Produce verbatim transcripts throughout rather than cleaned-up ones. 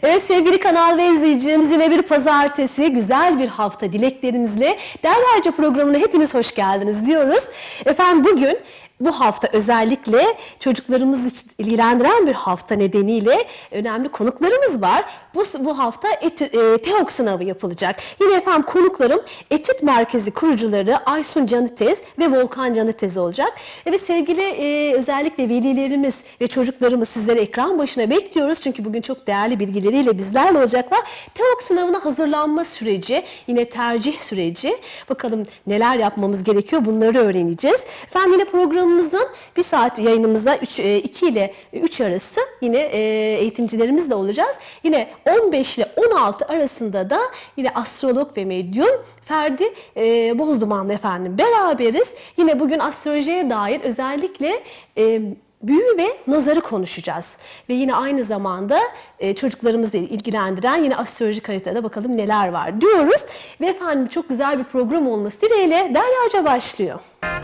Evet sevgili kanal ve izleyicilerimiz, yine bir pazartesi, güzel bir hafta dileklerimizle Derya programına hepiniz hoş geldiniz diyoruz. Efendim bugün bu hafta özellikle çocuklarımız için ilgilendiren bir hafta nedeniyle önemli konuklarımız var. Bu, bu hafta etü, e, TEOK sınavı yapılacak. Yine efendim konuklarım Etüt Merkezi kurucuları Aysun Canitez ve Volkan Canitez olacak. Evet sevgili e, özellikle velilerimiz ve çocuklarımız, sizleri ekran başına bekliyoruz. Çünkü bugün çok değerli bilgileriyle bizlerle olacaklar. TEOK sınavına hazırlanma süreci, yine tercih süreci. Bakalım neler yapmamız gerekiyor, bunları öğreneceğiz. Efendim yine programımızın bir saat yayınımıza iki ile üç arası yine eğitimcilerimizle olacağız. Yine on beş ile on altı arasında da yine astrolog ve medyum Ferdi e, Bozduman'la efendim beraberiz. Yine bugün astrolojiye dair özellikle e, büyü ve nazarı konuşacağız. Ve yine aynı zamanda e, çocuklarımızla ilgilendiren yine astrolojik haritada bakalım neler var diyoruz. Ve efendim çok güzel bir program olması dileğiyle Deryaca başlıyor.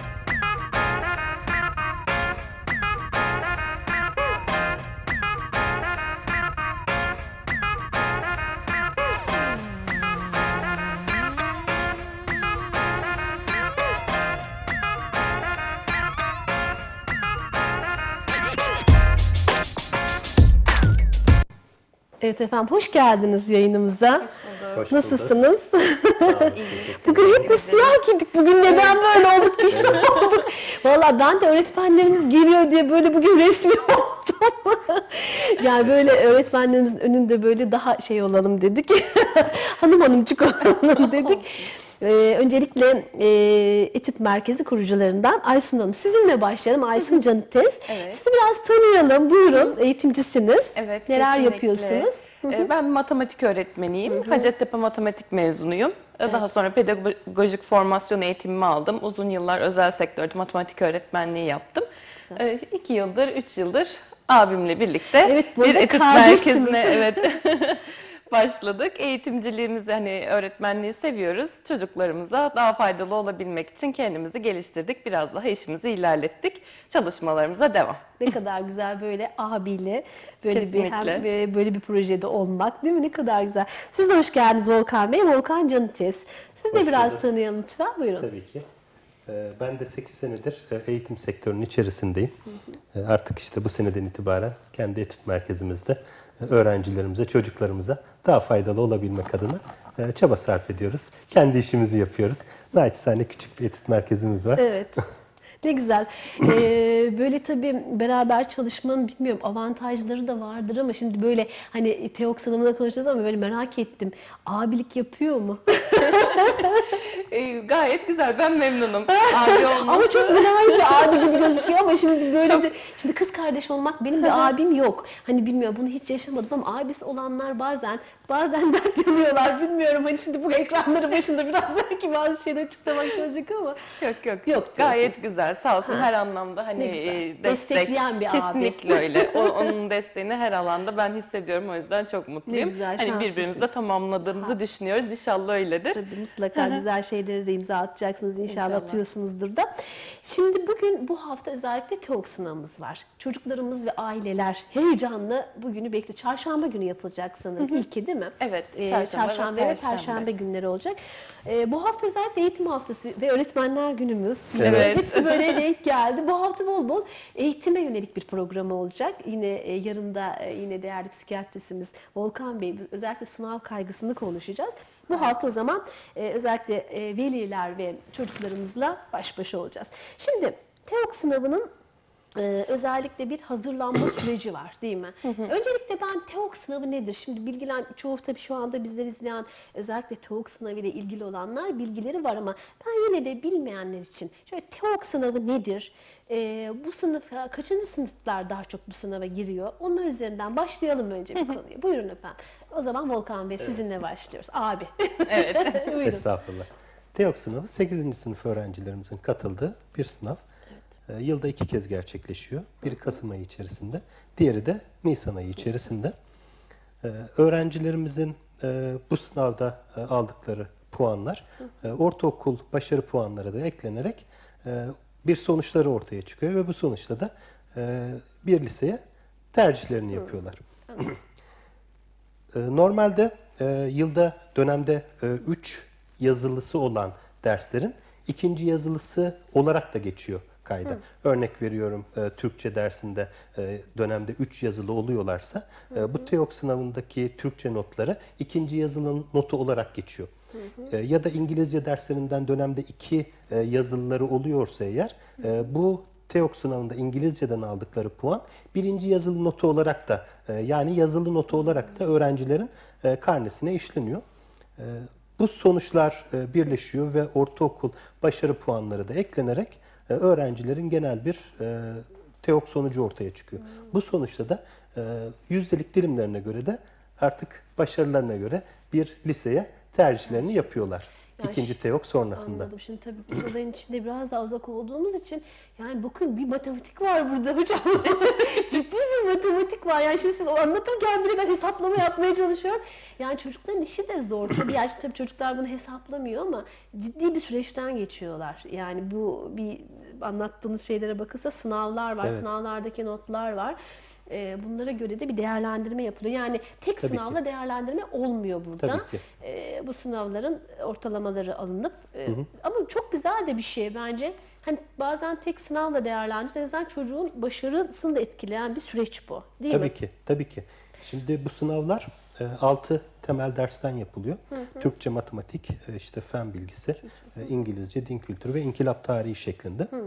Evet efendim, hoş geldiniz yayınımıza. Hoş bulduk. Nasılsınız? Olun, Bugün hep bir siyah giydik. Bugün neden böyle olduk, pişman olduk. Valla ben de öğretmenlerimiz geliyor diye böyle bugün resmi oldum. Yani böyle öğretmenlerimizin önünde böyle daha şey olalım dedik. Hanım hanımcık olalım dedik. Ee, öncelikle e, Etüt Merkezi kurucularından Aysun Hanım. Sizinle başlayalım. Aysun Canitez. Evet. Sizi biraz tanıyalım. Buyurun, eğitimcisiniz. Evet, neler kesinlikle. yapıyorsunuz? Ee, ben matematik öğretmeniyim. Hı hı. Hacettepe matematik mezunuyum. Evet. Daha sonra pedagojik formasyon eğitimimi aldım. Uzun yıllar özel sektörde matematik öğretmenliği yaptım. Ee, iki yıldır, üç yıldır abimle birlikte evet, bir Etüt Merkezi'ne evet, başladık. Eğitimciliğimizi, hani öğretmenliği seviyoruz. Çocuklarımıza daha faydalı olabilmek için kendimizi geliştirdik. Biraz daha işimizi ilerlettik. Çalışmalarımıza devam. Ne kadar güzel böyle abiyle böyle Kesinlikle. bir hem böyle bir projede olmak, değil mi? Ne kadar güzel. Siz de hoş geldiniz Volkan Bey. Volkan Canitez. Siz de hoş biraz bulduk. tanıyalım lütfen. Buyurun. Tabii ki. Ben de sekiz senedir eğitim sektörünün içerisindeyim. Hı hı. Artık işte bu seneden itibaren kendi etüt merkezimizde öğrencilerimize, çocuklarımıza daha faydalı olabilmek adına çaba sarf ediyoruz. Kendi işimizi yapıyoruz. Naçizane küçük bir etüt merkezimiz var. Evet. Ne güzel. Ee, böyle tabii beraber çalışmanın bilmiyorum avantajları da vardır ama şimdi böyle hani TEOK sınavına konuşacağız ama böyle merak ettim. Abilik yapıyor mu? e, gayet güzel. Ben memnunum. Abi olması. Ama çok mülayim bir abi gibi gözüküyor ama şimdi böyle çok... de şimdi kız kardeş olmak, benim bir abim yok. Hani bilmiyorum, bunu hiç yaşamadım ama abisi olanlar bazen bazen dert yanıyorlar. Bilmiyorum hani şimdi bu ekranların başında biraz belki bazı şeyleri açıklamak çalışacak ama. Yok yok. Yok gayet güzel. Sağ olsun ha. Her anlamda hani destek. Destekleyen bir abi. Kesinlikle öyle. O, onun desteğini her alanda ben hissediyorum. O yüzden çok mutluyum. Ne güzel, hani birbirimizi de tamamladığımızı ha. düşünüyoruz. İnşallah öyledir. Tabii mutlaka güzel şeyleri de imza atacaksınız. İnşallah, İnşallah atıyorsunuzdur da. Şimdi bugün bu hafta özellikle TEOK sınavımız var. Çocuklarımız ve aileler heyecanla bugünü bekliyor. Çarşamba günü yapılacak sanırım. Hı hı. İlki değil mi? Evet. Çarşamba, ee, çarşamba ve, ve perşembe günleri olacak. Ee, bu hafta özellikle eğitim haftası ve öğretmenler günümüz. Evet. Hepsi böyle denk geldi. Bu hafta bol bol eğitime yönelik bir programı olacak. Yine e, yarın da e, yine değerli psikiyatristimiz Volkan Bey özellikle sınav kaygısını konuşacağız. Bu hafta o zaman e, özellikle e, veliler ve çocuklarımızla baş başa olacağız. Şimdi TEOK sınavının Ee, özellikle bir hazırlanma süreci var değil mi? Hı hı. Öncelikle ben TEOK sınavı nedir? Şimdi bilgilen çoğu tabii şu anda bizleri izleyen özellikle TEOK sınavı ile ilgili olanlar bilgileri var ama ben yine de bilmeyenler için şöyle TEOK sınavı nedir? Ee, bu sınıf kaçıncı sınıflar daha çok bu sınava giriyor? Onlar üzerinden başlayalım önce bir konuya. Buyurun efendim. O zaman Volkan Bey evet. sizinle başlıyoruz. Abi. Evet. Estağfurullah. TEOK sınavı sekizinci sınıf öğrencilerimizin katıldığı bir sınav. Yılda iki kez gerçekleşiyor. Biri Kasım ayı içerisinde, diğeri de Nisan ayı içerisinde. Ee, öğrencilerimizin e, bu sınavda e, aldıkları puanlar e, ortaokul başarı puanları da eklenerek e, bir sonuçları ortaya çıkıyor ve bu sonuçta da e, bir liseye tercihlerini yapıyorlar. E, normalde e, yılda dönemde üç yazılısı olan derslerin ikinci yazılısı olarak da geçiyor kayda. Hı. Örnek veriyorum, e, Türkçe dersinde e, dönemde üç yazılı oluyorlarsa e, bu TEOK sınavındaki Türkçe notları ikinci yazılı notu olarak geçiyor. Hı hı. E, ya da İngilizce derslerinden dönemde iki e, yazılıları oluyorsa eğer e, bu TEOK sınavında İngilizceden aldıkları puan birinci yazılı notu olarak da e, yani yazılı notu olarak da öğrencilerin e, karnesine işleniyor. E, bu sonuçlar e, birleşiyor ve ortaokul başarı puanları da eklenerek e, öğrencilerin genel bir e, TEOK sonucu ortaya çıkıyor. Hmm. Bu sonuçta da e, yüzdelik dilimlerine göre de artık başarılarına göre bir liseye tercihlerini yapıyorlar. Yani İkinci TEOK sonrasında. Anladım. Şimdi tabii bu olayın içinde biraz daha uzak olduğumuz için yani bakın bir matematik var burada hocam. Ciddi bir matematik var. Yani şimdi siz o anlatırken bile ben hesaplama yapmaya çalışıyorum. Yani çocukların işi de zor. Tabii yaş tabii çocuklar bunu hesaplamıyor ama ciddi bir süreçten geçiyorlar. Yani bu bir anlattığınız şeylere bakılsa sınavlar var, evet. Sınavlardaki notlar var. Bunlara göre de bir değerlendirme yapılıyor. Yani tek Tabii sınavla ki. değerlendirme olmuyor burada. Tabii ki. E, bu sınavların ortalamaları alınıp e, hı hı. ama çok güzel de bir şey bence. Hani bazen tek sınavla değerlendiriyoruz. En çocuğun başarısını da etkileyen bir süreç bu. Değil tabii mi? Tabii ki. Tabii ki. Şimdi bu sınavlar altı temel dersten yapılıyor. Hı hı. Türkçe, matematik, işte fen bilgisi, hı hı. İngilizce, din kültürü ve inkılap tarihi şeklinde. Hı.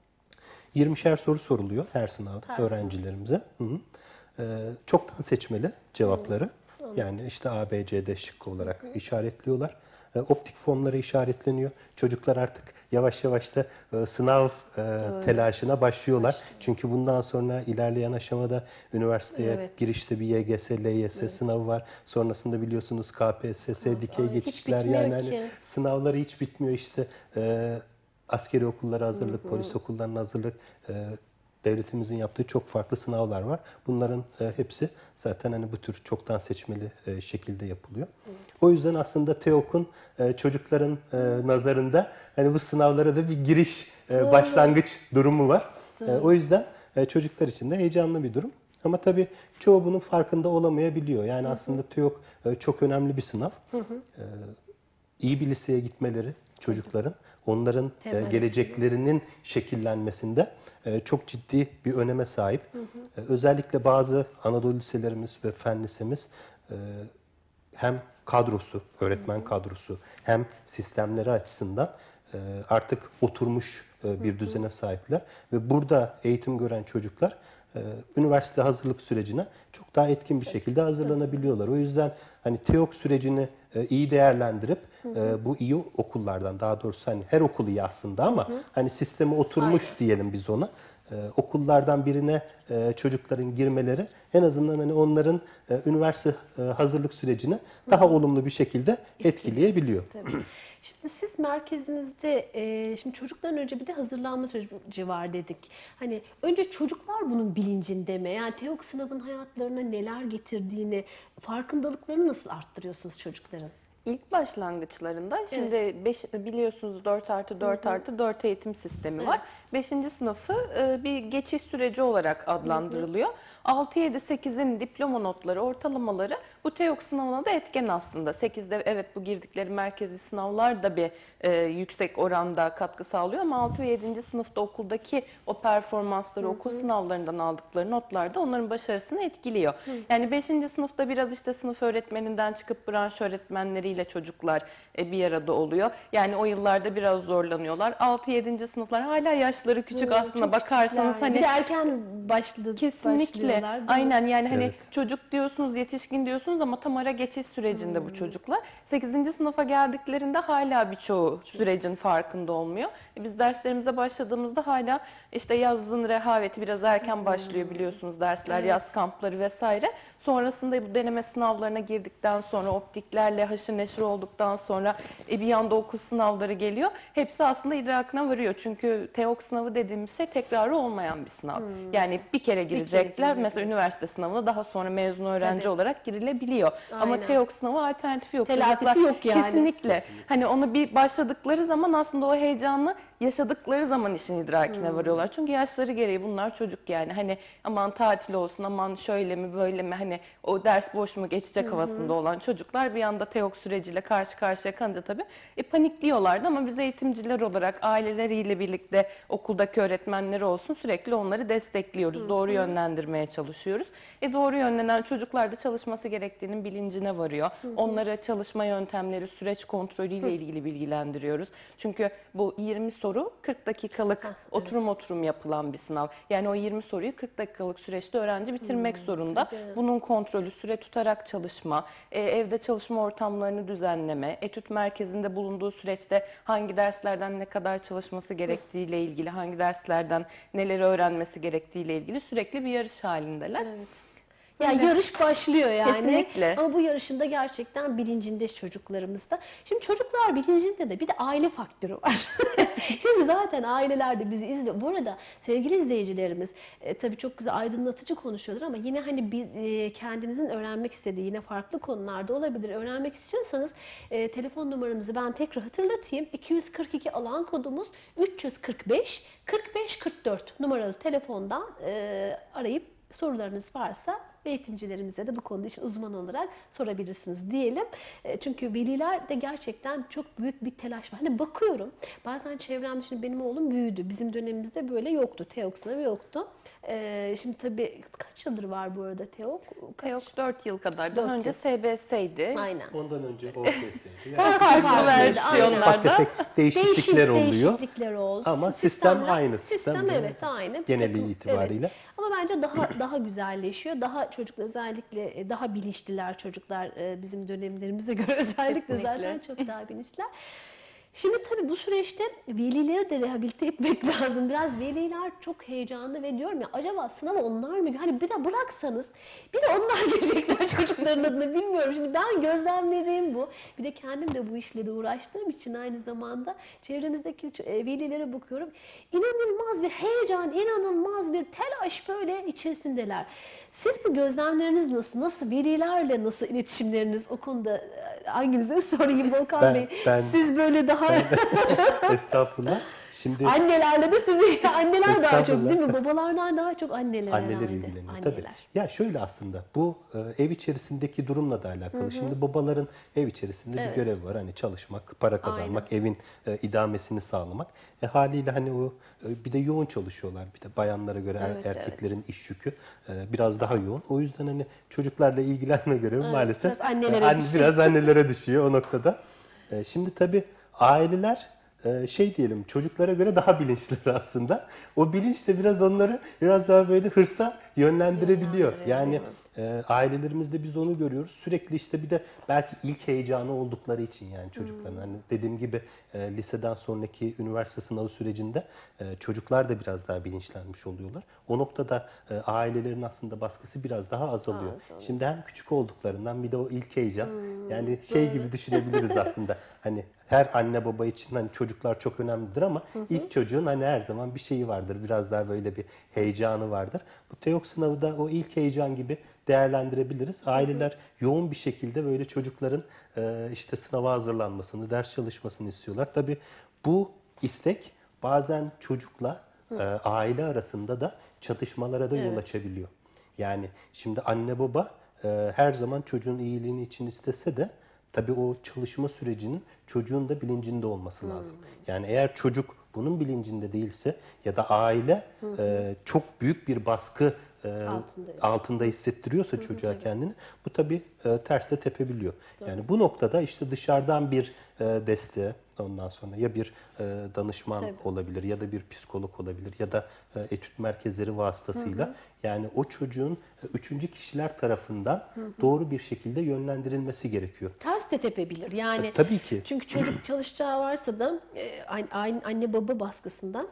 yirmişer soru soruluyor her sınavda her öğrencilerimize. Hı hı. Ee, çoktan seçmeli cevapları. Hı. Yani işte A, B, C, D şıkkı olarak hı hı. işaretliyorlar. Ee, optik formları işaretleniyor. Çocuklar artık yavaş yavaş da e, sınav e, telaşına başlıyorlar. Çünkü bundan sonra ilerleyen aşamada üniversiteye evet. girişte bir Y G S, L Y S evet. sınavı var. Sonrasında biliyorsunuz K P S S, dikey Ay, geçişler yani hani sınavları hiç bitmiyor işte. E, askeri okullara hazırlık, hı hı. polis okullarına hazırlık, e, devletimizin yaptığı çok farklı sınavlar var. Bunların e, hepsi zaten hani bu tür çoktan seçmeli e, şekilde yapılıyor. Evet. O yüzden aslında TEOK'un e, çocukların e, nazarında hani bu sınavlara da bir giriş, e, başlangıç durumu var. E, o yüzden e, çocuklar için de heyecanlı bir durum. Ama tabii çoğu bunun farkında olamayabiliyor. Yani hı hı. aslında TEOK e, çok önemli bir sınav. Hı hı. E, iyi bir liseye gitmeleri çocukların, onların Temel geleceklerinin şekillenmesinde çok ciddi bir öneme sahip. Hı hı. Özellikle bazı Anadolu liselerimiz ve fen lisemiz hem kadrosu, öğretmen hı hı. kadrosu hem sistemleri açısından artık oturmuş bir düzene sahipler. Ve burada eğitim gören çocuklar üniversite hazırlık sürecine çok daha etkin bir şekilde hazırlanabiliyorlar. O yüzden hani TEOK sürecini iyi değerlendirip hı hı. bu iyi okullardan, daha doğrusu hani her okul iyi aslında ama hı hı. hani sisteme oturmuş Aynen. diyelim biz ona. Okullardan birine çocukların girmeleri en azından hani onların üniversite hazırlık sürecini daha hı hı. olumlu bir şekilde etkileyebiliyor. Tabii. Şimdi siz merkezinizde şimdi çocukların önce bir de hazırlanma süreci var dedik. Hani önce çocuklar bunun bilincinde mi? Yani TEOK sınavın hayatlarına neler getirdiğini, farkındalıklarını nasıl arttırıyorsunuz çocukların? İlk başlangıçlarında şimdi evet. beş, biliyorsunuz dört artı dört artı dört eğitim sistemi evet. var. beşinci sınıfı bir geçiş süreci olarak adlandırılıyor. Hı hı. altı, yedi, sekizin diploma notları, ortalamaları bu TEOK sınavına da etken aslında. sekizde evet bu girdikleri merkezi sınavlar da bir e, yüksek oranda katkı sağlıyor ama altı ve yedinci sınıfta okuldaki o performansları, hı hı. okul sınavlarından aldıkları notlar da onların başarısını etkiliyor. Hı. Yani beşinci sınıfta biraz işte sınıf öğretmeninden çıkıp branş öğretmenleriyle çocuklar e, bir arada oluyor. Yani o yıllarda biraz zorlanıyorlar. altı yedinci sınıflar hala yaşları küçük hı, aslında bakarsanız hani. Bir de erken başladı. Kesinlikle. Aynen yani hani evet. çocuk diyorsunuz, yetişkin diyorsunuz ama tam ara geçiş sürecinde hmm. bu çocuklar. sekizinci sınıfa geldiklerinde hala birçoğu sürecin farkında olmuyor. Biz derslerimize başladığımızda hala işte yazın rehaveti biraz erken hmm. başlıyor biliyorsunuz dersler, evet. yaz kampları vesaire. Sonrasında bu deneme sınavlarına girdikten sonra optiklerle haşır neşir olduktan sonra e, bir yanda okul sınavları geliyor. Hepsi aslında idrakına varıyor. Çünkü TEOK sınavı dediğimiz şey tekrarı olmayan bir sınav. Hmm. Yani bir kere girecekler. Bir kere Mesela üniversite sınavına daha sonra mezun öğrenci Tabii. olarak girilebiliyor. Aynen. Ama TEOK sınavı alternatifi yok. Telafisi yok yani. Kesinlikle. Kesinlikle. Hani onu bir başladıkları zaman aslında o heyecanlı yaşadıkları zaman işin idrakine hmm. varıyorlar. Çünkü yaşları gereği bunlar çocuk yani. Hani aman tatil olsun, aman şöyle mi böyle mi hani hani o ders boş mu geçecek havasında olan çocuklar bir anda TEOK süreciyle karşı karşıya kalınca tabii e, panikliyorlardı ama biz eğitimciler olarak aileleriyle birlikte okuldaki öğretmenleri olsun sürekli onları destekliyoruz. Doğru yönlendirmeye çalışıyoruz. E, doğru yönlenen çocuklar da çalışması gerektiğinin bilincine varıyor. Onlara çalışma yöntemleri, süreç kontrolüyle ilgili bilgilendiriyoruz. Çünkü bu yirmi soru kırk dakikalık oturum oturum yapılan bir sınav. Yani o yirmi soruyu kırk dakikalık süreçte öğrenci bitirmek zorunda. Bunun kontrolü, süre tutarak çalışma, e, evde çalışma ortamlarını düzenleme, etüt merkezinde bulunduğu süreçte hangi derslerden ne kadar çalışması gerektiğiyle ilgili, hangi derslerden neleri öğrenmesi gerektiğiyle ilgili sürekli bir yarış halindeler. Evet. Ya yarış başlıyor yani. Kesinlikle. Ama bu yarışın da gerçekten bilincinde çocuklarımızda. Şimdi çocuklar bilincinde de bir de aile faktörü var. Şimdi zaten aileler de bizi izliyor. Bu arada sevgili izleyicilerimiz e, tabii çok güzel aydınlatıcı konuşuyorlar ama yine hani biz e, kendinizin öğrenmek istediği yine farklı konularda olabilir. Öğrenmek istiyorsanız e, telefon numaramızı ben tekrar hatırlatayım. iki yüz kırk iki alan kodumuz üç yüz kırk beş kırk beş kırk dört numaralı telefondan e, arayıp sorularınız varsa eğitimcilerimize de bu konuda için uzman olarak sorabilirsiniz diyelim. E, çünkü veliler de gerçekten çok büyük bir telaş var. Hani bakıyorum bazen çevremde, şimdi benim oğlum büyüdü. Bizim dönemimizde böyle yoktu. TEOK sınavı yoktu. E, şimdi tabii kaç yıldır var bu arada TEOK? Kaç? TEOK dört yıl kadar. Dört Daha önce yıl. S B S'ydi. Aynen. Ondan önce O K S'ydi. Farklı Farklı farklı versiyonlarda. Ufak tefek değişiklikler Değişik oluyor. değişiklikler oldu. Ama sistem Sistemler- aynı. Sistem, Sistem evet aynı. Bir geneli takım- itibariyle. evet. Ama bence daha daha güzelleşiyor. Daha çocuk özellikle daha bilinçliler çocuklar e, bizim dönemlerimize göre özellikle Kesinlikle. zaten çok daha bilinçliler. Şimdi tabii bu süreçte velileri de rehabilite etmek lazım. Biraz veliler çok heyecanlı ve diyorum ya acaba sınava onlar mı? Hani bir de bıraksanız bir de onlar girecekler çocukların adına bilmiyorum. Şimdi ben gözlemlediğim bu. Bir de kendim de bu işle de uğraştığım için aynı zamanda çevremizdeki e, velilere bakıyorum. İnanılmaz bir heyecan, inanılmaz bir telaş böyle içerisindeler. Siz bu gözlemleriniz nasıl? Nasıl velilerle nasıl iletişimleriniz o konuda e, hanginize sorayım Volkan Ben- Bey? ben- Siz böyle daha Estağfurullah. Şimdi annelerle de sizi anneler daha çok Estağfurullah. değil mi? Babalardan daha çok anneler anneler herhalde. ilgileniyor. Anneler. Tabii. Ya şöyle aslında bu e, ev içerisindeki durumla da alakalı. Şimdi babaların ev içerisinde Evet. bir görev var. Hani çalışmak, para kazanmak, evin e, idamesini sağlamak. E, haliyle hani o e, bir de yoğun çalışıyorlar. Bir de bayanlara göre er- Evet, erkeklerin iş yükü e, biraz daha yoğun. O yüzden hani çocuklarla ilgilenme görevi maalesef biraz annelere e, an- düşüyor. biraz annelere düşüyor o noktada. E, şimdi tabii aileler e, şey diyelim çocuklara göre daha bilinçliler aslında. O bilinç de biraz onları biraz daha böyle hırsa yönlendirebiliyor. Yani e, ailelerimizde biz onu görüyoruz. Sürekli işte bir de belki ilk heyecanı oldukları için yani çocukların. Hani dediğim gibi e, liseden sonraki üniversite sınavı sürecinde e, çocuklar da biraz daha bilinçlenmiş oluyorlar. O noktada e, ailelerin aslında baskısı biraz daha azalıyor. Şimdi hem küçük olduklarından bir de o ilk heyecan. Yani şey gibi düşünebiliriz aslında. Hani her anne baba için hani çocuklar çok önemlidir ama ilk çocuğun hani her zaman bir şeyi vardır. Biraz daha böyle bir heyecanı vardır. Bu TEOK sınavı da o ilk heyecan gibi değerlendirebiliriz. Aileler yoğun bir şekilde böyle çocukların e, işte sınava hazırlanmasını, ders çalışmasını istiyorlar. Tabii bu istek bazen çocukla e, aile arasında da çatışmalara da yol açabiliyor. Yani şimdi anne baba e, her zaman çocuğun iyiliğini için istese de tabii o çalışma sürecinin çocuğun da bilincinde olması lazım. Yani eğer çocuk bunun bilincinde değilse ya da aile e, çok büyük bir baskı e, Altında. altında hissettiriyorsa çocuğa kendini bu tabii e, terste tepebiliyor. Yani bu noktada işte dışarıdan bir e, desteğe ondan sonra ya bir e, danışman Tabii. olabilir ya da bir psikolog olabilir ya da e, etüt merkezleri vasıtasıyla yani o çocuğun e, üçüncü kişiler tarafından doğru bir şekilde yönlendirilmesi gerekiyor. Ters de tepebilir. Yani E, tabii ki. Çünkü çocuk çalışacağı varsa da e, anne, anne baba baskısından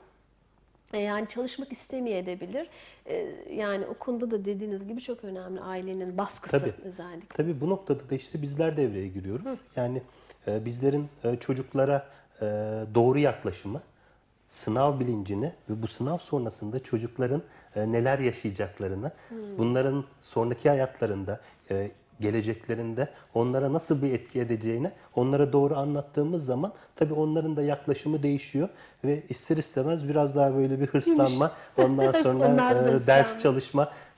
e, yani çalışmak istemeyebilir. E, yani o konuda da dediğiniz gibi çok önemli ailenin baskısı Tabii. özellikle. Tabii bu noktada da işte bizler devreye giriyoruz. Yani e, bizlerin e, çocuklara e, doğru yaklaşımı, sınav bilincini ve bu sınav sonrasında çocukların e, neler yaşayacaklarını, bunların sonraki hayatlarında, e, geleceklerinde onlara nasıl bir etki edeceğini onlara doğru anlattığımız zaman tabii onların da yaklaşımı değişiyor ve ister istemez biraz daha böyle bir hırslanma, ondan sonra Onlar da e, ders isyan. çalışma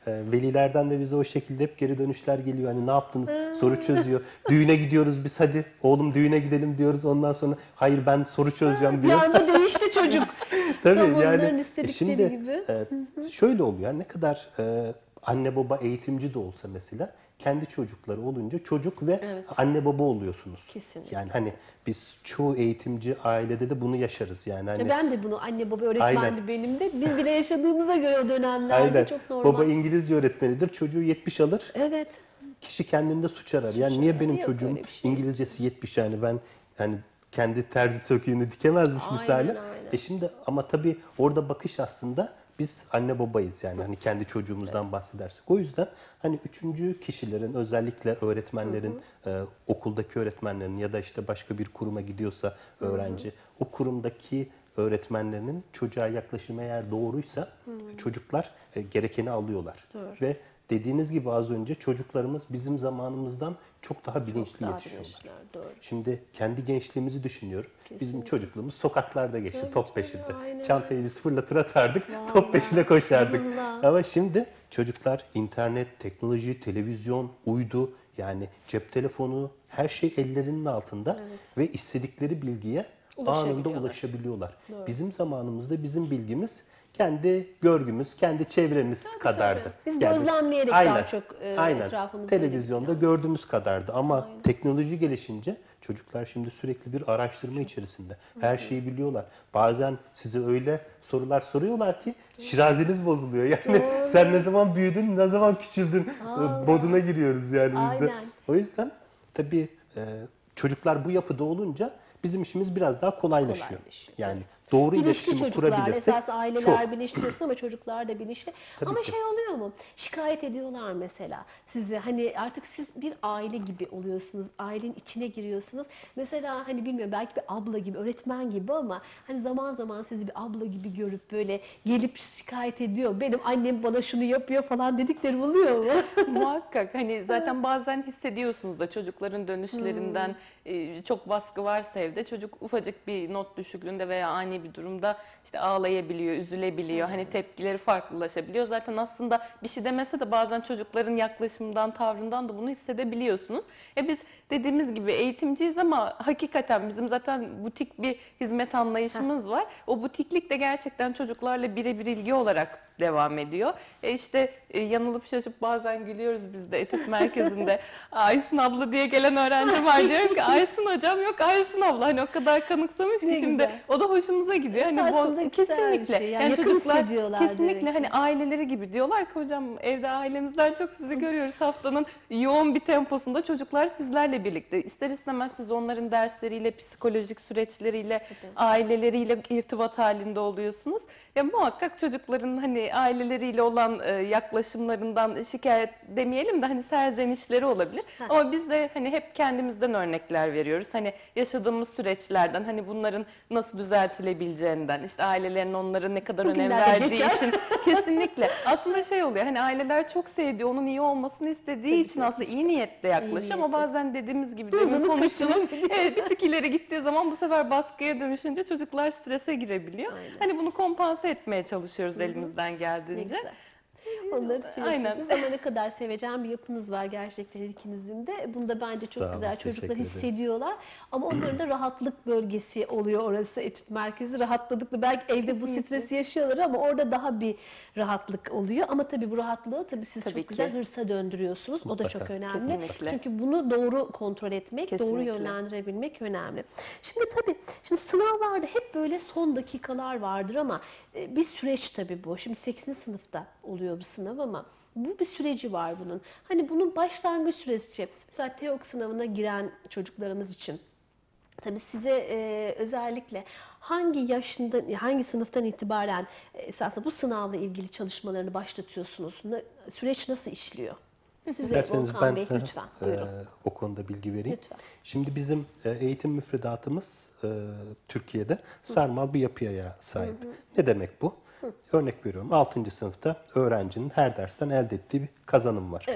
E, velilerden de bize o şekilde hep geri dönüşler geliyor. Hani ne yaptınız? Soru çözüyor. Düğüne gidiyoruz biz, hadi oğlum düğüne gidelim diyoruz. Ondan sonra hayır ben soru çözeceğim Bir diyor. anda değişti çocuk. Tabii Tam onların yani istedikleri şimdi gibi. e, şöyle oluyor. Ne kadar e, anne baba eğitimci de olsa mesela kendi çocukları olunca çocuk ve Evet. anne baba oluyorsunuz. Kesinlikle. Yani hani biz çoğu eğitimci ailede de bunu yaşarız yani hani. Ya ben de bunu anne baba öğretmendi Aynen. benim de. Biz bile yaşadığımıza göre o dönemlerde Aynen. çok normal. Baba İngilizce öğretmenidir. Çocuğu yetmiş alır. Evet. Kişi kendinde suç arar. Yani niye benim Yok çocuğum öyle bir şey. İngilizcesi yetmiş, yani ben yani kendi terzi söküğünü dikemezmiş Aynen, misali. aynen. E şimdi ama tabii orada bakış aslında biz anne babayız yani hani kendi çocuğumuzdan bahsedersek. O yüzden hani üçüncü kişilerin, özellikle öğretmenlerin, e, okuldaki öğretmenlerin ya da işte başka bir kuruma gidiyorsa öğrenci, o kurumdaki öğretmenlerinin çocuğa yaklaşımı eğer doğruysa çocuklar e, gerekeni alıyorlar. Doğru. Ve dediğiniz gibi az önce çocuklarımız bizim zamanımızdan çok daha bilinçli Daha yetişiyorlar. bilinçliler, doğru. Şimdi kendi gençliğimizi düşünüyorum. Bizim çocukluğumuz sokaklarda geçti, Tabii, top tabii, peşinde. aynen Çantayı biz fırlatır atardık, top peşine koşardık. Vallahi. Ama şimdi çocuklar internet, teknoloji, televizyon, uydu, yani cep telefonu, her şey ellerinin altında ve istedikleri bilgiye anında Ulaşabiliyorlar. ulaşabiliyorlar. Bizim zamanımızda bizim bilgimiz kendi görgümüz, kendi çevremiz kadardı. tabii. Biz gözlemleyerek daha çok, e, aynen. etrafımızı Televizyonda görebiliyoruz. gördüğümüz kadardı ama teknoloji gelişince çocuklar şimdi sürekli bir araştırma içerisinde. Her şeyi biliyorlar. Bazen size öyle sorular soruyorlar ki şirazeniz bozuluyor. Yani sen ne zaman büyüdün, ne zaman küçüldün moduna giriyoruz yani biz de. Aynen. O yüzden tabii e, çocuklar bu yapıda olunca bizim işimiz biraz daha kolaylaşıyor. Kolaylaşıyor, Yani doğru Bilinçli iletişimi çocuklar, kurabilirsek esas aileler çok. bilinçli ama çocuklar da bilinçli. Tabii ama ki. şey oluyor mu? Şikayet ediyorlar mesela size. Hani artık siz bir aile gibi oluyorsunuz. Ailenin içine giriyorsunuz. Mesela hani bilmiyorum, belki bir abla gibi, öğretmen gibi ama hani zaman zaman sizi bir abla gibi görüp böyle gelip şikayet ediyor. Benim annem bana şunu yapıyor falan dedikleri oluyor mu? Muhakkak, hani zaten bazen hissediyorsunuz da çocukların dönüşlerinden e, çok baskı varsa evde çocuk ufacık bir not düşüklüğünde veya ani bir durumda işte ağlayabiliyor, üzülebiliyor. Hani tepkileri farklılaşabiliyor. Zaten aslında bir şey demese de bazen çocukların yaklaşımından, tavrından da bunu hissedebiliyorsunuz. E biz dediğimiz gibi eğitimciyiz ama hakikaten bizim zaten butik bir hizmet anlayışımız var. O butiklik de gerçekten çocuklarla birebir ilgi olarak devam ediyor. E işte e, yanılıp şaşıp bazen gülüyoruz biz de etüt merkezinde. Aysun abla diye gelen öğrenci var, diyorum ki Aysun hocam, yok Aysun abla, hani o kadar kanıksamış ki Ne şimdi güzel. o da hoşumuza gidiyor. Hani Esasında bu güzel bir kesinlikle şey. Yani yakın hissediyorlar kesinlikle direkt. hani aileleri gibi diyorlar ki hocam evde ailemizden çok sizi görüyoruz. Haftanın yoğun bir temposunda çocuklar sizlerle birlikte. İster istemez siz onların dersleriyle, psikolojik süreçleriyle, aileleriyle irtibat halinde oluyorsunuz. Ya muhakkak çocukların hani aileleriyle olan e, yaklaşımlarından şikayet demeyelim de hani serzenişleri olabilir. Ama biz de hani hep kendimizden örnekler veriyoruz. Hani yaşadığımız süreçlerden, hani bunların nasıl düzeltilebileceğinden, işte ailelerin onlara ne kadar önem Bugünlerde verdiği geçer. için kesinlikle. Aslında şey oluyor, hani aileler çok sevdiği, onun iyi olmasını istediği için aslında iyi niyetle yaklaşıyor ama niyetle. bazen dediğimiz gibi Dozunu demin konuştuğumuz, kaçırabiliyor. evet, bir tık ileri gittiği zaman bu sefer baskıya dönüşünce çocuklar strese girebiliyor. Hani bunu kompanse etmeye çalışıyoruz elimizden Ne geldiğince. güzel. Onları Aynen. yapıyorsunuz ama ne kadar sevecen bir yapınız var gerçekten her ikinizin de. Bunda bence çok Sağ olun, güzel. Çocuklar teşekkür ederiz. hissediyorlar. Ama onların da rahatlık bölgesi oluyor orası, etüt merkezi. Rahatladıklı. Belki evde bu stresi yaşıyorlar ama orada daha bir rahatlık oluyor. Ama tabii bu rahatlığı tabii siz Tabii çok ki. güzel hırsa döndürüyorsunuz. O da Mutlaka. çok önemli. Kesinlikle. Çünkü bunu doğru kontrol etmek, doğru Kesinlikle. yönlendirebilmek önemli. Şimdi tabii şimdi sınavlarda hep böyle son dakikalar vardır ama e, bir süreç tabii bu. Şimdi sekizinci sınıfta oluyor bu sınav ama bu bir süreci var bunun. Hani bunun başlangıç süreci, mesela TEOK sınavına giren çocuklarımız için tabii size e, özellikle hangi yaşında, hangi sınıftan itibaren e, esasında bu sınavla ilgili çalışmalarını başlatıyorsunuz? Ne- süreç nasıl işliyor? Size İsterseniz Volkan ben Bey lütfen e, buyurun. o konuda bilgi vereyim. Lütfen. Şimdi bizim e, eğitim müfredatımız e, Türkiye'de sarmal bir yapıya sahip. Ne demek bu? Örnek veriyorum, altıncı sınıfta öğrencinin her dersten elde ettiği bir kazanım var. Evet.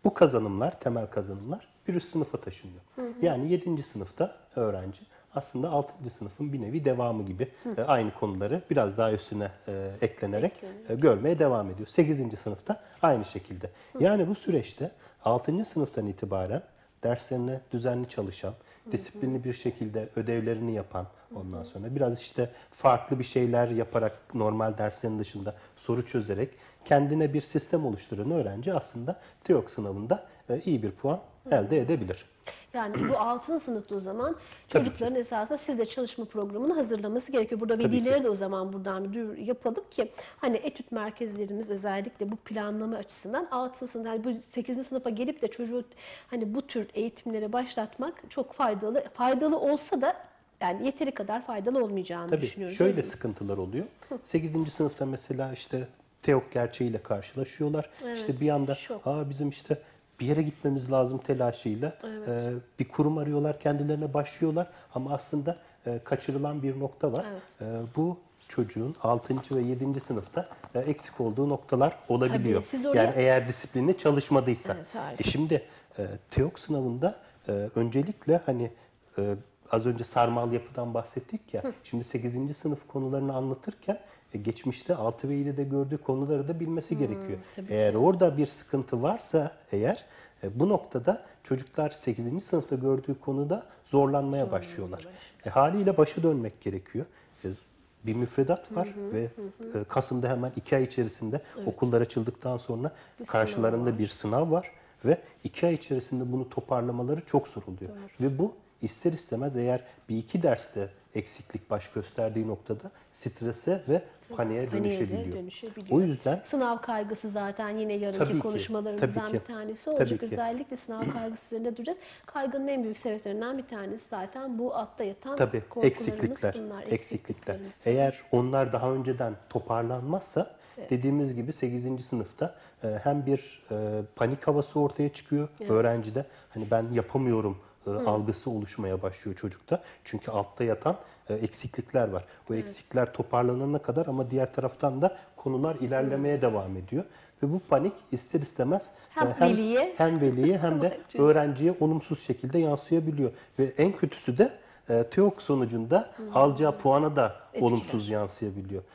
Bu kazanımlar, temel kazanımlar bir üst sınıfa taşınıyor. Hı hı. Yani yedinci sınıfta öğrenci aslında altıncı sınıfın bir nevi devamı gibi e, aynı konuları biraz daha üstüne e, eklenerek e, görmeye devam ediyor. sekizinci sınıfta aynı şekilde. Hı. Yani bu süreçte altıncı sınıftan itibaren derslerine düzenli çalışan, disiplinli bir şekilde ödevlerini yapan, ondan sonra biraz işte farklı bir şeyler yaparak normal derslerin dışında soru çözerek kendine bir sistem oluşturan öğrenci aslında TEOK sınavında iyi bir puan elde edebilir. Yani bu altıncı sınıfta o zaman çocukların esasında siz de çalışma programını hazırlaması gerekiyor. Burada velileri de o zaman buradan bir duyuru yapalım ki hani etüt merkezlerimiz özellikle bu planlama açısından altıncı sınıf, yani bu sekizinci sınıfa gelip de çocuğu hani bu tür eğitimlere başlatmak çok faydalı. Faydalı olsa da yani yeteri kadar faydalı olmayacağını Tabii, düşünüyorum. şöyle sıkıntılar oluyor. sekizinci sınıfta mesela işte TEOK gerçeğiyle karşılaşıyorlar. Evet, işte bir anda aa bizim işte bir yere gitmemiz lazım telaşıyla. Evet. Ee, bir kurum arıyorlar, kendilerine başlıyorlar ama aslında e, kaçırılan bir nokta var. Evet. E, bu çocuğun altıncı ve yedinci sınıfta e, eksik olduğu noktalar olabiliyor. Tabii, oraya... Yani eğer disiplinli çalışmadıysa. Evet, e şimdi e, TEOK sınavında e, öncelikle hani e, az önce sarmal yapıdan bahsettik ya. Hı. Şimdi sekizinci sınıf konularını anlatırken e, geçmişte altı ve yedide gördüğü konuları da bilmesi hmm, gerekiyor. Eğer ki. Orada bir sıkıntı varsa eğer e, bu noktada çocuklar sekizinci sınıfta gördüğü konuda zorlanmaya Zorlanıyor başlıyorlar. E, haliyle başa dönmek gerekiyor. E, bir müfredat var hı hı, ve hı. E, Kasım'da hemen iki ay içerisinde evet. okullar açıldıktan sonra bir karşılarında sınav bir sınav var ve iki ay içerisinde bunu toparlamaları çok zor oluyor. Doğru. Ve bu İster istemez eğer bir iki derste eksiklik baş gösterdiği noktada strese ve paniğe dönüşebiliyor. dönüşebiliyor. O yüzden sınav kaygısı zaten yine yarınki konuşmalarımızdan bir tanesi olacak. Özellikle sınav kaygısı üzerinde duracağız. Kaygının en büyük sebeplerinden bir tanesi zaten bu altta yatan Tabii, eksiklikler. Bunlar, eksiklikler. Eğer onlar daha önceden toparlanmazsa evet. dediğimiz gibi sekizinci sınıfta hem bir panik havası ortaya çıkıyor evet. öğrencide. Hani ben yapamıyorum E, algısı oluşmaya başlıyor çocukta. Çünkü altta yatan e, eksiklikler var. O evet. eksikler toparlanana kadar ama diğer taraftan da konular ilerlemeye hmm. devam ediyor. Ve bu panik ister istemez hem, e, hem veliye hem, veliye, hem de öğrenciye olumsuz şekilde yansıyabiliyor. Ve en kötüsü de e, TEOK sonucunda hmm. alacağı puana da Etkiler. olumsuz yansıyabiliyor.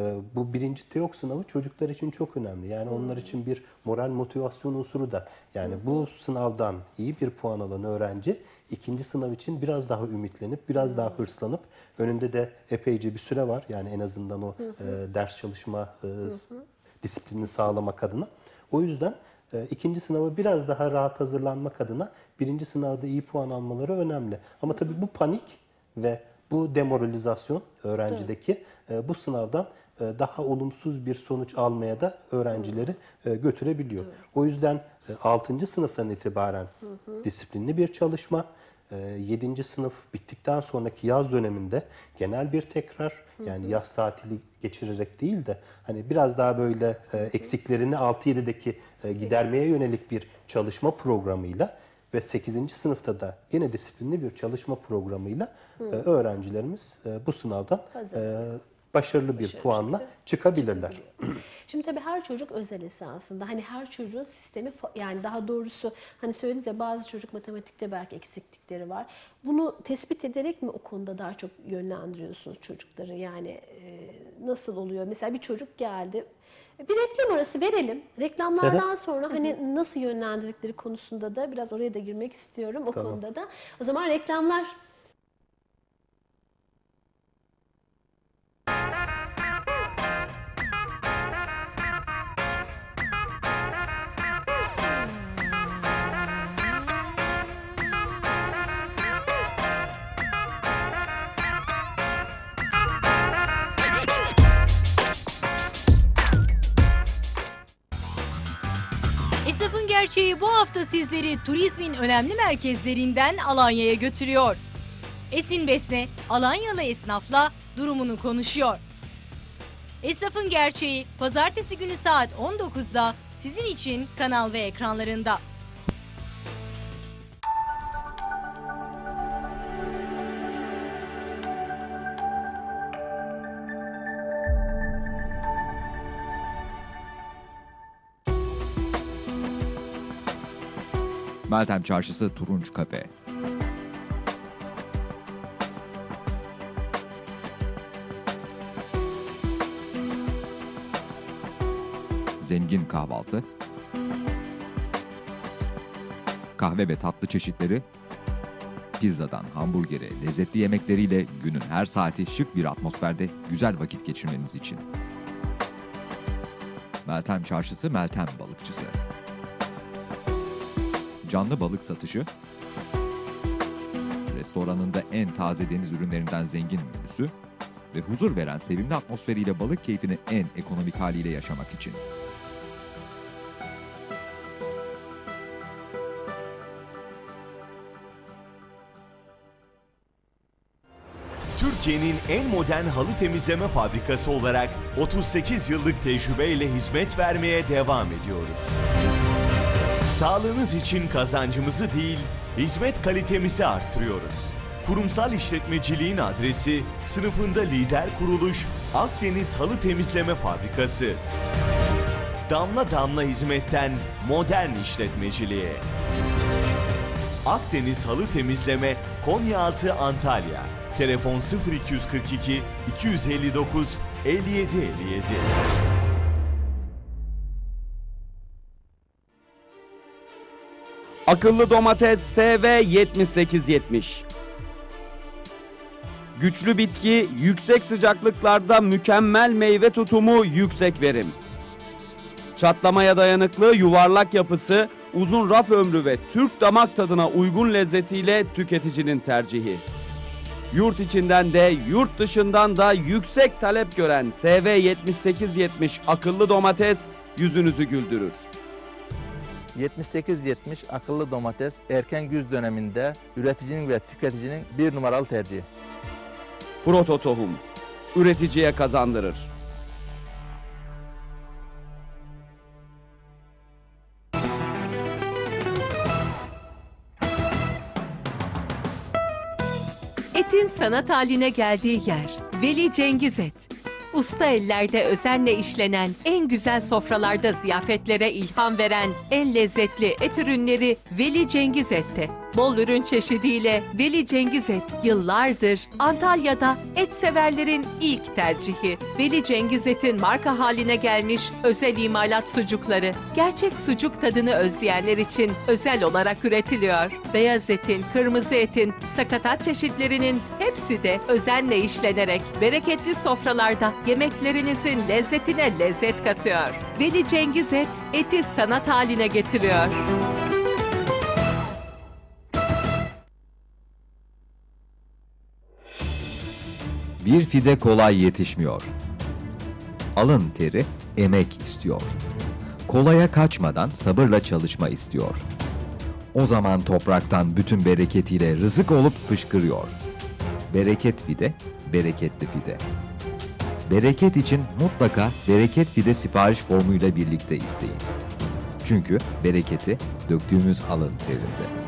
Bu birinci TEOK sınavı çocuklar için çok önemli. Yani hmm. onlar için bir moral motivasyon unsuru da. Yani hmm. bu sınavdan iyi bir puan alan öğrenci ikinci sınav için biraz daha ümitlenip, biraz hmm. daha hırslanıp önünde de epeyce bir süre var. Yani en azından o hmm. e, ders çalışma e, hmm. disiplinini sağlamak adına. O yüzden e, ikinci sınava biraz daha rahat hazırlanmak adına birinci sınavda iyi puan almaları önemli. Ama tabii bu panik ve bu demoralizasyon öğrencideki e, bu sınavdan e, daha olumsuz bir sonuç almaya da öğrencileri e, götürebiliyor. Evet. O yüzden e, altıncı sınıftan itibaren hı hı. disiplinli bir çalışma, e, yedinci sınıf bittikten sonraki yaz döneminde genel bir tekrar, hı hı. yani yaz tatili geçirerek değil de hani biraz daha böyle e, eksiklerini altı yedideki e, gidermeye yönelik bir çalışma programıyla ve sekizinci sınıfta da yine disiplinli bir çalışma programıyla e, öğrencilerimiz e, bu sınavdan e, başarılı bir Başarı puanla çıktı. çıkabilirler. Şimdi tabii her çocuk özel esasında. Hani her çocuğun sistemi, yani daha doğrusu hani söylediniz ya, bazı çocuk matematikte belki eksiklikleri var. Bunu tespit ederek mi o konuda daha çok yönlendiriyorsunuz çocukları? Yani e, nasıl oluyor? Mesela bir çocuk geldi. Bir reklam arası verelim. Reklamlardan sonra hani nasıl yönlendirdikleri konusunda da biraz oraya da girmek istiyorum. O tamam. konuda da. O zaman reklamlar. Esnafın Gerçeği bu hafta sizleri turizmin önemli merkezlerinden Alanya'ya götürüyor. Esin Besne, Alanyalı esnafla durumunu konuşuyor. Esnafın Gerçeği, pazartesi günü saat on dokuzda sizin için kanal ve ekranlarında. Meltem Çarşısı Turunç Kafe. Zengin kahvaltı, kahve ve tatlı çeşitleri, pizzadan hamburgere, lezzetli yemekleriyle günün her saati şık bir atmosferde güzel vakit geçirmeniz için. Meltem Çarşısı Meltem Balıkçısı. Canlı balık satışı, restoranında en taze deniz ürünlerinden zengin menüsü ve huzur veren sevimli atmosferiyle balık keyfini en ekonomik haliyle yaşamak için. Türkiye'nin en modern halı temizleme fabrikası olarak otuz sekiz yıllık tecrübeyle hizmet vermeye devam ediyoruz. Sağlığınız için kazancımızı değil, hizmet kalitemizi arttırıyoruz. Kurumsal işletmeciliğin adresi, sınıfında lider kuruluş Akdeniz Halı Temizleme Fabrikası. Damla damla hizmetten modern işletmeciliğe. Akdeniz Halı Temizleme, Konyaaltı, Antalya. Telefon sıfır iki yüz kırk iki iki yüz elli dokuz elli yedi elli yedi. Akıllı domates S V yetmiş sekiz yetmiş. Güçlü bitki, yüksek sıcaklıklarda mükemmel meyve tutumu, yüksek verim. Çatlamaya dayanıklı, yuvarlak yapısı, uzun raf ömrü ve Türk damak tadına uygun lezzetiyle tüketicinin tercihi. Yurt içinden de yurt dışından da yüksek talep gören S V yetmiş sekiz yetmiş akıllı domates yüzünüzü güldürür. yetmiş sekiz yetmiş akıllı domates erken güz döneminde üreticinin ve tüketicinin bir numaralı tercihi. Proto tohum, üreticiye kazandırır. Etin sanat haline geldiği yer, Veli Cengiz Et. Usta ellerde özenle işlenen, en güzel sofralarda ziyafetlere ilham veren en lezzetli et ürünleri Veli Cengiz Et'te. Bol ürün çeşidiyle Veli Cengiz Et yıllardır Antalya'da et severlerin ilk tercihi. Veli Cengiz Et'in marka haline gelmiş özel imalat sucukları, gerçek sucuk tadını özleyenler için özel olarak üretiliyor. Beyaz etin, kırmızı etin, sakatat çeşitlerinin hepsi de özenle işlenerek bereketli sofralarda yemeklerinizin lezzetine lezzet katıyor. Veli Cengiz Et, eti sanat haline getiriyor. Bir fide kolay yetişmiyor. Alın teri, emek istiyor. Kolaya kaçmadan sabırla çalışma istiyor. O zaman topraktan bütün bereketiyle rızık olup fışkırıyor. Bereket fide, bereketli fide. Bereket için mutlaka bereket fide sipariş formuyla birlikte isteyin. Çünkü bereketi döktüğümüz alın terinde.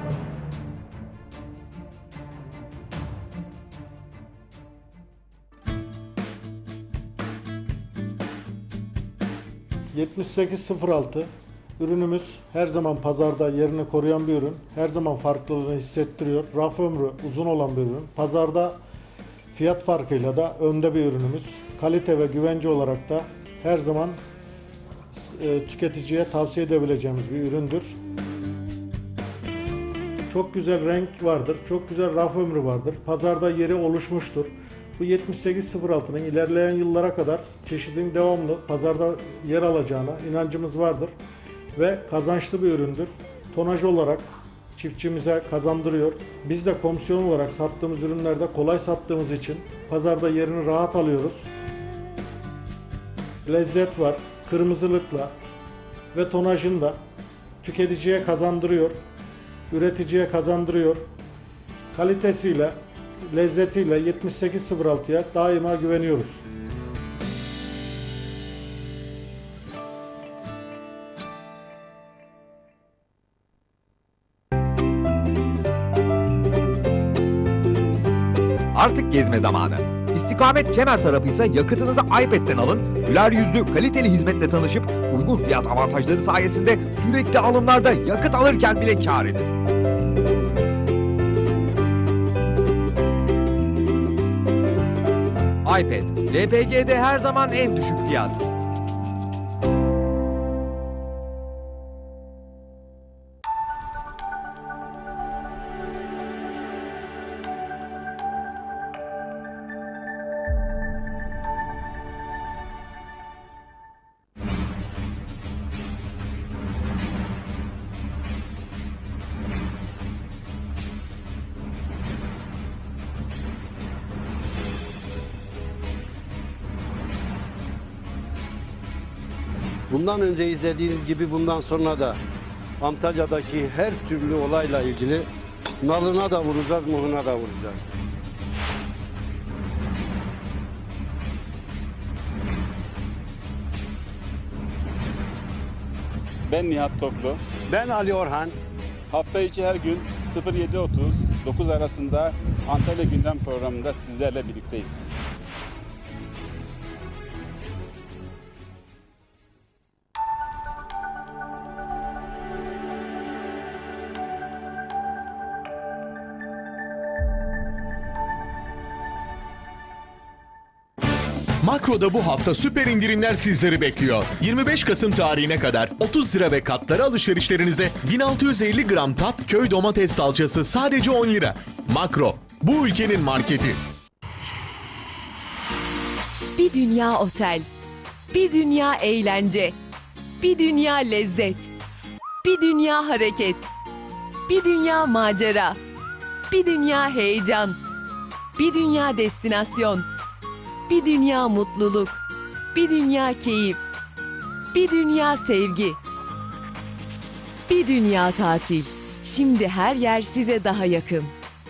yetmiş sekiz sıfır altı ürünümüz her zaman pazarda yerini koruyan bir ürün. Her zaman farklılığını hissettiriyor. Raf ömrü uzun olan bir ürün. Pazarda fiyat farkıyla da önde bir ürünümüz. Kalite ve güvence olarak da her zaman e, tüketiciye tavsiye edebileceğimiz bir üründür. Çok güzel renk vardır. Çok güzel raf ömrü vardır. Pazarda yeri oluşmuştur. Bu yetmiş sekiz sıfır altının ilerleyen yıllara kadar çeşidin devamlı pazarda yer alacağına inancımız vardır ve kazançlı bir üründür. Tonaj olarak çiftçimize kazandırıyor. Biz de komisyon olarak sattığımız ürünlerde kolay sattığımız için pazarda yerini rahat alıyoruz. Lezzet var, kırmızılıkla ve tonajında tüketiciye kazandırıyor, üreticiye kazandırıyor. Kalitesiyle, lezzetiyle yetmiş sekiz sıfır altıya daima güveniyoruz. Artık gezme zamanı. İstikamet Kemer tarafı ise yakıtınızı iPad'den alın, güler yüzlü, kaliteli hizmetle tanışıp uygun fiyat avantajları sayesinde sürekli alımlarda yakıt alırken bile kâr edin. iPad, L P G'de her zaman en düşük fiyat. Bundan önce izlediğiniz gibi bundan sonra da Antalya'daki her türlü olayla ilgili nalına da vuracağız, muhuna da vuracağız. Ben Nihat Toklu. Ben Ali Orhan. Hafta içi her gün sıfır yedi otuz dokuz arasında Antalya Gündem programında sizlerle birlikteyiz. Makro'da bu hafta süper indirimler sizleri bekliyor. yirmi beş Kasım tarihine kadar otuz lira ve katları alışverişlerinize bin altı yüz elli gram tat köy domates salçası sadece on lira. Makro, bu ülkenin marketi. Bir dünya otel, bir dünya eğlence, bir dünya lezzet, bir dünya hareket, bir dünya macera, bir dünya heyecan, bir dünya destinasyon, bir dünya mutluluk, bir dünya keyif, bir dünya sevgi, bir dünya tatil. Şimdi her yer size daha yakın.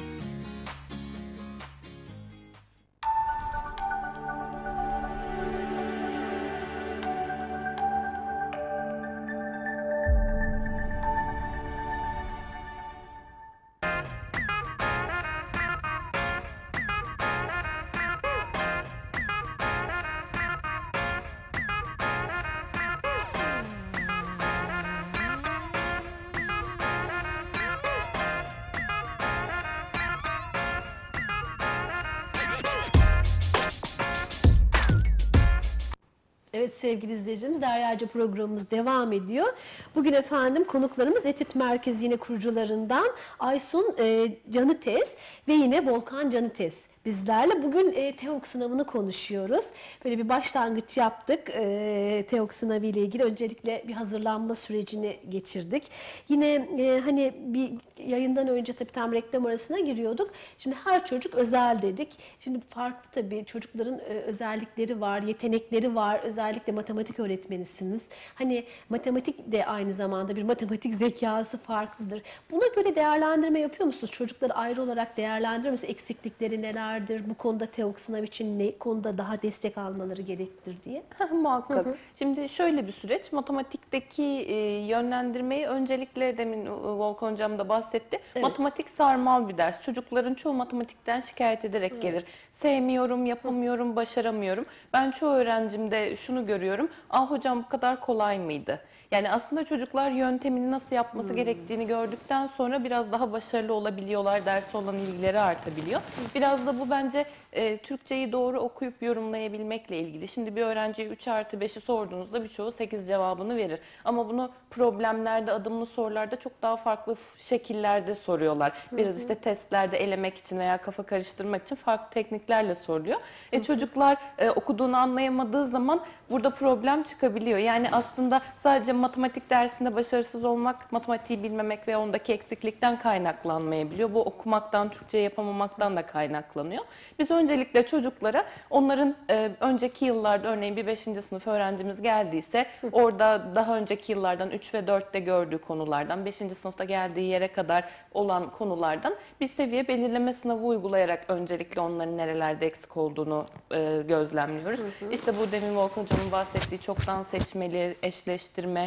Evet sevgili izleyicilerimiz, Derya'cı programımız devam ediyor. Bugün efendim konuklarımız Etüt Merkezi yine kurucularından Aysun e, Canıtez ve yine Volkan Canıtez bizlerle. Bugün e, TEOK sınavını konuşuyoruz. Böyle bir başlangıç yaptık e, TEOK sınavı ile ilgili. Öncelikle bir hazırlanma sürecini geçirdik. Yine e, hani bir yayından önce tabii tam reklam arasına giriyorduk. Şimdi her çocuk özel dedik. Şimdi farklı tabii çocukların e, özellikleri var, yetenekleri var. Özellikle matematik öğretmenisiniz. Hani matematik de aynı zamanda bir matematik zekası farklıdır. Buna göre değerlendirme yapıyor musunuz? Çocukları ayrı olarak değerlendiriyor musunuz? Eksiklikleri neler? Bu konuda TEOK sınav için ne konuda daha destek almaları gerektir diye? Muhakkak. Hı hı. Şimdi şöyle bir süreç, matematikteki e, yönlendirmeyi öncelikle demin Volkan Hocam da bahsetti. Evet. Matematik sarmal bir ders. Çocukların çoğu matematikten şikayet ederek Evet. gelir. Sevmiyorum, yapamıyorum, başaramıyorum. Ben çoğu öğrencimde şunu görüyorum. Ah hocam bu kadar kolay mıydı? Yani aslında çocuklar yöntemini nasıl yapması Hmm. gerektiğini gördükten sonra biraz daha başarılı olabiliyorlar, derse olan ilgileri artabiliyor. Biraz da bu bence e, Türkçeyi doğru okuyup yorumlayabilmekle ilgili. Şimdi bir öğrenciye üç artı beşi sorduğunuzda birçoğu sekiz cevabını verir. Ama bunu problemlerde, adımlı sorularda çok daha farklı şekillerde soruyorlar. Biraz Hı hı. işte testlerde elemek için veya kafa karıştırmak için farklı tekniklerle soruluyor. E, çocuklar e, okuduğunu anlayamadığı zaman burada problem çıkabiliyor. Yani aslında sadece matematik dersinde başarısız olmak, matematiği bilmemek ve ondaki eksiklikten kaynaklanmayabiliyor. Bu okumaktan, Türkçe yapamamaktan da kaynaklanıyor. Biz öncelikle çocuklara onların e, önceki yıllarda, örneğin bir beşinci sınıf öğrencimiz geldiyse orada daha önceki yıllardan üç ve dörtte gördüğü konulardan, beşinci sınıfta geldiği yere kadar olan konulardan bir seviye belirleme sınavı uygulayarak öncelikle onların nerelerde eksik olduğunu e, gözlemliyoruz. Hı hı. İşte bu demin Volkan Hocam'ın bahsettiği çoktan seçmeli, eşleştirme,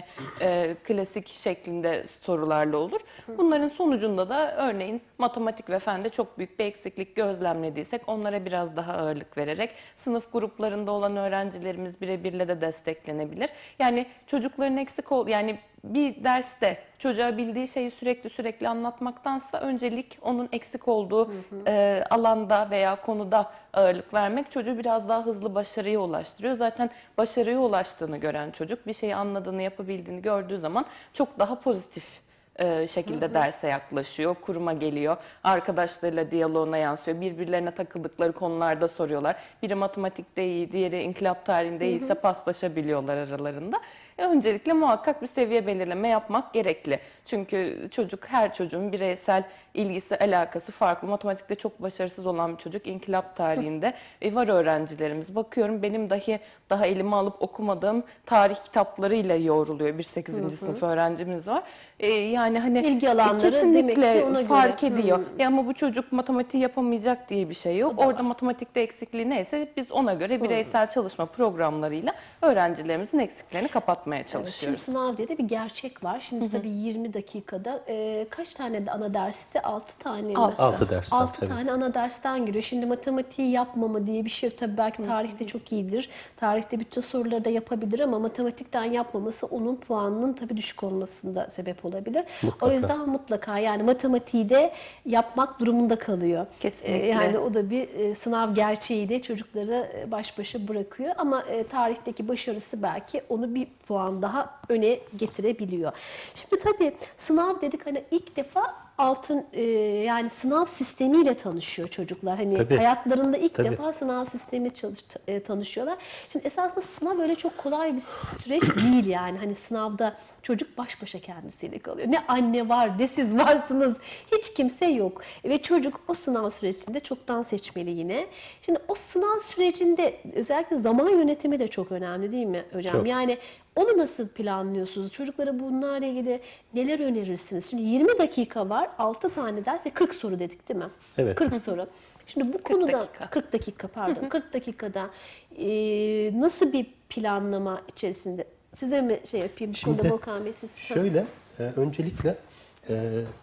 e, klasik şeklinde sorularla olur. Bunların sonucunda da örneğin matematik ve fende çok büyük bir eksiklik gözlemlediysek onlara biraz daha ağırlık vererek sınıf gruplarında olan öğrencilerimiz birebirle de desteklenebilir. Yani çocukların eksik ol yani bir derste çocuğa bildiği şeyi sürekli sürekli anlatmaktansa öncelik onun eksik olduğu hı hı. E, alanda veya konuda ağırlık vermek çocuğu biraz daha hızlı başarıya ulaştırıyor. Zaten başarıya ulaştığını gören çocuk bir şeyi anladığını, yapabildiğini gördüğü zaman çok daha pozitif e, şekilde hı hı. derse yaklaşıyor, kuruma geliyor, arkadaşlarıyla diyaloğuna yansıyor, birbirlerine takıldıkları konularda soruyorlar. Biri matematikte iyi, diğeri inkılap tarihinde iyiyse paslaşabiliyorlar aralarında. Öncelikle muhakkak bir seviye belirleme yapmak gerekli. Çünkü çocuk, her çocuğun bireysel ilgisi, alakası farklı. Matematikte çok başarısız olan bir çocuk inkılap tarihinde e, var öğrencilerimiz. Bakıyorum benim dahi daha elime alıp okumadığım tarih kitaplarıyla yoğruluyor. Bir sekizinci sınıf öğrencimiz var. E, yani hani İlgi alanları kesinlikle ona fark göre. ediyor. Hmm. E, ama bu çocuk matematiği yapamayacak diye bir şey yok. Orada var. Matematikte eksikliği neyse biz ona göre bireysel hmm. çalışma programlarıyla öğrencilerimizin eksiklerini kapatmaya çalışıyoruz. Şimdi sınav diye de bir gerçek var. Şimdi hı hı. tabii yirmi dakikada e, kaç tane de ana derste? altı tane mi? altı dersten. altı tane ana dersten giriyor. Şimdi matematiği yapmama diye bir şey yok. Tabii belki tarihte hı hı. çok iyidir. Tarihte bütün soruları da yapabilir ama matematikten yapmaması onun puanının tabii düşük olmasında sebep olabilir. Mutlaka. O yüzden mutlaka yani matematiği de yapmak durumunda kalıyor. Kesinlikle. E, yani o da bir e, sınav gerçeğiyle çocukları baş başa bırakıyor. Ama e, tarihteki başarısı belki onu bir puan daha öne getirebiliyor. Şimdi tabii sınav dedik hani ilk defa altın e, yani sınav sistemiyle tanışıyor çocuklar. Hani tabii. hayatlarında ilk tabii. defa sınav sistemi çalış, e, tanışıyorlar. Şimdi esasında sınav öyle çok kolay bir süreç değil yani. Hani sınavda çocuk baş başa kendisiyle kalıyor. Ne anne var, ne siz varsınız. Hiç kimse yok. Ve çocuk o sınav sürecinde çoktan seçmeli yine. Şimdi o sınav sürecinde özellikle zaman yönetimi de çok önemli değil mi hocam? Çok. Yani onu nasıl planlıyorsunuz? Çocuklara bunlarla ilgili neler önerirsiniz? Şimdi yirmi dakika var, altı tane ders ve kırk soru dedik değil mi? Evet. kırk soru. Şimdi bu konuda dakika. kırk dakika pardon kırk dakikada e, nasıl bir planlama içerisinde? Size mi şey yapayım? Bu Şimdi konuda Volkan Bey siz. Şöyle, e, öncelikle e,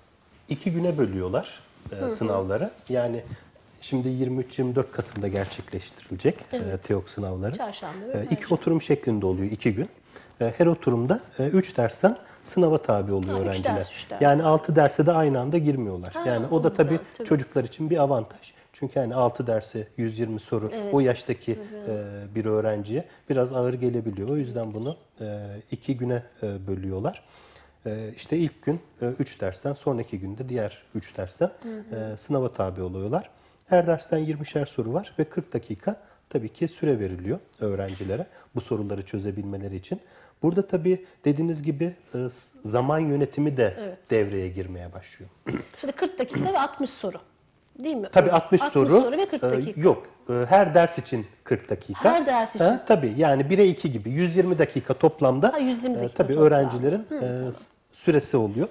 iki güne bölüyorlar e, hı hı. sınavları. Yani şimdi yirmi üç yirmi dört Kasım'da gerçekleştirilecek evet. e, TEOK sınavları. Çarşamba. E, iki oturum şeklinde oluyor, iki gün. E, her oturumda e, üç dersten sınava tabi oluyor ha, öğrenciler. Üç ders, üç ders. Yani altı derse de aynı anda girmiyorlar. Ha, yani o da tabii, tabii çocuklar için bir avantaj. Çünkü yani altı dersi yüz yirmi soru evet. o yaştaki e, bir öğrenciye biraz ağır gelebiliyor. O yüzden bunu e, iki güne e, bölüyorlar. E, işte ilk gün e, üç dersten, sonraki günde diğer üç dersten hı hı. E, sınava tabi oluyorlar. Her dersten yirmişer soru var ve kırk dakika tabii ki süre veriliyor öğrencilere bu soruları çözebilmeleri için. Burada tabii dediğiniz gibi zaman yönetimi de evet. devreye girmeye başlıyor. Şimdi kırk dakika ve altmış soru. Değil mi? Tabii altmış, altmış soru, soru ve kırk dakika. Yok. Her ders için kırk dakika. Her ders için. Ha, tabii yani bire iki gibi yüz yirmi dakika toplamda. Ha, yüz yirmi dakika tabii toplam. öğrencilerin Hı, tamam. süresi oluyor.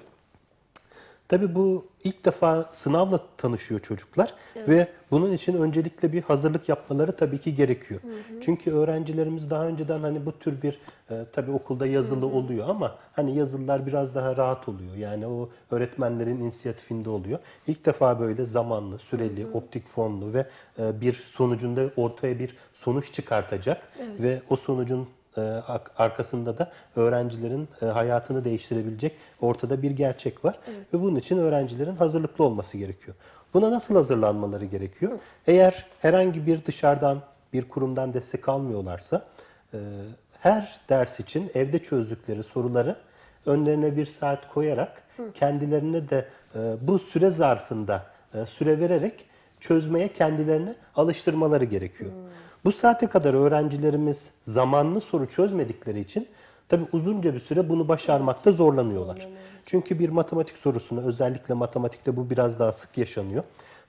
Tabii bu ilk defa sınavla tanışıyor çocuklar evet. ve bunun için öncelikle bir hazırlık yapmaları tabii ki gerekiyor. Hı hı. Çünkü öğrencilerimiz daha önceden hani bu tür bir e, tabii okulda yazılı hı hı. oluyor ama hani yazılılar biraz daha rahat oluyor. Yani o öğretmenlerin inisiyatifinde oluyor. İlk defa böyle zamanlı, süreli, hı hı. optik formlu ve e, bir sonucunda ortaya bir sonuç çıkartacak evet. ve o sonucun arkasında da öğrencilerin hayatını değiştirebilecek ortada bir gerçek var. Evet. Ve bunun için öğrencilerin hazırlıklı olması gerekiyor. Buna nasıl hazırlanmaları gerekiyor? Hı. Eğer herhangi bir dışarıdan, bir kurumdan destek almıyorlarsa her ders için evde çözdükleri soruları önlerine bir saat koyarak Hı. kendilerine de bu süre zarfında süre vererek çözmeye kendilerini alıştırmaları gerekiyor. Hmm. Bu saate kadar öğrencilerimiz zamanlı soru çözmedikleri için tabii uzunca bir süre bunu başarmakta zorlanıyorlar. Çünkü bir matematik sorusunu, özellikle matematikte bu biraz daha sık yaşanıyor.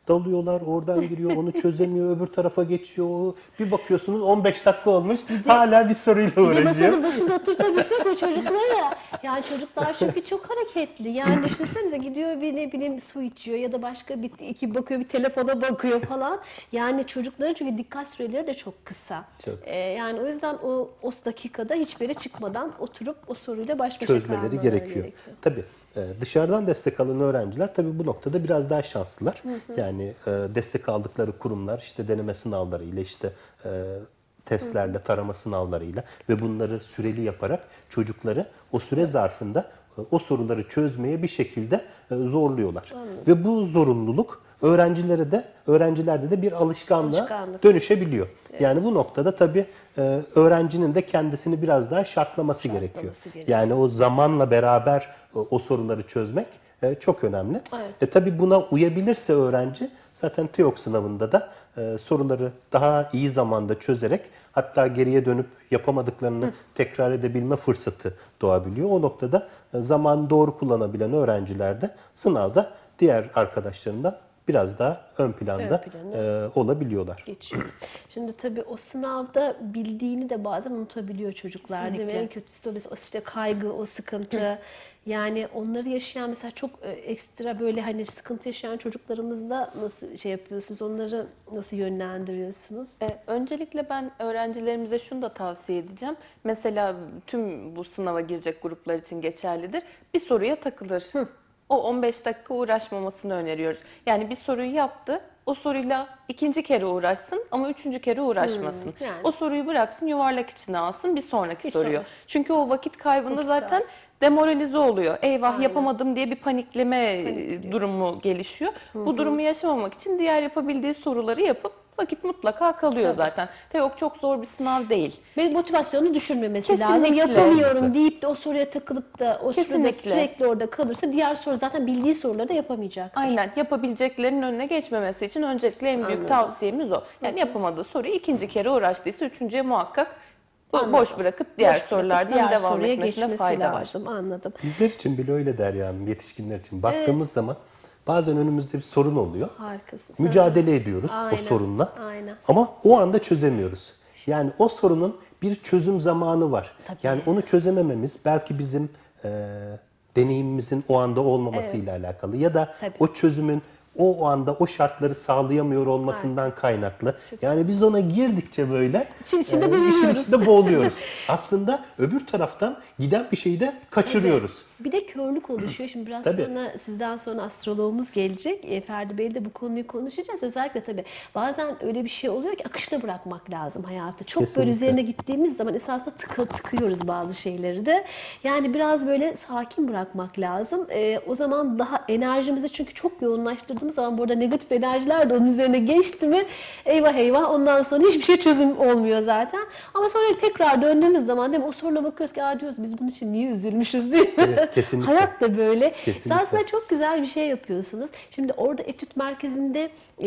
dalıyorlar, oradan giriyor, onu çözemiyor, öbür tarafa geçiyor. O- Bir bakıyorsunuz on beş dakika olmuş, hala bir soruyla Bir de uğraşıyor. masanın başında oturtabilsek o çocukları ya. Yani çocuklar çünkü çok hareketli. Yani düşünsenize gidiyor bir ne bileyim su içiyor ya da başka bir iki bakıyor bir telefona bakıyor falan. Yani çocukların çünkü dikkat süreleri de çok kısa. Çok. Ee, yani o yüzden o o dakikada hiçbir yere çıkmadan oturup o soruyla baş başa Çözmeleri kalmaları gerekiyor. Tabii e, dışarıdan destek alan öğrenciler tabii bu noktada biraz daha şanslılar. Hı hı. Yani e, destek aldıkları kurumlar işte deneme sınavlarıyla işte e, testlerle, tarama sınavlarıyla ve bunları süreli yaparak çocukları o süre zarfında e, o soruları çözmeye bir şekilde e, zorluyorlar. Anladım. Ve bu zorunluluk öğrencilere de öğrencilerde de bir alışkanlığa Alışkanlık. dönüşebiliyor. Yani bu noktada tabii e, öğrencinin de kendisini biraz daha şartlaması, gerekiyor. gerekiyor. Yani o zamanla beraber e, o soruları çözmek e, çok önemli. Evet. E, tabii buna uyabilirse öğrenci zaten TÜOK sınavında da e, soruları daha iyi zamanda çözerek hatta geriye dönüp yapamadıklarını tekrar edebilme fırsatı doğabiliyor. O noktada e, zamanı doğru kullanabilen öğrenciler de sınavda diğer arkadaşlarından biraz daha ön planda Ön planda. e, olabiliyorlar. geçiyor. Şimdi tabii o sınavda bildiğini de bazen unutabiliyor çocuklar değil mi? Kesinlikle. En kötüsü de o işte kaygı, o sıkıntı. Yani onları yaşayan mesela çok e, ekstra böyle hani sıkıntı yaşayan çocuklarımızda nasıl şey yapıyorsunuz? Onları nasıl yönlendiriyorsunuz? Ee, öncelikle ben öğrencilerimize şunu da tavsiye edeceğim. Mesela tüm bu sınava girecek gruplar için geçerlidir. Bir soruya takılır. O on beş dakika uğraşmamasını öneriyoruz. Yani bir soruyu yaptı, o soruyla ikinci kere uğraşsın ama üçüncü kere uğraşmasın. Hmm, yani. O soruyu bıraksın, yuvarlak içine alsın bir sonraki Bir soruyu. sonraki. Çünkü o vakit kaybında Vakit zaten kaybı. demoralize oluyor. Eyvah Aynen. yapamadım diye bir panikleme durumu gelişiyor. Hı Bu hı. durumu yaşamamak için diğer yapabildiği soruları yapıp vakit mutlaka kalıyor Tabii. zaten. TEOK çok zor bir sınav değil. Ve motivasyonu düşürmemesi Kesinlikle. lazım. Yapamıyorum Kesinlikle. deyip de o soruya takılıp da o sırada Kesinlikle. sürekli orada kalırsa diğer soru zaten bildiği soruları da yapamayacak. Aynen, yapabileceklerinin önüne geçmemesi için öncelikle en büyük Anladım. tavsiyemiz o. Yani yapamadığı soruyu ikinci kere uğraştıysa üçüncüye muhakkak bo- Anladım. boş bırakıp diğer Boş bırakıp sorulardan diğer devam soruya etmesine geçmesi fayda var. lazım. Anladım. Bizler için bile öyle Derya Hanım, yetişkinler için. Baktığımız zaman bazen önümüzde bir sorun oluyor. Harikasın. Mücadele ediyoruz Aynen, o sorunla. aynen. Ama o anda çözemiyoruz. Yani o sorunun bir çözüm zamanı var. Yani onu çözemememiz belki bizim e, deneyimimizin o anda olmamasıyla alakalı ya da Tabii. o çözümün o, o anda o şartları sağlayamıyor olmasından kaynaklı. Yani biz ona girdikçe böyle İçin içinde e, boğuluyoruz. işin içinde boğuluyoruz. Aslında öbür taraftan giden bir şeyi de kaçırıyoruz. Bir de körlük oluşuyor. Şimdi biraz Tabii. sonra sizden sonra astroloğumuz gelecek. E, Ferdi Bey'le de bu konuyu konuşacağız. Özellikle tabii bazen öyle bir şey oluyor ki akışına bırakmak lazım hayatı. Çok böyle Kesinlikle. üzerine gittiğimiz zaman esasında tıkı, tıkıyoruz bazı şeyleri de. Yani biraz böyle sakin bırakmak lazım. E, o zaman daha enerjimizi çünkü çok yoğunlaştırdığımız zaman burada negatif enerjiler de onun üzerine geçti mi eyvah eyvah ondan sonra hiçbir şey çözüm olmuyor zaten. Ama sonra tekrar döndüğümüz zaman değil mi? O soruna bakıyoruz ki aa diyoruz biz bunun için niye üzülmüşüz diye. Evet, kesinlikle. Hayat da böyle. Siz Kesinlikle. aslında çok güzel bir şey yapıyorsunuz. Şimdi orada etüt merkezinde e,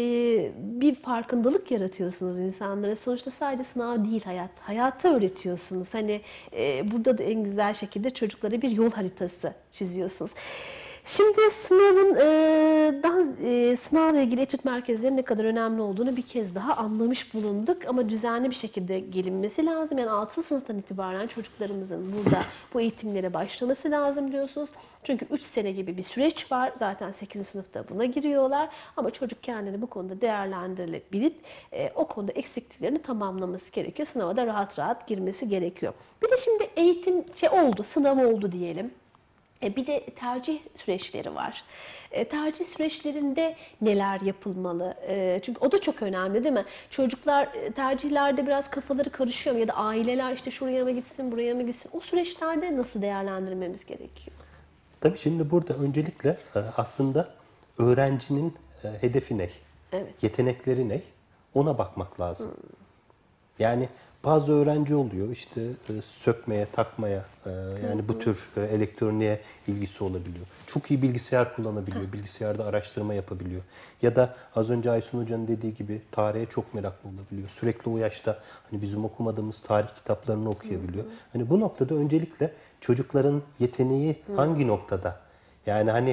bir farkındalık yaratıyorsunuz insanlara. Sonuçta sadece sınav değil hayat. Hayatı öğretiyorsunuz. Hani e, burada da en güzel şekilde çocuklara bir yol haritası çiziyorsunuz. Şimdi sınavın e, daha e, sınavla ilgili etüt merkezlerinin ne kadar önemli olduğunu bir kez daha anlamış bulunduk. Ama düzenli bir şekilde gelinmesi lazım. Yani altıncı sınıftan itibaren çocuklarımızın burada bu eğitimlere başlaması lazım diyorsunuz. Çünkü üç sene gibi bir süreç var. Zaten sekizinci sınıfta buna giriyorlar. Ama çocuk kendini bu konuda değerlendirilebilip e, o konuda eksikliklerini tamamlaması gerekiyor. Sınava da rahat rahat girmesi gerekiyor. Bir de şimdi eğitim şey oldu, sınav oldu diyelim. E, Bir de tercih süreçleri var. E, tercih süreçlerinde neler yapılmalı? E, çünkü o da çok önemli değil mi? Çocuklar e, tercihlerde biraz kafaları karışıyor ya da aileler işte şuraya mı gitsin, buraya mı gitsin? O süreçlerde nasıl değerlendirmemiz gerekiyor? Tabii şimdi burada öncelikle e, aslında öğrencinin e, hedefi ne? Evet. Yetenekleri ne? Ona bakmak lazım. Yani bazı öğrenci oluyor işte e, sökmeye, takmaya e, yani bu tür e, elektroniğe ilgisi olabiliyor. Çok iyi bilgisayar kullanabiliyor, bilgisayarda araştırma yapabiliyor. Ya da az önce Aysun Hoca'nın dediği gibi tarihe çok meraklı olabiliyor. Sürekli o yaşta hani bizim okumadığımız tarih kitaplarını okuyabiliyor. Hani bu noktada öncelikle çocukların yeteneği hangi noktada? Yani hani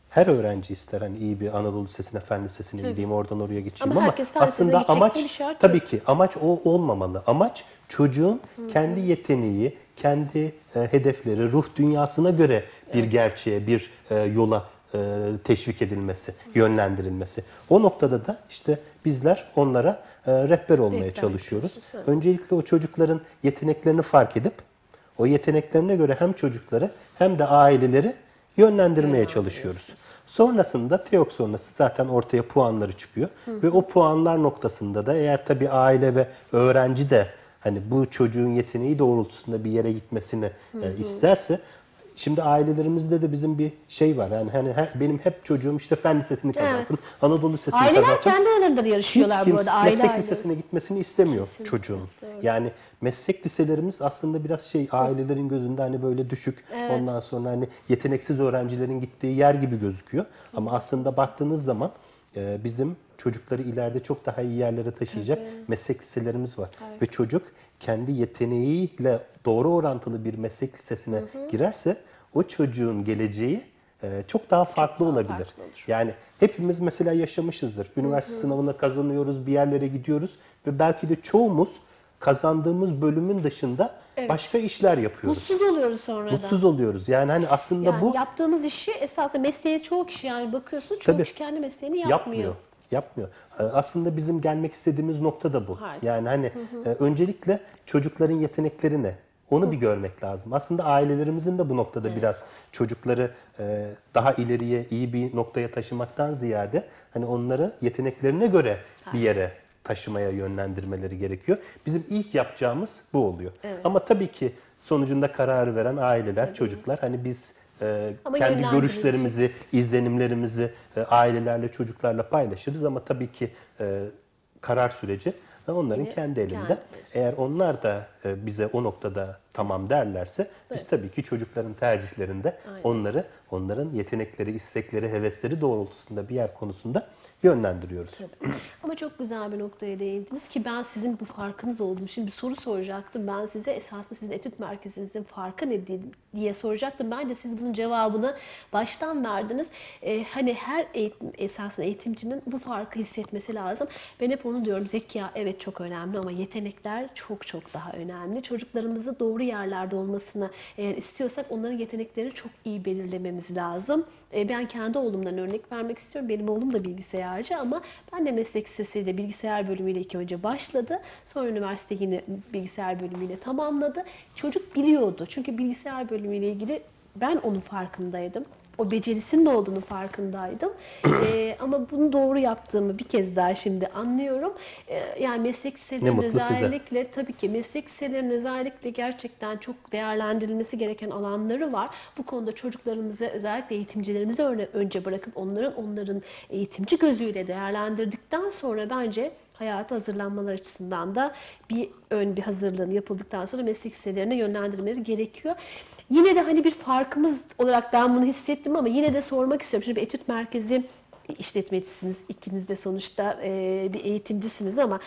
her öğrenci ister hani iyi bir Anadolu Lisesi'ne, Fen Lisesi'ne Tabii. gideyim, oradan oraya geçeyim Ama ama, herkes Fen Lisesi'ne aslında gidecek amaç diye bir şart tabii yok. ki amaç o olmamalı. Amaç çocuğun kendi yeteneği, kendi e, hedefleri, ruh dünyasına göre bir gerçeğe, bir e, yola e, teşvik edilmesi, yönlendirilmesi. O noktada da işte bizler onlara e, rehber olmaya Rehber çalışıyoruz. yapıyorsunuz, Öncelikle o çocukların yeteneklerini fark edip o yeteneklerine göre hem çocukları hem de aileleri yönlendirmeye çalışıyoruz. Sonrasında TEOK sonrası zaten ortaya puanları çıkıyor. Hı hı. Ve o puanlar noktasında da eğer tabii aile ve öğrenci de hani bu çocuğun yeteneği doğrultusunda bir yere gitmesini Hı e, hı. isterse, şimdi ailelerimizde de bizim bir şey var. Yani hani he- benim hep çocuğum işte Fen Lisesi'ni kazansın, Evet. Anadolu Lisesi'ni Aileler kazansın. kendi aralarında da yarışıyorlar Hiç bu kimse arada. Aile meslek aile. lisesine gitmesini istemiyor çocuğun. Yani meslek liselerimiz aslında biraz şey, ailelerin gözünde hani böyle düşük, Evet. ondan sonra hani yeteneksiz öğrencilerin gittiği yer gibi gözüküyor. Ama aslında baktığınız zaman e, bizim çocukları ileride çok daha iyi yerlere taşıyacak Tabii. meslek liselerimiz var. Harika. Ve çocuk kendi yeteneğiyle doğru orantılı bir meslek lisesine Hı hı. girerse o çocuğun geleceği e, çok daha farklı olabilir. Yani hepimiz mesela yaşamışızdır. Üniversite Hı hı. sınavına kazanıyoruz, bir yerlere gidiyoruz ve belki de çoğumuz kazandığımız bölümün dışında Evet. başka işler yapıyoruz. Mutsuz oluyoruz sonra da. Mutsuz oluyoruz. Yani hani aslında Yani bu yaptığımız işi esasında mesleği çoğu kişi yani bakıyorsunuz çoğu Tabii. kişi kendi mesleğini yapmıyor. yapmıyor. Yapmıyor. Ee, Aslında bizim gelmek istediğimiz nokta da bu. Harika. Yani hani Hı hı. e, öncelikle çocukların yetenekleri ne? Onu bir görmek lazım. Aslında ailelerimizin de bu noktada biraz çocukları e, daha ileriye, iyi bir noktaya taşımaktan ziyade hani onları yeteneklerine göre bir yere taşımaya yönlendirmeleri gerekiyor. Bizim ilk yapacağımız bu oluyor. Evet. Ama tabii ki sonucunda kararı veren aileler, çocuklar. Hani biz e, Ama kendi yönlendirici. görüşlerimizi, izlenimlerimizi e, ailelerle, çocuklarla paylaşırız ama tabii ki e, karar süreci e, onların Yine kendi elinde. kendileri. Eğer onlar da e, bize o noktada tamam derlerse biz tabii ki çocukların tercihlerinde Aynen. onları onların yetenekleri, istekleri, hevesleri doğrultusunda bir yer konusunda yönlendiriyoruz. Tabii. Ama çok güzel bir noktaya değindiniz ki ben sizin bu farkınız olduğunu, şimdi bir soru soracaktım ben size, esasında sizin etüt merkezinizin farkı ne diye, diye soracaktım. Bence siz bunun cevabını baştan verdiniz. Ee, hani her eğitim, esasında eğitimcinin bu farkı hissetmesi lazım. Ben hep onu diyorum, zeka evet çok önemli ama yetenekler çok çok daha önemli. Çocuklarımızı doğru yerlerde olmasını eğer istiyorsak onların yeteneklerini çok iyi belirlememiz lazım. Ee, ben kendi oğlumdan örnek vermek istiyorum. Benim oğlum da bilgisayarcı ama ben de meslek lisesiyle bilgisayar bölümüyle ilk önce başladı. Sonra üniversite yine bilgisayar bölümüyle tamamladı. Çocuk biliyordu. Çünkü bilgisayar bölümüyle ilgili ben onun farkındaydım. O becerisinin de olduğunu farkındaydım. Ee, ama bunu doğru yaptığımı bir kez daha şimdi anlıyorum. Ee, yani meslek liselerinin özellikle, tabii ki meslek liselerinin özellikle gerçekten çok değerlendirilmesi gereken alanları var. Bu konuda çocuklarımızı, özellikle eğitimcilerimizi önce bırakıp onların onların eğitimci gözüyle değerlendirdikten sonra bence hayata hazırlanmalar açısından da bir ön bir hazırlığın yapıldıktan sonra meslek liselerine yönlendirmeleri gerekiyor. Yine de hani bir farkımız olarak ben bunu hissettim ama yine de sormak istiyorum. Şimdi bir etüt merkezi işletmecisiniz. İkiniz de sonuçta e, bir eğitimcisiniz ama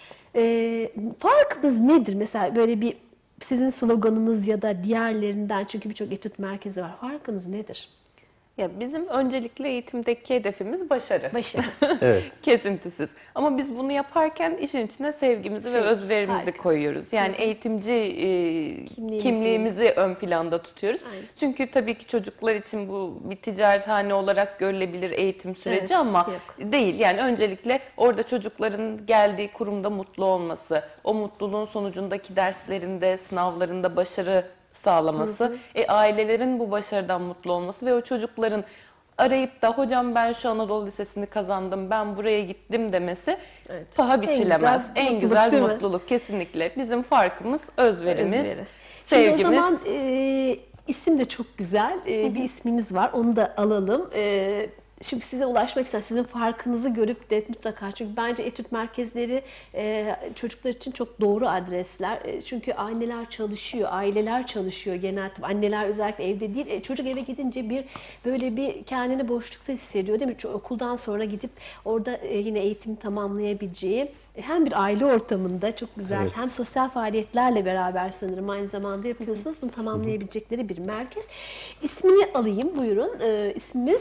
e, farkımız nedir? Mesela böyle bir sizin sloganınız ya da diğerlerinden, çünkü birçok etüt merkezi var. Farkınız nedir? Ya bizim öncelikle eğitimdeki hedefimiz başarı. Başarı. Evet. Kesintisiz. Ama biz bunu yaparken işin içine sevgimizi Sevgi, ve özverimizi harika. koyuyoruz. Yani Hı hı. eğitimci e, Kimliğimizi. kimliğimizi ön planda tutuyoruz. Aynen. Çünkü tabii ki çocuklar için bu bir ticarethane olarak görülebilir eğitim süreci Evet, ama yok. değil. Yani öncelikle orada çocukların geldiği kurumda mutlu olması, o mutluluğun sonucundaki derslerinde, sınavlarında başarı sağlaması, Hı hı. E, ailelerin bu başarıdan mutlu olması ve o çocukların arayıp da hocam ben şu Anadolu Lisesi'ni kazandım, ben buraya gittim demesi Evet. paha En biçilemez. güzel En mutluluk, güzel değil mi? mutluluk kesinlikle. Bizim farkımız özverimiz, Özveri. sevgimiz. Şimdi o zaman e, isim de çok güzel. E, bir ismimiz var. Onu da alalım. E, Şimdi size ulaşmak isteyen, sizin farkınızı görüp de mutlaka, çünkü bence etüt merkezleri e, çocuklar için çok doğru adresler. E, çünkü anneler çalışıyor, aileler çalışıyor genelde. Anneler özellikle evde değil. E, çocuk eve gidince bir böyle bir kendini boşlukta hissediyor değil mi? Çünkü okuldan sonra gidip orada e, yine eğitim tamamlayabileceği, hem bir aile ortamında çok güzel, Evet. hem sosyal faaliyetlerle beraber sanırım aynı zamanda yapıyorsunuz. Bunu tamamlayabilecekleri bir merkez. İsmini alayım, buyurun. E, ismimiz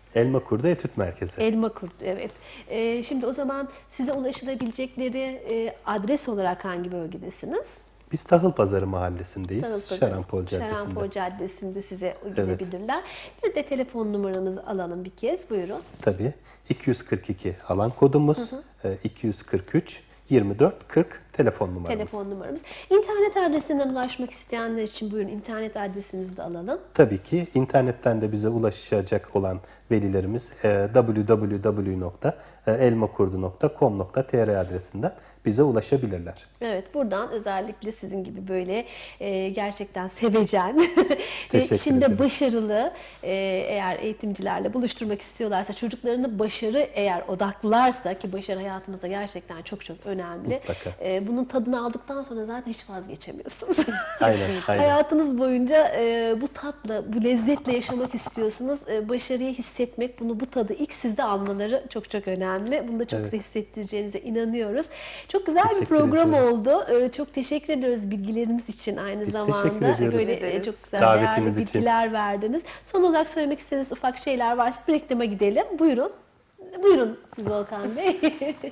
Elmakur'da etüt merkezi. Elmakur, evet. Ee, şimdi o zaman size ulaşılabilecekleri e, adres olarak hangi bölgedesiniz? Biz Tahılpazarı mahallesindeyiz. Tahılpazarı, Şarampol Caddesi'nde. Şarampol Caddesi'nde size gidebilirler. Bir de telefon numaranızı alalım bir kez. Buyurun. Tabii. iki yüz kırk iki alan kodumuz. Hı hı. iki yüz kırk üç yirmi dört kırk telefon numaramız. Telefon numaramız. İnternet adresinden ulaşmak isteyenler için buyurun internet adresinizi de alalım. Tabii ki internetten de bize ulaşacak olan velilerimiz e, double-u double-u double-u nokta elmakurdu nokta com nokta tr adresinden bize ulaşabilirler. Evet, buradan özellikle sizin gibi böyle e, gerçekten sevecen ve içinde ederim. başarılı e, eğer eğitimcilerle buluşturmak istiyorlarsa, çocuklarını başarı eğer odaklılarsa, ki başarı hayatımızda gerçekten çok çok önemli. Mutlaka. E, bunun tadını aldıktan sonra zaten hiç vazgeçemiyorsunuz. Aynen, aynen. Hayatınız boyunca e, bu tatla, bu lezzetle yaşamak istiyorsunuz. E, başarıyı hissetmek, bunu bu tadı ilk sizde almaları çok çok önemli. Bunu da çok Evet. güzel hissettireceğinize inanıyoruz. Çok güzel bir Teşekkür program ediyoruz. oldu. Ee, çok teşekkür ediyoruz bilgilerimiz için aynı Biz zamanda. teşekkür ediyoruz. Böyle e, çok güzel Davetiniz değerli için. bilgiler verdiniz. Son olarak söylemek istediğiniz ufak şeyler varsa bir reklama gidelim. Buyurun. Buyurun siz Volkan Bey.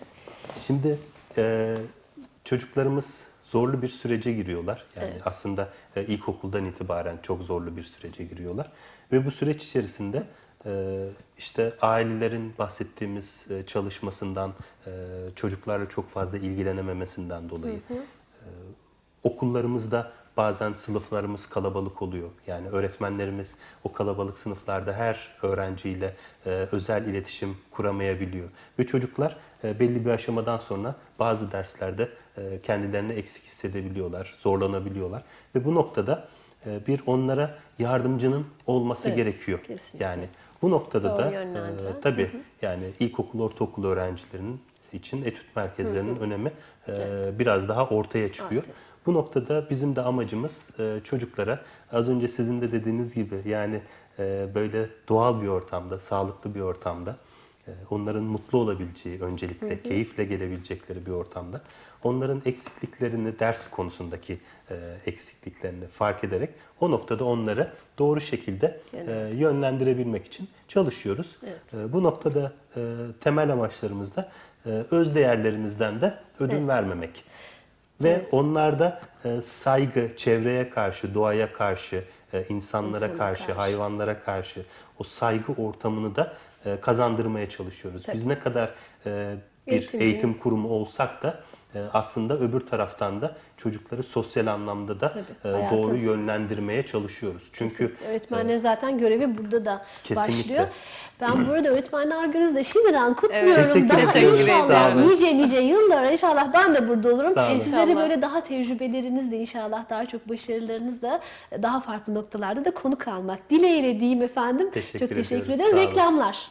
Şimdi e, çocuklarımız zorlu bir sürece giriyorlar. Yani Evet. aslında e, ilkokuldan itibaren çok zorlu bir sürece giriyorlar. Ve bu süreç içerisinde e, işte ailelerin bahsettiğimiz e, çalışmasından, e, çocuklarla çok fazla ilgilenememesinden dolayı, Hı hı. e, okullarımızda bazen sınıflarımız kalabalık oluyor. Yani öğretmenlerimiz o kalabalık sınıflarda her öğrenciyle e, özel iletişim kuramayabiliyor. Ve çocuklar e, belli bir aşamadan sonra bazı derslerde e, kendilerini eksik hissedebiliyorlar, zorlanabiliyorlar. Ve bu noktada e, bir onlara yardımcının olması Evet, gerekiyor. kesinlikle. Yani bu noktada Doğru da yönlendiren. e, tabii Hı hı. yani ilkokul, ortaokul öğrencilerinin için etüt merkezlerinin Hı hı. önemi e, biraz daha ortaya çıkıyor. Artık. Bu noktada bizim de amacımız e, çocuklara az önce sizin de dediğiniz gibi yani e, böyle doğal bir ortamda, sağlıklı bir ortamda, e, onların mutlu olabileceği, öncelikle Hı hı. keyifle gelebilecekleri bir ortamda, onların eksikliklerini, ders konusundaki e, eksikliklerini fark ederek o noktada onları doğru şekilde e, yönlendirebilmek için çalışıyoruz. Evet. E, bu noktada e, temel amaçlarımız da e, öz değerlerimizden de ödün Evet. vermemek. Ve Evet. onlarda e, saygı, çevreye karşı, doğaya karşı, e, insanlara İnsana karşı, karşı. hayvanlara karşı o saygı ortamını da e, kazandırmaya çalışıyoruz. Tabii. Biz ne kadar e, bir Eğitimci. eğitim kurumu olsak da e, aslında öbür taraftan da çocukları sosyal anlamda da Tabii, e, hayatın- doğru yönlendirmeye çalışıyoruz. Çünkü öğretmenlerin zaten görevi burada da Kesinlikle. başlıyor. Ben burada öğretmenler gününüzü de şimdiden kutluyorum. Teşekkür Daha ediyoruz. inşallah Sağ olun. nice nice yıllar inşallah ben de burada olurum. Sağ olun. Sizleri İnşallah. böyle daha tecrübeleriniz de inşallah daha çok başarılarınız da daha farklı noktalarda da konuk almak dileğiyle diyeyim efendim. Teşekkür çok teşekkür ediyoruz. ederim. Sağ olun. Reklamlar.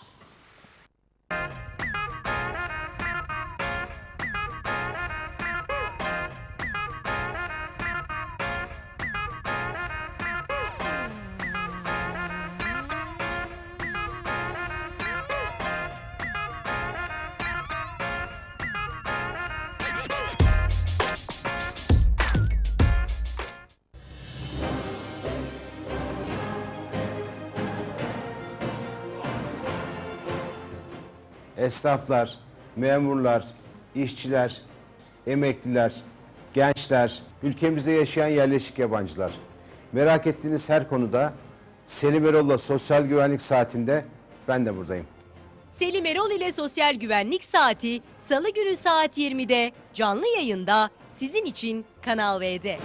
Esnaflar, memurlar, işçiler, emekliler, gençler, ülkemizde yaşayan yerleşik yabancılar. Merak ettiğiniz her konuda Selim Erol'la Sosyal Güvenlik Saati'nde ben de buradayım. Selim Erol ile Sosyal Güvenlik Saati Salı günü saat yirmide canlı yayında sizin için Kanal V'de.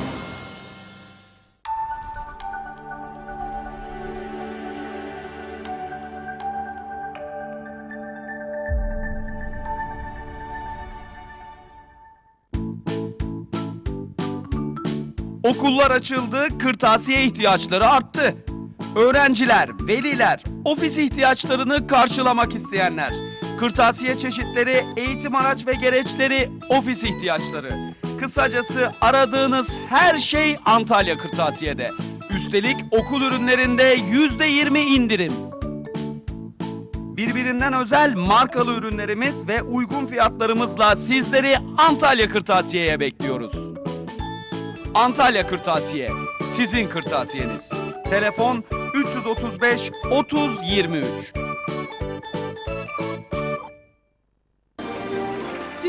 Okullar açıldı, kırtasiye ihtiyaçları arttı. Öğrenciler, veliler, ofis ihtiyaçlarını karşılamak isteyenler. Kırtasiye çeşitleri, eğitim araç ve gereçleri, ofis ihtiyaçları. Kısacası aradığınız her şey Antalya Kırtasiye'de. Üstelik okul ürünlerinde yüzde yirmi indirim. Birbirinden özel markalı ürünlerimiz ve uygun fiyatlarımızla sizleri Antalya Kırtasiye'ye bekliyoruz. Antalya Kırtasiye, sizin kırtasiyeniz. Telefon üç yüz otuz beş otuz yirmi üç.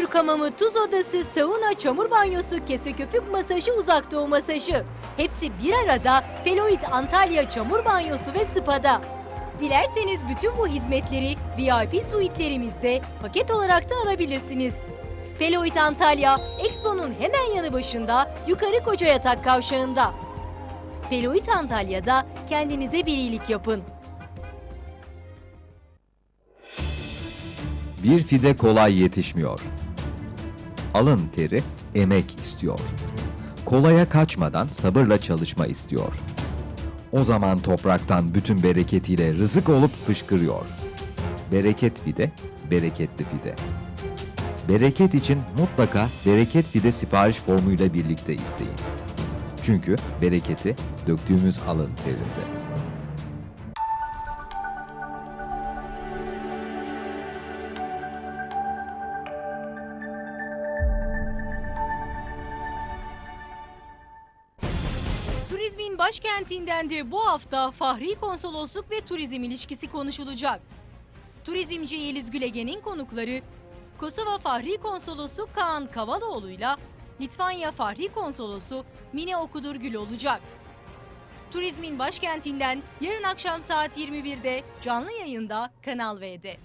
Türk hamamı, tuz odası, sauna, çamur banyosu, kese köpük masajı, uzak doğu masajı. Hepsi bir arada Feloid Antalya Çamur Banyosu ve Spa'da. Dilerseniz bütün bu hizmetleri V I P suitlerimizde paket olarak da alabilirsiniz. Feloid Antalya, Expo'nun hemen yanı başında Yukarı Kocayatak Kavşağı'nda. Feloid Antalya'da kendinize bir iyilik yapın. Bir fide kolay yetişmiyor. Alın teri emek istiyor. Kolaya kaçmadan sabırla çalışma istiyor. O zaman topraktan bütün bereketiyle rızık olup fışkırıyor. Bereket fide, bereketli fide. Bereket için mutlaka bereket fide sipariş formuyla birlikte isteyin. Çünkü bereketi döktüğümüz alın terinde. Turizmin başkentinden de bu hafta Fahri Konsolosluk ve turizm ilişkisi konuşulacak. Turizmci Yeliz Gülegen'in konukları Kosova Fahri Konsolosu Kaan Kavaloğlu'yla Litvanya Fahri Konsolosu Mine Okudurgül olacak. Turizmin başkentinden yarın akşam saat yirmi birde canlı yayında Kanal V'de.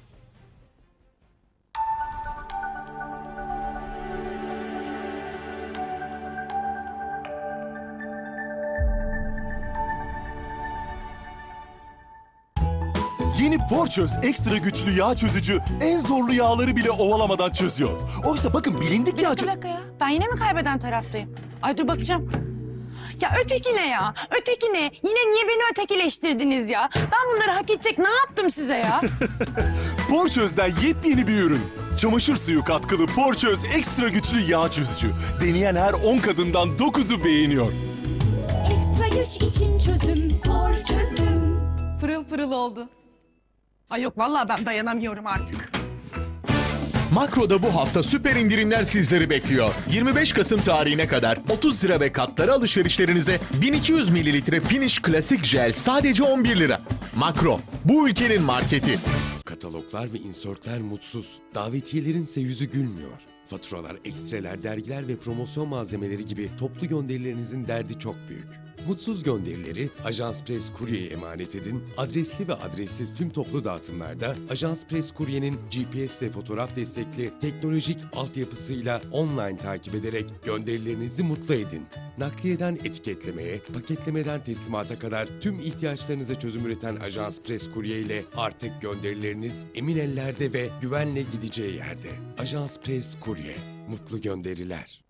Yeni Porçöz ekstra güçlü yağ çözücü en zorlu yağları bile ovalamadan çözüyor. Oysa bakın bilindik yağ... Bir dakika ya. Ben yine mi kaybeden taraftayım? Ay dur bakacağım. Ya öteki ne ya? Öteki ne? Yine niye beni ötekileştirdiniz ya? Ben bunları hak edecek ne yaptım size ya? Porçöz'den yepyeni bir ürün. Çamaşır suyu katkılı Porçöz ekstra güçlü yağ çözücü. Deneyen her on kadından dokuzu beğeniyor. Ekstra güç için çözüm, Porçöz'üm. Pırıl pırıl oldu. Ay yok vallahi ben dayanamıyorum artık. Makro'da bu hafta süper indirimler sizleri bekliyor. yirmi beş Kasım tarihine kadar otuz lira ve katları alışverişlerinize bin iki yüz mililitre Finish Klasik Jel sadece on bir lira. Makro, bu ülkenin marketi. Kataloglar ve insertler mutsuz. Davetiyelerin ise yüzü gülmüyor. Faturalar, ekstreler, dergiler ve promosyon malzemeleri gibi toplu gönderilerinizin derdi çok büyük. Mutsuz gönderileri Ajans Press Kurye'ye emanet edin. Adresli ve adressiz tüm toplu dağıtımlarda Ajans Press Kurye'nin G P S ve fotoğraf destekli teknolojik altyapısıyla online takip ederek gönderilerinizi mutlu edin. Nakliyeden etiketlemeye, paketlemeden teslimata kadar tüm ihtiyaçlarınıza çözüm üreten Ajans Press Kurye ile artık gönderileriniz emin ellerde ve güvenle gideceği yerde. Ajans Press Kurye, mutlu gönderiler.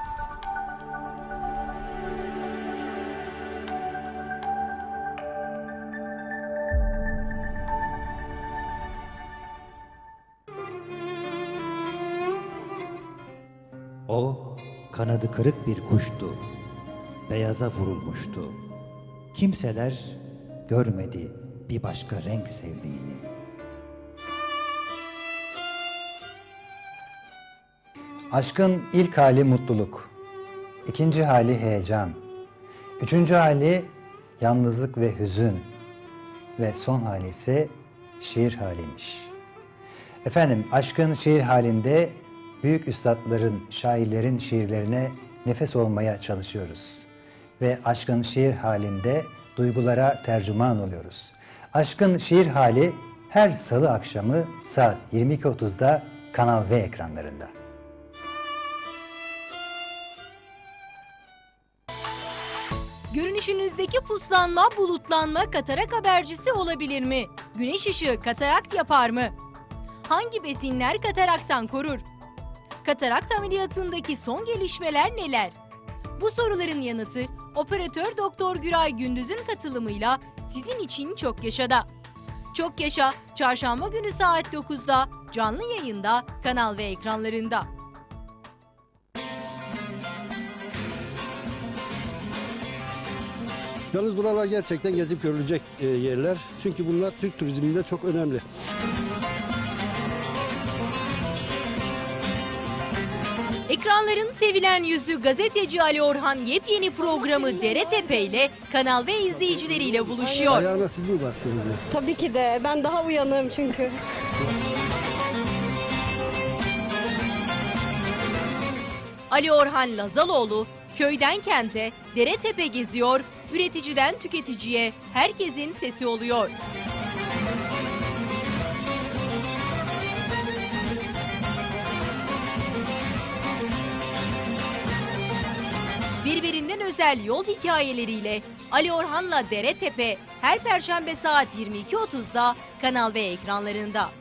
O kanadı kırık bir kuştu, beyaza vurulmuştu. Kimseler görmedi bir başka renk sevdiğini. Aşkın ilk hali mutluluk, ikinci hali heyecan, üçüncü hali yalnızlık ve hüzün ve son hali ise şiir haliymiş. Efendim, aşkın şiir halinde büyük üstadların, şairlerin şiirlerine nefes olmaya çalışıyoruz. Ve aşkın şiir halinde duygulara tercüman oluyoruz. Aşkın şiir hali her salı akşamı saat yirmi iki otuzda Kanal V ekranlarında. Görünüşünüzdeki puslanma, bulutlanma katarak habercisi olabilir mi? Güneş ışığı katarakt yapar mı? Hangi besinler kataraktan korur? Katarakt ameliyatındaki son gelişmeler neler? Bu soruların yanıtı operatör Doktor Güray Gündüz'ün katılımıyla sizin için Çok Yaşa'da. Çok Yaşa, çarşamba günü saat dokuzda canlı yayında Kanal V ekranlarında. Yalnız buralar gerçekten gezip görülecek e, yerler. Çünkü bunlar Türk turizminde çok önemli. Ekranların sevilen yüzü gazeteci Ali Orhan yepyeni programı Deretepe ile Kanal V izleyicileriyle buluşuyor. Ayağına siz mi bastınız yoksa? Tabii ki de. Ben daha uyanığım çünkü. Ali Orhan Lazaloğlu köyden kente, dere tepe geziyor, üreticiden tüketiciye herkesin sesi oluyor. Birbirinden özel yol hikayeleriyle Ali Orhan'la Dere Tepe her Perşembe saat yirmi iki otuzda Kanal V ekranlarında.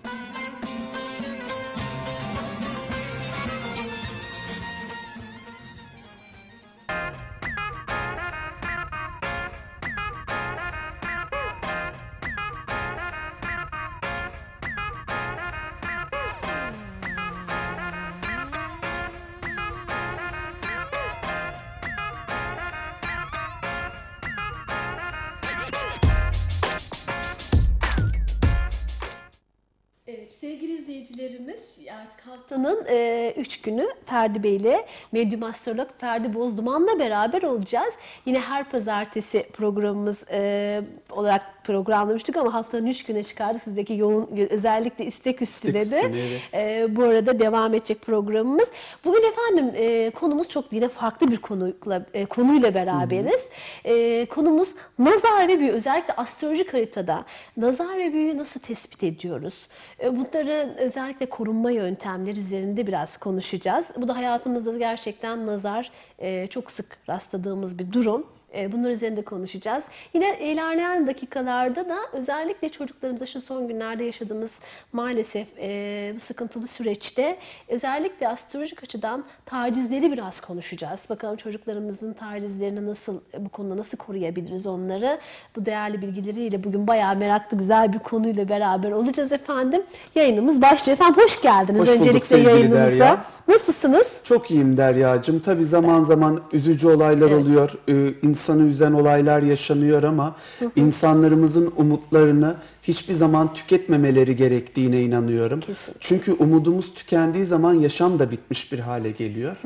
Evet, sevgili izleyicilerimiz, artık haftanın e, üç günü Ferdi Bey ile medyum astrolog Ferdi Bozduman'la beraber olacağız. Yine her pazartesi programımız e, olarak programlamıştık ama haftanın üç güne çıkardık. Sizdeki yoğun, özellikle istek üstüne İstek de üstüne, evet. e, bu arada devam edecek programımız. Bugün efendim e, konumuz çok yine farklı bir konuyla, e, konuyla beraberiz. E, konumuz nazar ve büyü. Özellikle astrolojik haritada nazar ve büyüyü nasıl tespit ediyoruz? Bunların özellikle korunma yöntemleri üzerinde biraz konuşacağız. Bu da hayatımızda gerçekten nazar çok sık rastladığımız bir durum. Bunlar üzerinde konuşacağız. Yine ilerleyen dakikalarda da özellikle çocuklarımıza şu son günlerde yaşadığımız maalesef e, bu sıkıntılı süreçte özellikle astrolojik açıdan tacizleri biraz konuşacağız. Bakalım çocuklarımızın tacizlerini nasıl, bu konuda nasıl koruyabiliriz onları. Bu değerli bilgileriyle bugün bayağı meraklı güzel bir konuyla beraber olacağız efendim. Yayınımız başlıyor. Efendim hoş geldiniz Hoş bulduk öncelikle sevgili yayınımıza. Derya. Nasılsınız? Çok iyiyim Derya'cığım. Tabii zaman zaman üzücü olaylar Evet. oluyor. Ee, insanı üzen olaylar yaşanıyor ama insanlarımızın umutlarını hiçbir zaman tüketmemeleri gerektiğine inanıyorum. Kesinlikle. Çünkü umudumuz tükendiği zaman yaşam da bitmiş bir hale geliyor.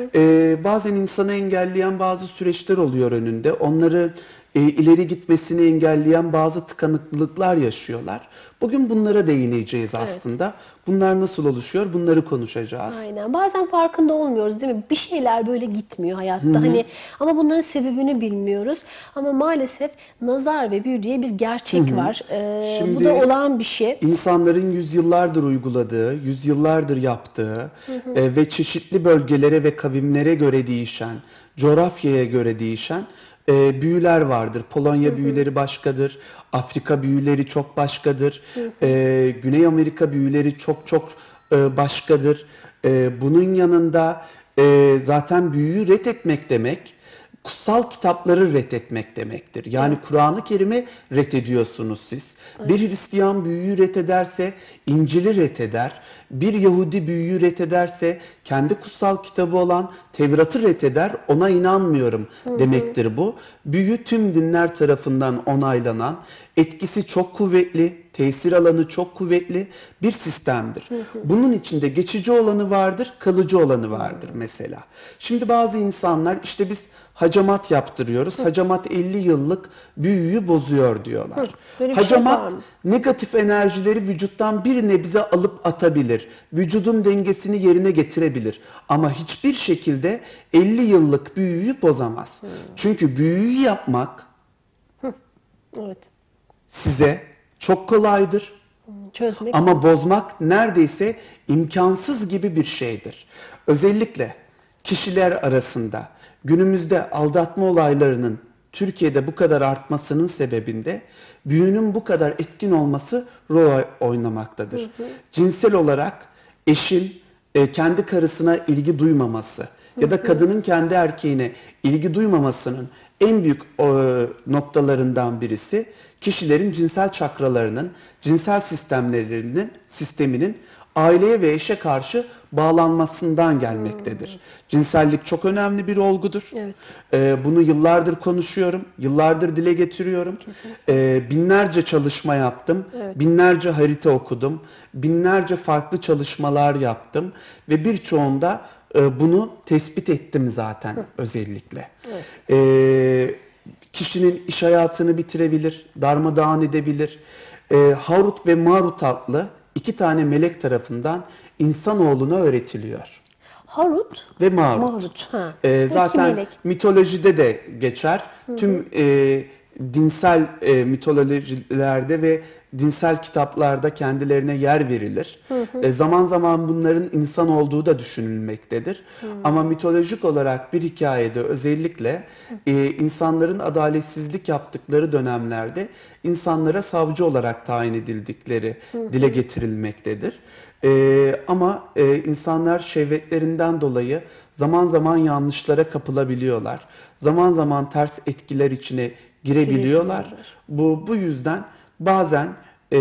Ee, bazen insanı engelleyen bazı süreçler oluyor önünde. Onları e, ileri gitmesini engelleyen bazı tıkanıklıklar yaşıyorlar. Bugün bunlara değineceğiz aslında. Bunlar nasıl oluşuyor? Bunları konuşacağız. Aynen. Bazen farkında olmuyoruz değil mi? Bir şeyler böyle gitmiyor hayatta. Hı hı. Hani ama bunların sebebini bilmiyoruz. Ama maalesef nazar ve büyü diye bir gerçek Hı hı. var. Ee, bu Şimdi da olağan bir şey. İnsanların yüzyıllardır uyguladığı, yüzyıllardır yaptığı Hı hı. e, ve çeşitli bölgelere ve kavimlere göre değişen, coğrafyaya göre değişen e, büyüler vardır. Polonya Hı hı. büyüleri başkadır, Afrika büyüleri çok başkadır, Hı hı. e, Güney Amerika büyüleri çok çok e, başkadır. E, bunun yanında e, zaten büyüyü reddetmek demek, kutsal kitapları reddetmek demektir. Yani Kur'an-ı Kerim'i reddediyorsunuz siz. Bir Hristiyan büyüyü reddederse İncil'i reddeder. Bir Yahudi büyüyü reddederse kendi kutsal kitabı olan Tevrat'ı reddeder. Ona inanmıyorum Hı hı. demektir bu. Büyü tüm dinler tarafından onaylanan, etkisi çok kuvvetli, tesir alanı çok kuvvetli bir sistemdir. Hı hı. Bunun içinde geçici olanı vardır, kalıcı olanı vardır mesela. Şimdi bazı insanlar işte biz hacamat yaptırıyoruz. Hı. Hacamat elli yıllık büyüyü bozuyor diyorlar. Hı, böyle bir şey Hacamat var mı? negatif enerjileri vücuttan bir nebze alıp atabilir. Vücudun dengesini yerine getirebilir. Ama hiçbir şekilde elli yıllık büyüyü bozamaz. Çünkü büyüyü yapmak Evet. size çok kolaydır. Çözmek. Ama bozmak neredeyse imkansız gibi bir şeydir. Özellikle kişiler arasında günümüzde aldatma olaylarının Türkiye'de bu kadar artmasının sebebinde büyünün bu kadar etkin olması rol oynamaktadır. Hı hı. Cinsel olarak eşin e, kendi karısına ilgi duymaması ya da kadının kendi erkeğine ilgi duymamasının en büyük e, noktalarından birisi kişilerin cinsel çakralarının, cinsel sistemlerinin, sisteminin aileye ve eşe karşı bağlanmasından gelmektedir. Cinsellik çok önemli bir olgudur. Evet. Ee, bunu yıllardır konuşuyorum, yıllardır dile getiriyorum. Ee, binlerce çalışma yaptım, Evet. binlerce harita okudum, binlerce farklı çalışmalar yaptım ve birçoğunda e, bunu tespit ettim zaten Hı. özellikle. Evet. Ee, kişinin iş hayatını bitirebilir, darmadağın edebilir. Ee, Harut ve Marut adlı iki tane melek tarafından insanoğluna öğretiliyor. Harut ve Marut. Marut, ha. Ee, Bu zaten iki melek. mitolojide de geçer. Hı hı. Tüm e, dinsel e, mitolojilerde ve dinsel kitaplarda kendilerine yer verilir. Hı hı. E, zaman zaman bunların insan olduğu da düşünülmektedir. Hı. Ama mitolojik olarak bir hikayede özellikle e, insanların adaletsizlik yaptıkları dönemlerde insanlara savcı olarak tayin edildikleri Hı hı. dile getirilmektedir. Ee, ama e, insanlar şehvetlerinden dolayı zaman zaman yanlışlara kapılabiliyorlar. Zaman zaman ters etkiler içine girebiliyorlar. Bu bu yüzden bazen e,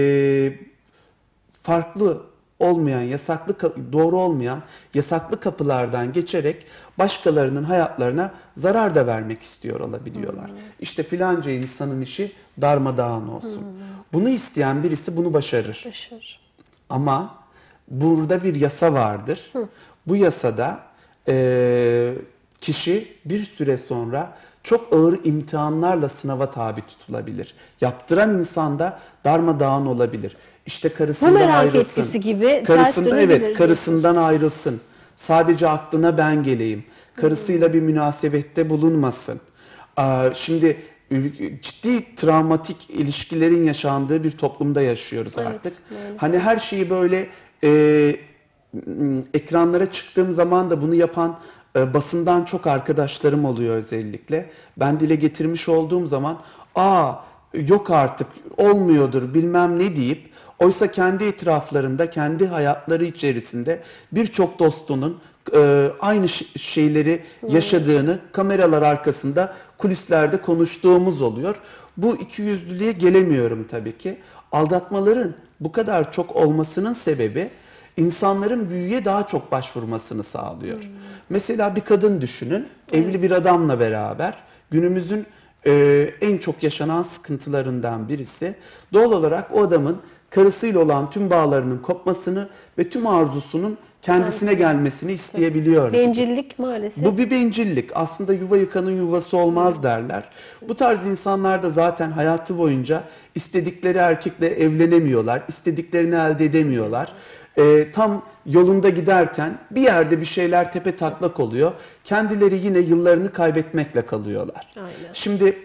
farklı olmayan, yasaklı doğru olmayan yasaklı kapılardan geçerek başkalarının hayatlarına zarar da vermek istiyor olabiliyorlar. Hmm. İşte filanca insanın işi darmadağın olsun. Hmm. Bunu isteyen birisi bunu başarır. Başarır. Ama burada bir yasa vardır. Hı. Bu yasada e, kişi bir süre sonra çok ağır imtihanlarla sınava tabi tutulabilir. Yaptıran insan da darmadağın olabilir. İşte karısından Bu merak ayrılsın. etkisi gibi Karısında, evet, karısından ayrılsın. Sadece aklına ben geleyim. Karısıyla bir münasebette bulunmasın. Aa, şimdi ciddi travmatik ilişkilerin yaşandığı bir toplumda yaşıyoruz evet, artık. maalesef. Hani her şeyi böyle e, ekranlara çıktığım zaman da bunu yapan e, basından çok arkadaşlarım oluyor özellikle. Ben dile getirmiş olduğum zaman aa yok artık olmuyordur bilmem ne deyip oysa kendi etraflarında, kendi hayatları içerisinde birçok dostunun e, aynı şeyleri yaşadığını kameralar arkasında kulislerde konuştuğumuz oluyor. Bu ikiyüzlülüğe gelemiyorum tabii ki. Aldatmaların bu kadar çok olmasının sebebi insanların büyüye daha çok başvurmasını sağlıyor. Hmm. Mesela bir kadın düşünün, evet. evli bir adamla beraber günümüzün e, en çok yaşanan sıkıntılarından birisi doğal olarak o adamın karısıyla olan tüm bağlarının kopmasını ve tüm arzusunun kendisine Kendisi. gelmesini isteyebiliyor. Bencillik maalesef. Bu bir bencillik. Aslında yuva yıkanın yuvası olmaz derler. Bu tarz insanlar da zaten hayatı boyunca istedikleri erkekle evlenemiyorlar, istediklerini elde edemiyorlar. Ee, tam yolunda giderken bir yerde bir şeyler tepe taklak oluyor. Kendileri yine yıllarını kaybetmekle kalıyorlar. Aynen. Şimdi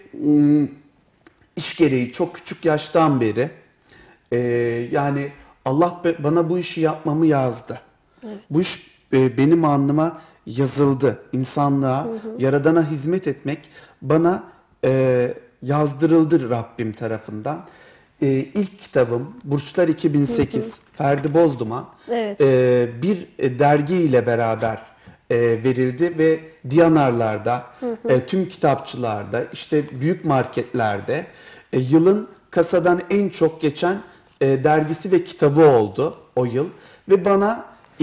iş gereği çok küçük yaştan beri e, yani Allah bana bu işi yapmamı yazdı. Evet. Bu iş e, benim alnıma yazıldı. İnsanlığa, hı hı. Yaradana hizmet etmek bana e, yazdırıldı Rabbim tarafından. E, ilk kitabım Burçlar iki bin sekiz, hı hı. Ferdi Bozduman evet. e, bir e, dergi ile beraber e, verildi ve Diyanarlarda, hı hı. E, tüm kitapçılarda, işte büyük marketlerde e, yılın kasadan en çok geçen e, dergisi ve kitabı oldu o yıl ve bana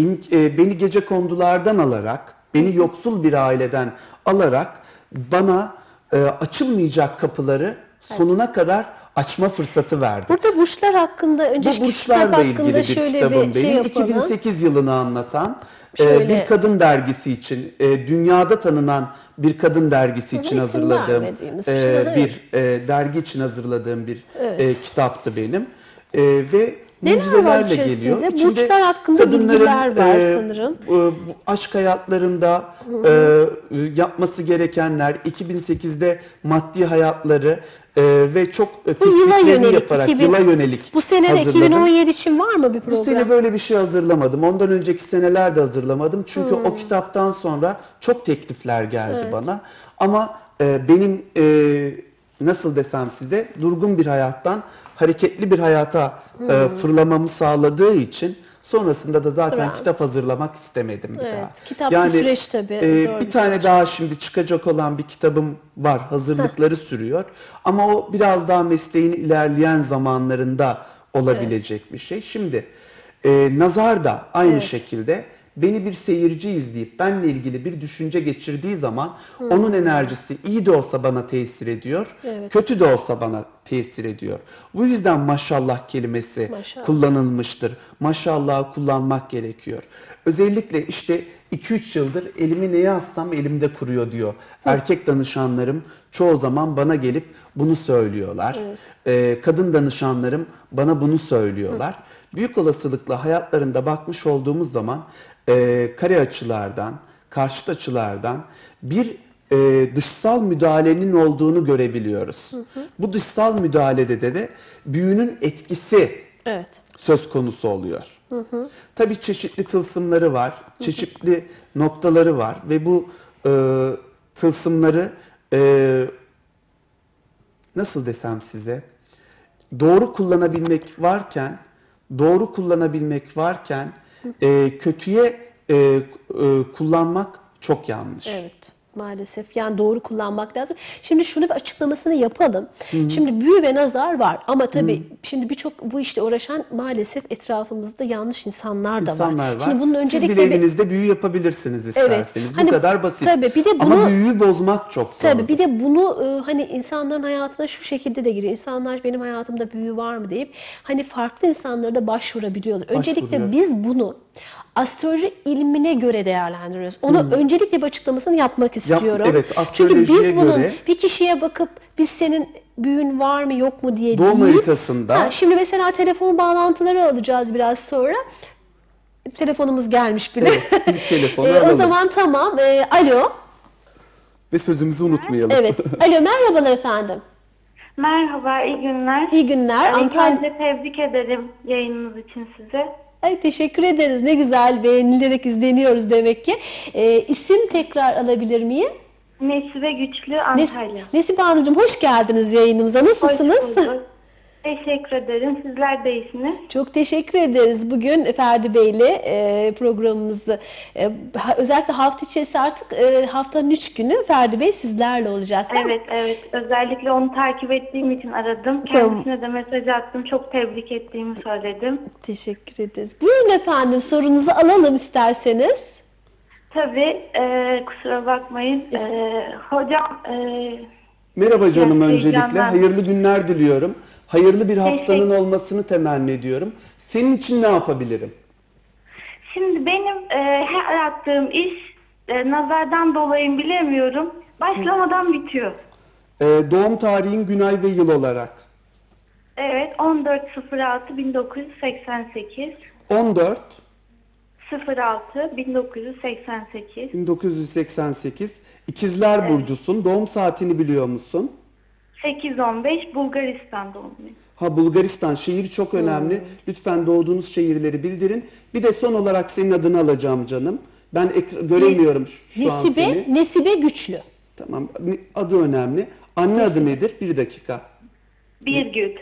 e, beni gecekondulardan alarak, beni yoksul bir aileden alarak bana e, açılmayacak kapıları evet. sonuna kadar açma fırsatı verdi. Burada burçlar hakkında önceki Bu burçlarla ilgili bir kitabım bir şey benim. yapalım. iki bin sekiz yılını anlatan e, bir kadın dergisi için, e, dünyada tanınan bir kadın dergisi için hazırladığım e, bir e, dergi için hazırladığım bir evet. e, kitaptı benim. E, ve mucizelerle geliyor. İçinde burçlar hakkında bilgiler var e, sanırım. E, aşk hayatlarında e, yapması gerekenler, iki bin sekizde maddi hayatları e, ve çok tespitlerini yaparak iki bin, yıla yönelik bu sene hazırladım. iki bin on yedi için var mı bir program? Bu sene böyle bir şey hazırlamadım. Ondan önceki senelerde hazırlamadım. Çünkü hmm. o kitaptan sonra çok teklifler geldi evet. bana. Ama e, benim e, nasıl desem size durgun bir hayattan hareketli bir hayata hmm. e, fırlamamı sağladığı için sonrasında da zaten Bravo. kitap hazırlamak istemedim bir evet, daha. Kitap yani, bir süreç tabii. E, bir, bir tane süreç. daha şimdi çıkacak olan bir kitabım var. Hazırlıkları sürüyor. Ama o biraz daha mesleğin ilerleyen zamanlarında olabilecek evet. bir şey. Şimdi e, nazar da aynı evet. şekilde beni bir seyirci izleyip benle ilgili bir düşünce geçirdiği zaman hmm. onun enerjisi iyi de olsa bana tesir ediyor, evet. kötü de olsa bana tesir ediyor. Bu yüzden maşallah kelimesi maşallah. kullanılmıştır. Maşallah kullanmak gerekiyor. Özellikle işte iki üç yıldır elimi neye assam elimde kuruyor diyor. Hı. Erkek danışanlarım çoğu zaman bana gelip bunu söylüyorlar. Evet. Ee, kadın danışanlarım bana bunu söylüyorlar. Hı. büyük olasılıkla hayatlarında bakmış olduğumuz zaman e, kare açılardan, karşıt açılardan bir e, dışsal müdahalenin olduğunu görebiliyoruz. Hı hı. Bu dışsal müdahalede de, de büyünün etkisi Evet. söz konusu oluyor. Hı hı. Tabii çeşitli tılsımları var, çeşitli noktaları var ve bu e, tılsımları e, nasıl desem size, doğru kullanabilmek varken, doğru kullanabilmek varken e, kötüye e, e, kullanmak çok yanlış. Evet. Maalesef yani doğru kullanmak lazım. Şimdi şunu bir açıklamasını yapalım. Hı hı. Şimdi büyü ve nazar var ama tabii Hı. şimdi birçok bu işte uğraşan maalesef etrafımızda yanlış insanlar da İnsanlar var. var. Şimdi bunun Siz öncelikle bile bir- evinizde büyü yapabilirsiniz isterseniz. Hani Bu kadar basit. tabii bir de bunu, Ama büyüyü bozmak çok zor. Tabii bir de bunu e, hani insanların hayatına şu şekilde de giriyor. İnsanlar benim hayatımda büyü var mı deyip hani farklı insanlara da başvurabiliyorlar. Öncelikle Başvuruyor. biz bunu astroloji ilmine göre değerlendiriyoruz. Onu Hı. öncelikle bir açıklamasını yapmak istiyorum. evet, Çünkü astrolojiye biz bunun göre- bir kişiye bakıp biz senin büyün var mı yok mu diye Doğum değil. haritasında- Ha, şimdi mesela telefon bağlantıları alacağız biraz sonra. Telefonumuz gelmiş bile. Evet, ilk telefonu E, alalım. o zaman tamam. E, alo. Ve sözümüzü unutmayalım. Evet. Alo, merhabalar efendim. Merhaba, iyi günler. İyi günler. İlk Antalya... önce tebrik ederim yayınınız için size. Ay, teşekkür ederiz. Ne güzel, beğenilerek izleniyoruz demek ki. Ee, isim tekrar alabilir miyim? Nesibe Güçlü, Antalya. Nesibe Hanımcığım, hoş geldiniz yayınımıza. Nasılsınız? Hoş bulduk. Teşekkür ederim. Sizler de iyisiniz. Çok teşekkür ederiz. Bugün Ferdi Bey'le e, programımızı e, ha- özellikle hafta içerisinde artık e, haftanın üç günü Ferdi Bey sizlerle olacak. değil mi? Evet, evet. Özellikle onu takip ettiğim için aradım. Tamam. Kendisine de mesaj attım. Çok tebrik ettiğimi söyledim. Teşekkür ederiz. Buyurun efendim, sorunuzu alalım isterseniz. Tabii, e, kusura bakmayın. E, hocam, e, Merhaba canım, Biraz öncelikle. heyecandan- Hayırlı günler diliyorum. Hayırlı bir haftanın Teşekkür- olmasını temenni ediyorum. Senin için ne yapabilirim? şimdi benim e, her yaptığım iş e, nazardan dolayı bilemiyorum. Başlamadan bitiyor. Ee, doğum tarihin, gün, ay ve yıl olarak. Evet, on dört sıfır altı bin dokuz yüz seksen sekiz. on dört sıfır altı bin dokuz yüz seksen sekiz. bin dokuz yüz seksen sekiz. İkizler Burcu'sun. Doğum saatini biliyor musun? sekiz on beş Bulgaristan doğumluyum. Ha, Bulgaristan. Şehir çok önemli. Lütfen doğduğunuz şehirleri bildirin. Bir de son olarak senin adını alacağım canım. Ben ekra- göremiyorum şu, şu an Nesibe, seni. Nesibe Güçlü. Tamam. Ne- Adı önemli. Anne adı nedir? Bir dakika. Birgül.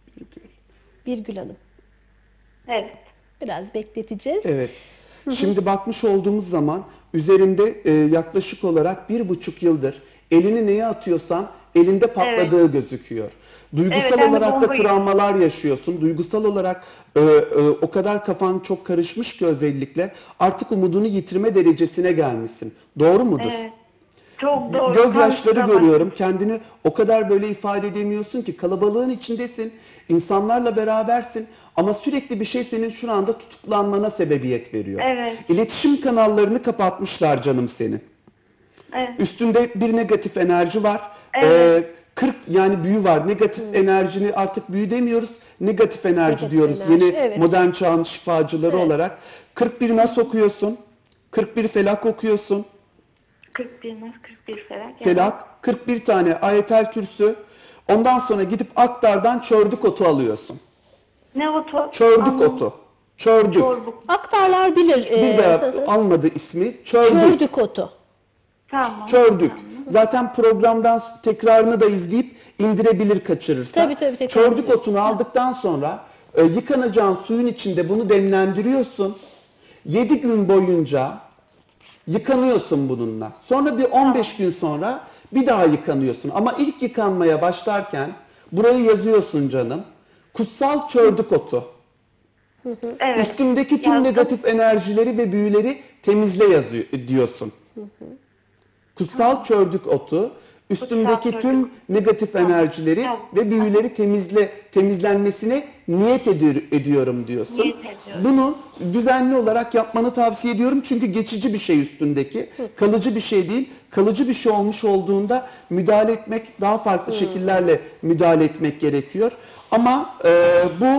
Birgül Hanım. Evet. Biraz bekleteceğiz. Evet. Şimdi bakmış olduğumuz zaman üzerinde e, yaklaşık olarak bir buçuk yıldır elini neye atıyorsan elinde patladığı gözüküyor. Duygusal Evet, hem de olarak da bomba gibi. travmalar yaşıyorsun. Duygusal olarak e, e, o kadar kafan çok karışmış ki özellikle artık umudunu yitirme derecesine gelmişsin. Doğru mudur? Evet. Çok doğru. Gözyaşları Tam görüyorum. Kendini o kadar böyle ifade edemiyorsun ki, kalabalığın içindesin. İnsanlarla berabersin ama sürekli bir şey senin şu anda tutuklanmana sebebiyet veriyor. Evet. İletişim kanallarını kapatmışlar canım senin. Evet. Üstünde bir negatif enerji var. Evet. Ee, kırk yani büyü var. Negatif enerjini artık büyü demiyoruz. Negatif enerji Negatif diyoruz. enerji, Yeni evet. modern çağın şifacıları Evet. olarak. kırk bir nas okuyorsun. kırk bir felak okuyorsun. kırk bir nas, kırk bir felak. evet. Felak, kırk bir tane ayetel kürsü. Ondan sonra gidip aktardan çördük otu alıyorsun. Ne otu? Çördük Anladım. otu. Çördük. Çorbuk. Aktarlar bilir. Bir e, daha almadı ismi. Çördük. Çördük otu. Tamam. Çördük. Zaten programdan tekrarını da izleyip indirebilir kaçırırsa. Tabii, tabii, tekrar Çördük izleyin. otunu aldıktan sonra e, yıkanacağın suyun içinde bunu demlendiriyorsun. yedi gün boyunca yıkanıyorsun bununla. Sonra bir on beş gün sonra bir daha yıkanıyorsun. Ama ilk yıkanmaya başlarken burayı yazıyorsun canım. Kutsal çördük otu. Evet. Üstümdeki tüm Yazdım. negatif enerjileri ve büyüleri temizle yazıyor diyorsun. Kutsal çördük otu, üstümdeki Kutsal tüm negatif enerjileri ve büyüleri temizle temizlenmesine niyet edi- ediyorum diyorsun. Niyet ediyorum. Bunu düzenli olarak yapmanı tavsiye ediyorum çünkü geçici bir şey üstündeki, kalıcı bir şey değil. Kalıcı bir şey olmuş olduğunda müdahale etmek, daha farklı şekillerle müdahale etmek gerekiyor. Ama e, bu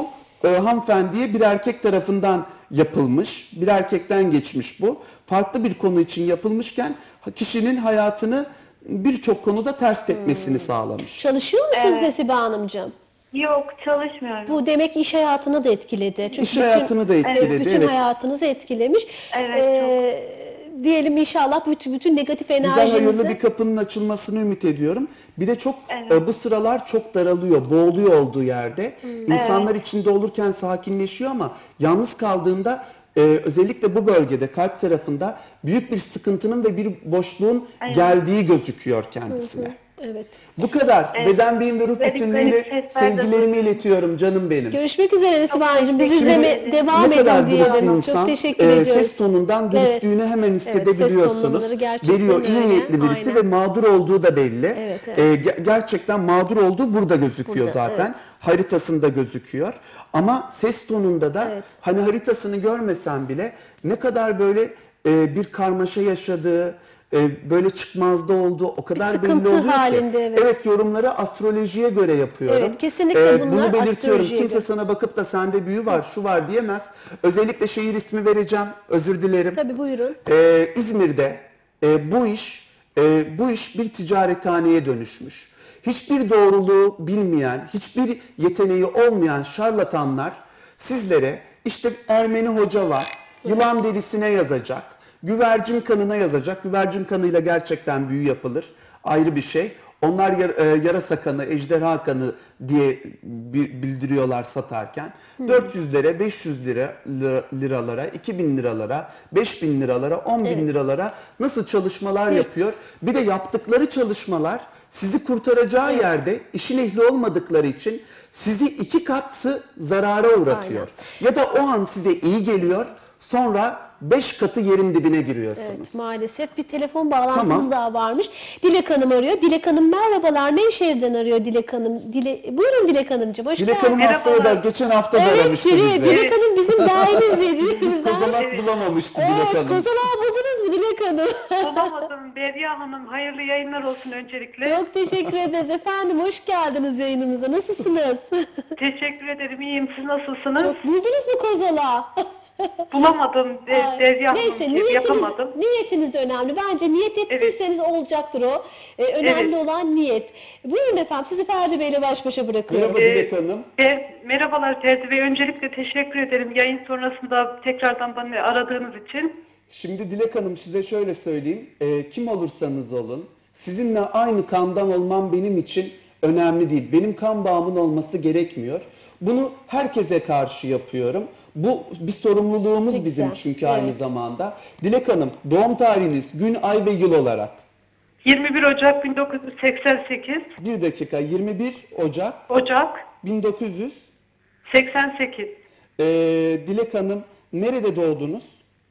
e, hanımefendiye bir erkek tarafından yapılmış, bir erkekten geçmiş bu. Farklı bir konu için yapılmışken kişinin hayatını birçok konuda ters tepmesini sağlamış. Çalışıyor musunuz Evet. Nesibe Hanımcığım? Yok, çalışmıyorum. Bu demek iş hayatını da etkiledi. Çünkü İş hayatını da etkiledi, Evet, bütün evet. hayatınızı etkilemiş. Evet, Ee, diyelim inşallah bütün, bütün negatif Güzel, enerjinizi... hayırlı bir kapının açılmasını ümit ediyorum. Bir de çok e, bu sıralar çok daralıyor, boğuluyor olduğu yerde. İnsanlar içinde olurken sakinleşiyor ama yalnız kaldığında e, özellikle bu bölgede kalp tarafında büyük bir sıkıntının ve bir boşluğun Evet. geldiği gözüküyor kendisine. Evet. Bu kadar. Evet. Beden, beyin ve ruh Garip bütünlüğüyle garip sesler de sevgilerimi iletiyorum canım benim. Görüşmek üzere Nesibe Hanımcığım. Biz teşekkür izleme ederim. devam ne kadar edin dürüst bir diyelim. insan, Çok teşekkür e, ediyoruz. ses tonundan dürüstlüğünü hemen Evet, ses hissedebiliyorsunuz. tonlamaları gerçekten Veriyor, iyi öyle. niyetli birisi Aynen. ve mağdur olduğu da belli. Evet, evet. E, ge- gerçekten mağdur olduğu burada gözüküyor Burada, zaten. evet. Haritasında gözüküyor. Ama ses tonunda da Evet. hani haritasını görmesen bile ne kadar böyle e, bir karmaşa yaşadığı, e, böyle çıkmazda olduğu o kadar belli sıkıntı oluyor ki. halinde, evet. Evet, yorumları astrolojiye göre yapıyorum. Evet, kesinlikle bunlar Bunu belirtiyorum. astrolojiye Kimse göre. sana bakıp da sende büyü var, şu var diyemez. Özellikle şehir ismi vereceğim. Özür dilerim. Tabii buyurun. Ee, İzmir'de e, bu iş e, bu iş bir ticarethaneye dönüşmüş. Hiçbir doğruluğu bilmeyen, hiçbir yeteneği olmayan şarlatanlar sizlere işte Ermeni hoca var, yılan derisine yazacak, güvercin kanına yazacak. Güvercin kanıyla gerçekten büyü yapılır. Ayrı bir şey. Onlar yar, e, yarasa kanı, ejderha kanı diye bi- bildiriyorlar satarken. dört yüz lira, beş yüz lira, lira liralara, iki bin liralara, beş bin liralara, on bin Evet. liralara nasıl çalışmalar Evet. yapıyor. Bir de yaptıkları çalışmalar sizi kurtaracağı yerde işin ehli olmadıkları için sizi iki katı zarara uğratıyor. Ya da o an size iyi geliyor, sonra beş katı yerin dibine giriyorsunuz. Evet, maalesef bir telefon bağlantımız Tamam. daha varmış. Dilek Hanım arıyor. Dilek Hanım merhabalar. Nevşehir'den arıyor Dilek Hanım. Dile... Buyurun Dilek Hanımcığım. Hoş Dilek geldiniz. Hanım haftaya da, geçen hafta da Evet, aramıştı Dilek, bizi. Dilek Hanım bizim daimi izleyicilerimizden. Kozalak bulamamıştı Evet, Dilek Hanım. kozalağı buldunuz mu Dilek Hanım? Bulamadım. Derya Hanım hayırlı yayınlar olsun öncelikle. Çok teşekkür ederiz efendim. Hoş geldiniz yayınımıza. Nasılsınız? Teşekkür ederim. İyiyim. Siz nasılsınız? Çok buldunuz mu kozalağı? Bulamadım. De, Ay, Derya Hanım Neyse gibi niyetiniz, yapamadım. niyetiniz önemli. Bence niyet ettiyseniz olacaktır o. Ee, önemli Evet. olan niyet. Buyurun efendim sizi Ferdi Bey'le baş başa bırakıyorum. Merhaba Dilek Hanım. E, merhabalar Ferdi Bey. Öncelikle teşekkür ederim yayın sonrasında tekrardan beni aradığınız için. Şimdi Dilek Hanım size şöyle söyleyeyim. Ee, kim olursanız olun, sizinle aynı kandan olmam benim için önemli değil. Benim kan bağımın olması gerekmiyor. Bunu herkese karşı yapıyorum. Bu bir sorumluluğumuz Çok bizim güzel. çünkü aynı Evet. zamanda. Dilek Hanım, doğum tarihiniz, gün, ay ve yıl olarak. yirmi bir Ocak bin dokuz yüz seksen sekiz. Bir dakika, yirmi bir Ocak Ocak bin dokuz yüz seksen sekiz. Ee, Dilek Hanım, nerede doğdunuz?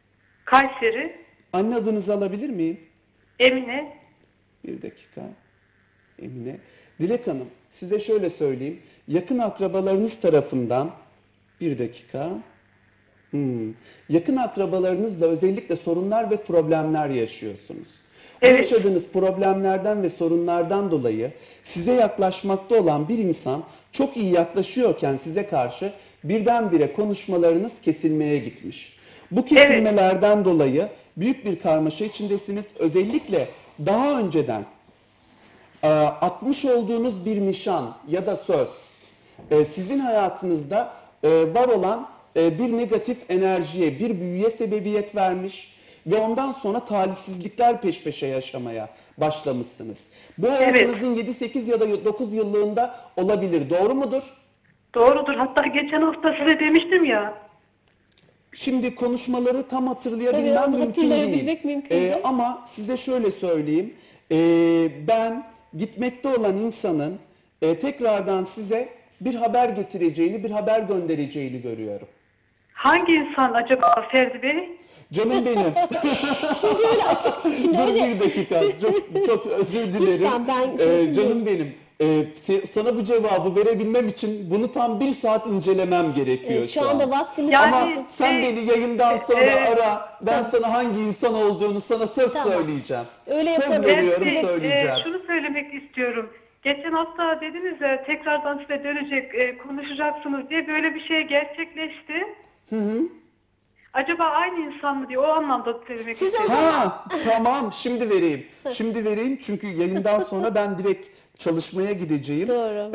Kayseri. Anne adınızı alabilir miyim? Emine. Bir dakika. Emine. Dilek Hanım, size şöyle söyleyeyim. Yakın akrabalarınız tarafından bir dakika. Hmm. Yakın akrabalarınızla özellikle sorunlar ve problemler yaşıyorsunuz. Bu yaşadığınız problemlerden ve sorunlardan dolayı size yaklaşmakta olan bir insan çok iyi yaklaşıyorken size karşı birdenbire konuşmalarınız kesilmeye gitmiş. Bu kesilmelerden dolayı büyük bir karmaşa içindesiniz. Özellikle daha önceden e, atmış olduğunuz bir nişan ya da söz e, sizin hayatınızda e, var olan e, bir negatif enerjiye, bir büyüye sebebiyet vermiş ve ondan sonra talihsizlikler peş peşe yaşamaya başlamışsınız. Bu hayatınızın yedi sekiz ya da dokuz yıllığında olabilir. Doğru mudur? Doğrudur. Hatta geçen hafta size demiştim ya. Şimdi konuşmaları tam hatırlayabilmem Tabii, mümkün hatırlayabilmek değil. mümkün Ee, değil. ama size şöyle söyleyeyim. Ee, ben gitmekte olan insanın e, tekrardan size bir haber getireceğini, bir haber göndereceğini görüyorum. Hangi insan acaba Ferdi Bey? Canım benim. Şimdi öyle açık. Şimdi Dur öyle... bir dakika. Çok, çok özür dilerim. Lütfen, ben Ee, sözüm canım benim. Ee, se- sana bu cevabı verebilmem için bunu tam bir saat incelemem gerekiyor Evet, şu şu anda an. vaktimiz- Ama Yani, sen e, beni yayından sonra e, ara. Ben sana hangi insan olduğunu sana söz Tamam. söyleyeceğim. Öyle söz yapalım. veriyorum Ben de, söyleyeceğim. e, şunu söylemek istiyorum. Geçen hafta dediniz ya tekrardan size dönecek, e, konuşacaksınız diye, böyle bir şey gerçekleşti. Hı hı. Acaba aynı insan mı diye o anlamda söylemek istedim. Ha tamam, şimdi vereyim. Şimdi vereyim çünkü yayından sonra ben direkt çalışmaya gideceğim. Doğru.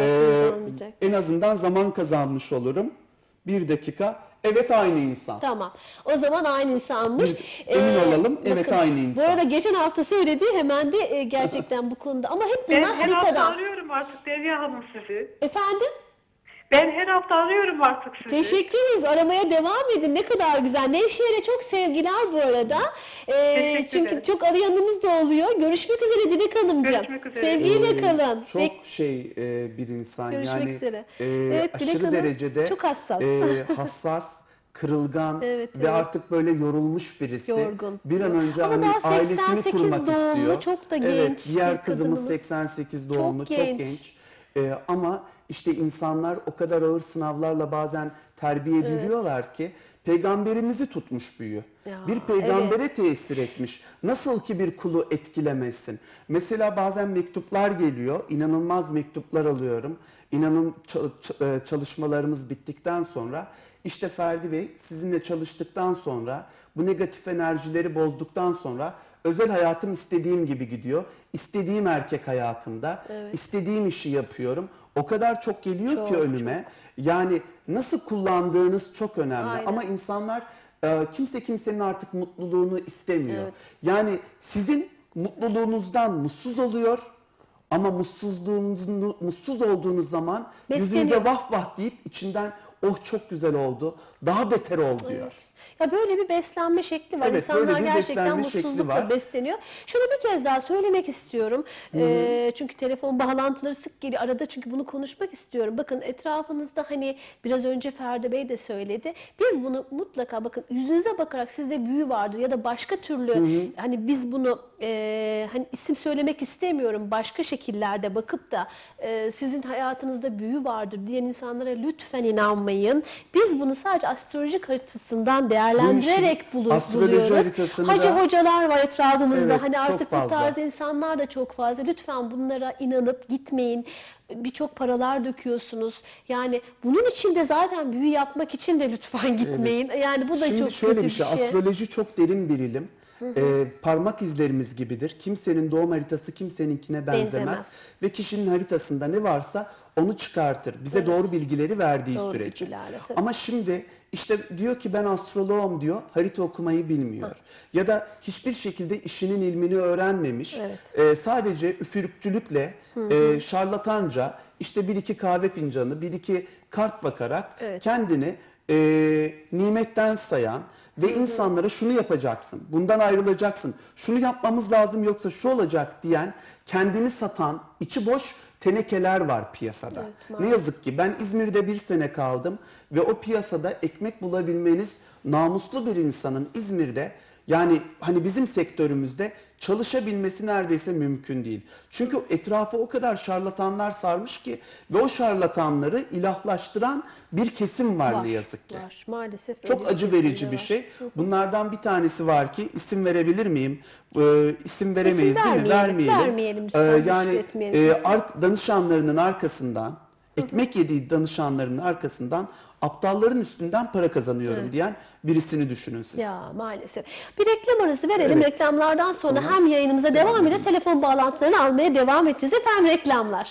Ee, en azından zaman kazanmış olurum. Bir dakika. Evet, aynı insan. Tamam. O zaman aynı insanmış. Emin Ee, olalım. Evet, bakın, aynı insan. Bu arada geçen hafta söylediği hemen de e, gerçekten bu konuda. Ama hep Ben bunlar her hafta haritadan. arıyorum artık Derya Hanım sizi. Efendim? Ben her hafta arıyorum artık sizi. Teşekkür ederiz. Aramaya devam edin. Ne kadar güzel. Nevşehir'e çok sevgiler bu arada. Ee, Teşekkür çünkü ederim. çok arayanımız da oluyor. Görüşmek üzere Dilek Hanımcığım. Görüşmek üzere. Sevgiyle Ee, kalın. Çok Bek- şey e, bir insan. Görüşmek yani üzere. e, Evet, Dilek aşırı Hanım derecede çok hassas. e, hassas, kırılgan Evet, ve evet. artık böyle yorulmuş birisi. Yorgun. Bir an önce Ama hani daha ailesini seksen sekiz kurmak doğumlu, istiyor. çok da Evet, genç diğer bir kızımız kadınımız. seksen sekiz doğumlu, çok Çok genç. genç. E, ama işte insanlar o kadar ağır sınavlarla bazen terbiye ediliyorlar ki peygamberimizi tutmuş büyü. Ya, bir peygambere evet. tesir etmiş. Nasıl ki bir kulu etkilemezsin. Mesela bazen mektuplar geliyor. İnanılmaz mektuplar alıyorum. İnanın ç- ç- çalışmalarımız bittikten sonra işte Ferdi Bey sizinle çalıştıktan sonra bu negatif enerjileri bozduktan sonra özel hayatım istediğim gibi gidiyor. İstediğim erkek hayatımda, Evet. istediğim işi yapıyorum. O kadar çok geliyor Çok, ki önüme. Yani nasıl kullandığınız çok önemli. Aynen. Ama insanlar e, kimse kimsenin artık mutluluğunu istemiyor. Evet. Yani sizin mutluluğunuzdan mutsuz oluyor. Ama mutsuzluğunuzun mutsuz olduğunuz zaman Besleniyor. yüzünüze vah vah deyip içinden oh çok güzel oldu, daha beter ol diyor. Ya böyle bir beslenme şekli var. Evet, böyle İnsanlar bir gerçekten beslenme şekli mutsuzlukla var. besleniyor. Şunu bir kez daha söylemek istiyorum. Ee, çünkü telefon bağlantıları sık geliyor arada, çünkü bunu konuşmak istiyorum. Bakın etrafınızda, hani biraz önce Ferdi Bey de söyledi. Biz bunu mutlaka, bakın yüzünüze bakarak sizde büyü vardır ya da başka türlü, Hı hı. hani biz bunu e, hani isim söylemek istemiyorum, başka şekillerde bakıp da e, sizin hayatınızda büyü vardır diyen insanlara lütfen inanmayın. Biz bunu sadece astrolojik haritasından değerlendirerek Bu işin bulu- astroloji buluyoruz. haritasını Hacı da- hocalar var etrafımızda. Evet, hani çok artık bu fazla. tarz insanlar da çok fazla. Lütfen bunlara inanıp gitmeyin. Birçok paralar döküyorsunuz. Yani bunun için de zaten büyü yapmak için de lütfen gitmeyin. Yani bu da Şimdi çok şöyle kötü bir şey, bir şey. astroloji çok derin bir ilim. Hı hı. Ee, parmak izlerimiz gibidir. Kimsenin doğum haritası kimseninkine benzemez. Benzemez. Ve kişinin haritasında ne varsa onu çıkartır. Bize doğru bilgileri verdiği Doğru sürece. bilgilerle, tabii. Ama şimdi işte diyor ki ben astroloğum diyor, harita okumayı bilmiyor. Ya da hiçbir şekilde işinin ilmini öğrenmemiş. Evet. Ee, sadece üfürükçülükle, Hı hı. e, şarlatanca işte bir iki kahve fincanı, bir iki kart bakarak Evet. kendini e, nimetten sayan ve insanlara şunu yapacaksın, bundan ayrılacaksın, şunu yapmamız lazım yoksa şu olacak diyen, kendini satan, içi boş tenekeler var piyasada. Evet, Ne maalesef. yazık ki ben İzmir'de bir sene kaldım ve o piyasada ekmek bulabilmeniz namuslu bir insanın İzmir'de, yani hani bizim sektörümüzde çalışabilmesi neredeyse mümkün değil. Çünkü etrafı o kadar şarlatanlar sarmış ki ve o şarlatanları ilahlaştıran bir kesim var, ne yazık ki. Var. Maalesef Çok öyle acı kesim de verici bir var. şey. Hı hı. Bunlardan bir tanesi var ki isim verebilir miyim? Ee, isim veremeyiz İsim değil mi? vermeyelim, Vermeyelim. vermeyelim lütfen, Ee, yani işletmeyelim e, isim. ark, danışanlarının arkasından, ekmek yediği danışanlarının arkasından aptalların üstünden para kazanıyorum Evet. diyen birisini düşünün siz. Ya maalesef. Bir reklam arası verelim. Evet. Reklamlardan sonra, Sonra hem yayınımıza devam, devam edeceğiz. Telefon bağlantılarını almaya devam edeceğiz. Efendim, reklamlar.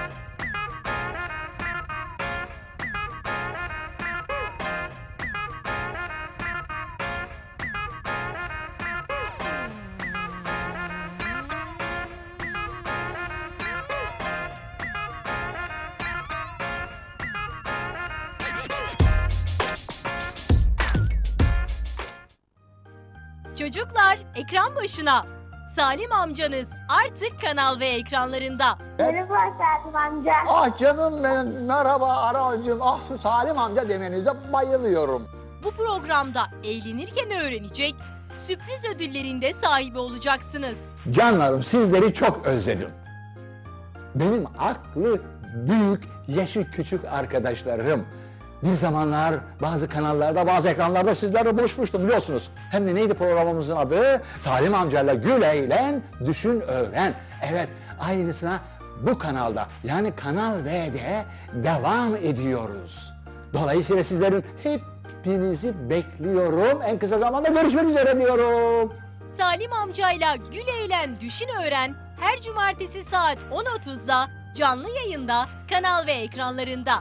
Çocuklar ekran başına. Salim amcanız artık Kanal V ekranlarında. Merhaba Salim amca. Ah canım benim, merhaba Aralcığım. Ah şu Salim amca demenize bayılıyorum. Bu programda eğlenirken öğrenecek, sürpriz ödüllerinde sahibi olacaksınız. Canlarım, sizleri çok özledim. Benim aklı büyük, yaşı küçük arkadaşlarım. Bir zamanlar bazı kanallarda, bazı ekranlarda sizlerle buluşmuştum biliyorsunuz. Hem de neydi programımızın adı? Salim amcayla Gül Eğlen, Düşün Öğren. Evet, aynısına bu kanalda yani Kanal V'de devam ediyoruz. Dolayısıyla sizlerin hepinizi bekliyorum. En kısa zamanda görüşmek üzere diyorum. Salim amcayla Gül Eğlen Düşün Öğren her cumartesi saat on otuzda canlı yayında Kanal V ekranlarında.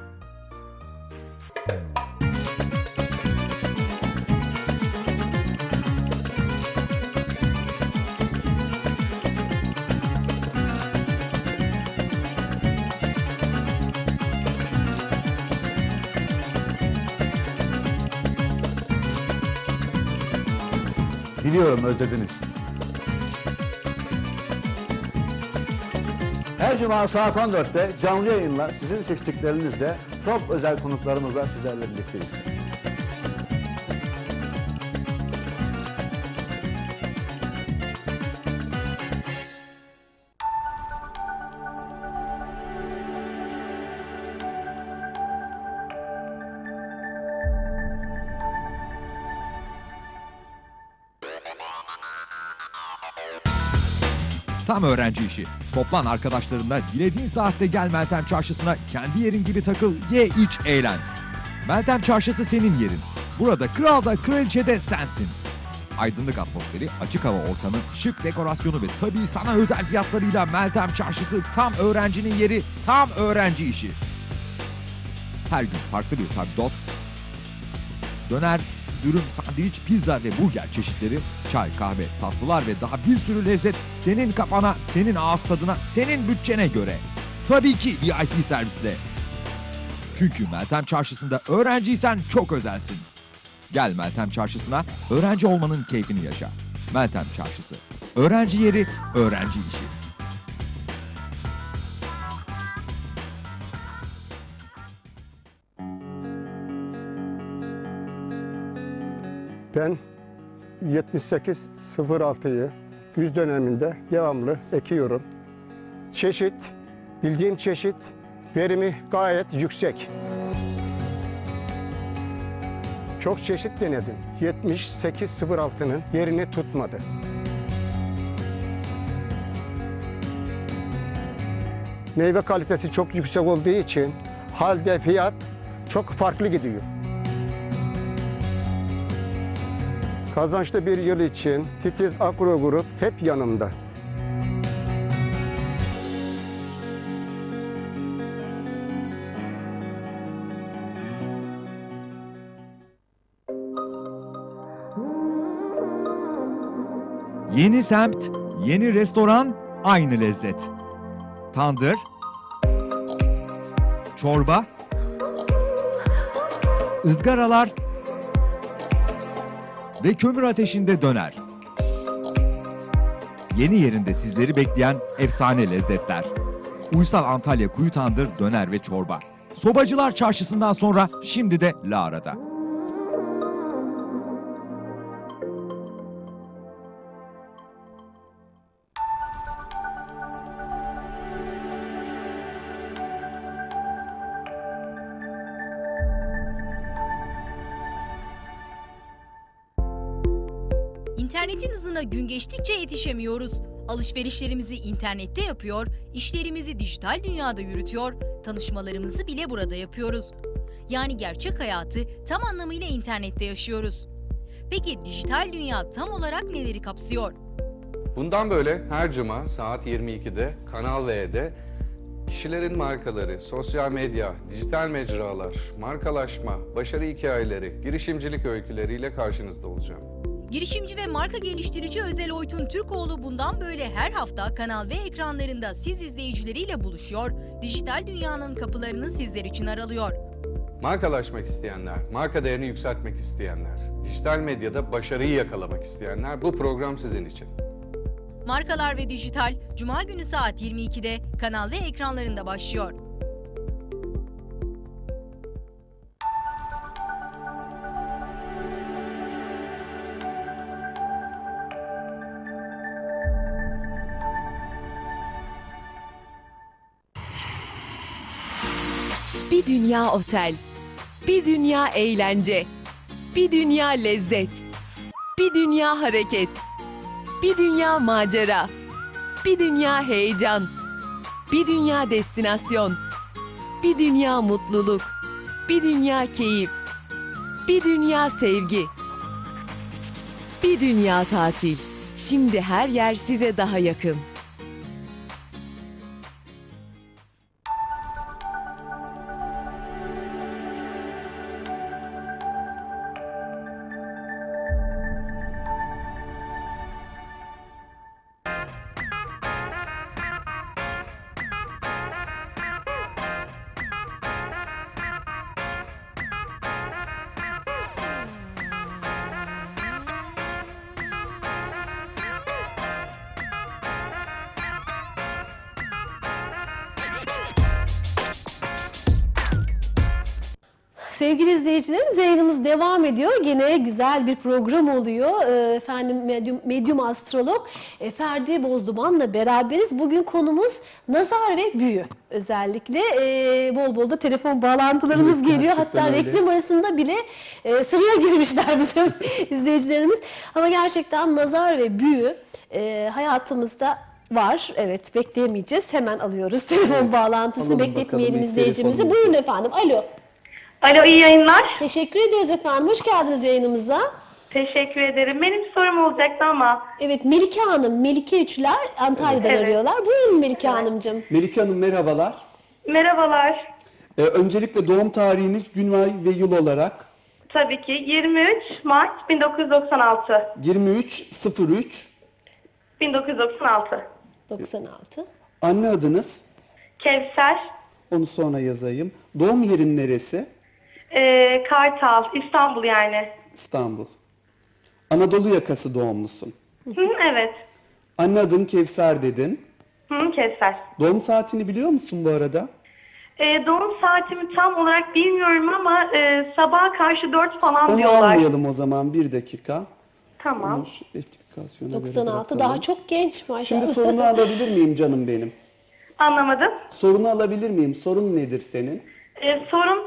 Biliyorum özlediniz. Her cuma saat on dörtte canlı yayınla sizin seçtiklerinizle çok özel konuklarımızla sizlerle birlikteyiz. Tam öğrenci işi. Toplan arkadaşlarınla dilediğin saatte gel Meltem Çarşısı'na, kendi yerin gibi takıl, ye, iç, eğlen. Meltem Çarşısı senin yerin. Burada kral da kraliçe de sensin. Aydınlık atmosferi, açık hava ortamı, şık dekorasyonu ve tabii sana özel fiyatlarıyla Meltem Çarşısı tam öğrencinin yeri, tam öğrenci işi. Her gün farklı bir tabldot, döner, dürüm, sandviç, pizza ve burger çeşitleri, çay, kahve, tatlılar ve daha bir sürü lezzet senin kafana, senin ağız tadına, senin bütçene göre. Tabii ki V I P servisle. Çünkü Meltem Çarşısı'nda öğrenciysen çok özelsin. Gel Meltem Çarşısı'na, öğrenci olmanın keyfini yaşa. Meltem Çarşısı. Öğrenci yeri, öğrenci işi. Ben yetmiş sekiz sıfır altıyı güz döneminde devamlı ekiyorum. Çeşit, bildiğim çeşit, verimi gayet yüksek. Çok çeşit denedim. yetmiş sekiz sıfır altının yerini tutmadı. Meyve kalitesi çok yüksek olduğu için halde fiyat çok farklı gidiyor. Kazançlı bir yıl için Titiz Agro Grup hep yanımda. Yeni semt, yeni restoran, aynı lezzet. Tandır, çorba, ızgaralar ve kömür ateşinde döner. Yeni yerinde sizleri bekleyen efsane lezzetler. Uysal Antalya Kuyu Tandır, döner ve çorba. Sobacılar Çarşısı'ndan sonra şimdi de Lara'da. İnternetin hızına gün geçtikçe yetişemiyoruz. Alışverişlerimizi internette yapıyor, işlerimizi dijital dünyada yürütüyor, tanışmalarımızı bile burada yapıyoruz. Yani gerçek hayatı tam anlamıyla internette yaşıyoruz. Peki dijital dünya tam olarak neleri kapsıyor? Bundan böyle her cuma saat yirmi ikide Kanal V'de kişilerin markaları, sosyal medya, dijital mecralar, markalaşma, başarı hikayeleri, girişimcilik öyküleriyle karşınızda olacağım. Girişimci ve marka geliştirici Özel Oytun Türkoğlu bundan böyle her hafta Kanal V ekranlarında siz izleyicileriyle buluşuyor, dijital dünyanın kapılarını sizler için aralıyor. Markalaşmak isteyenler, marka değerini yükseltmek isteyenler, dijital medyada başarıyı yakalamak isteyenler bu program sizin için. Markalar ve Dijital, Cuma günü saat yirmi ikide Kanal V ekranlarında başlıyor. Bir dünya otel, bir dünya eğlence, bir dünya lezzet, bir dünya hareket, bir dünya macera, bir dünya heyecan, Bir dünya destinasyon, bir dünya mutluluk, bir dünya keyif, bir dünya sevgi, bir dünya tatil. Şimdi her yer size daha yakın. Sevgili izleyicilerimiz, yayınımız devam ediyor. Gene güzel bir program oluyor. Ee, Efendim medyum, medyum astrolog e, Ferdi Bozduman'la beraberiz. Bugün konumuz nazar ve büyü. Özellikle e, bol bol da telefon bağlantılarımız Evet, geliyor. gerçekten Hatta öyle. reklam arasında bile e, sıraya girmişler bizim izleyicilerimiz. Ama gerçekten nazar ve büyü e, hayatımızda var. Evet, bekleyemeyeceğiz. Hemen alıyoruz telefon bağlantısını. Alalım Bekletmeyelim bakalım ilk izleyicimizi. telefonumuzu. Buyurun efendim. Alo. Alo, iyi yayınlar. Teşekkür ediyoruz efendim. Hoş geldiniz yayınımıza. Teşekkür ederim. Benim sorum olacaktı ama. Evet, Melike Hanım, Melike Üçler Antalya'dan Evet. arıyorlar. Buyurun Melike Hanımcığım. Melike Hanım merhabalar. Merhabalar. Ee, öncelikle doğum tarihiniz, gün, ay ve yıl olarak Tabii ki yirmi üç Mart bin dokuz yüz doksan altı. yirmi üç sıfır üç. bin dokuz yüz doksan altı. doksan altı. Anne adınız, Kevser. onu sonra yazayım. Doğum yerin neresi? Ee, Kartal. İstanbul yani. İstanbul. Anadolu yakası doğumlusun. Hı, evet. Anne adın Kevser dedin. Hı, Kevser. Doğum saatini biliyor musun bu arada? Ee, doğum saatimi tam olarak bilmiyorum ama e, sabaha karşı dört falan Onu diyorlar. almayalım o zaman, bir dakika. Tamam. Onu şu rectifikasyona göre doksan altı bırakalım. daha çok genç maşallah. Şimdi sorunu alabilir miyim canım benim? Anlamadım. Sorunu alabilir miyim? Sorun nedir senin? Ee, sorun,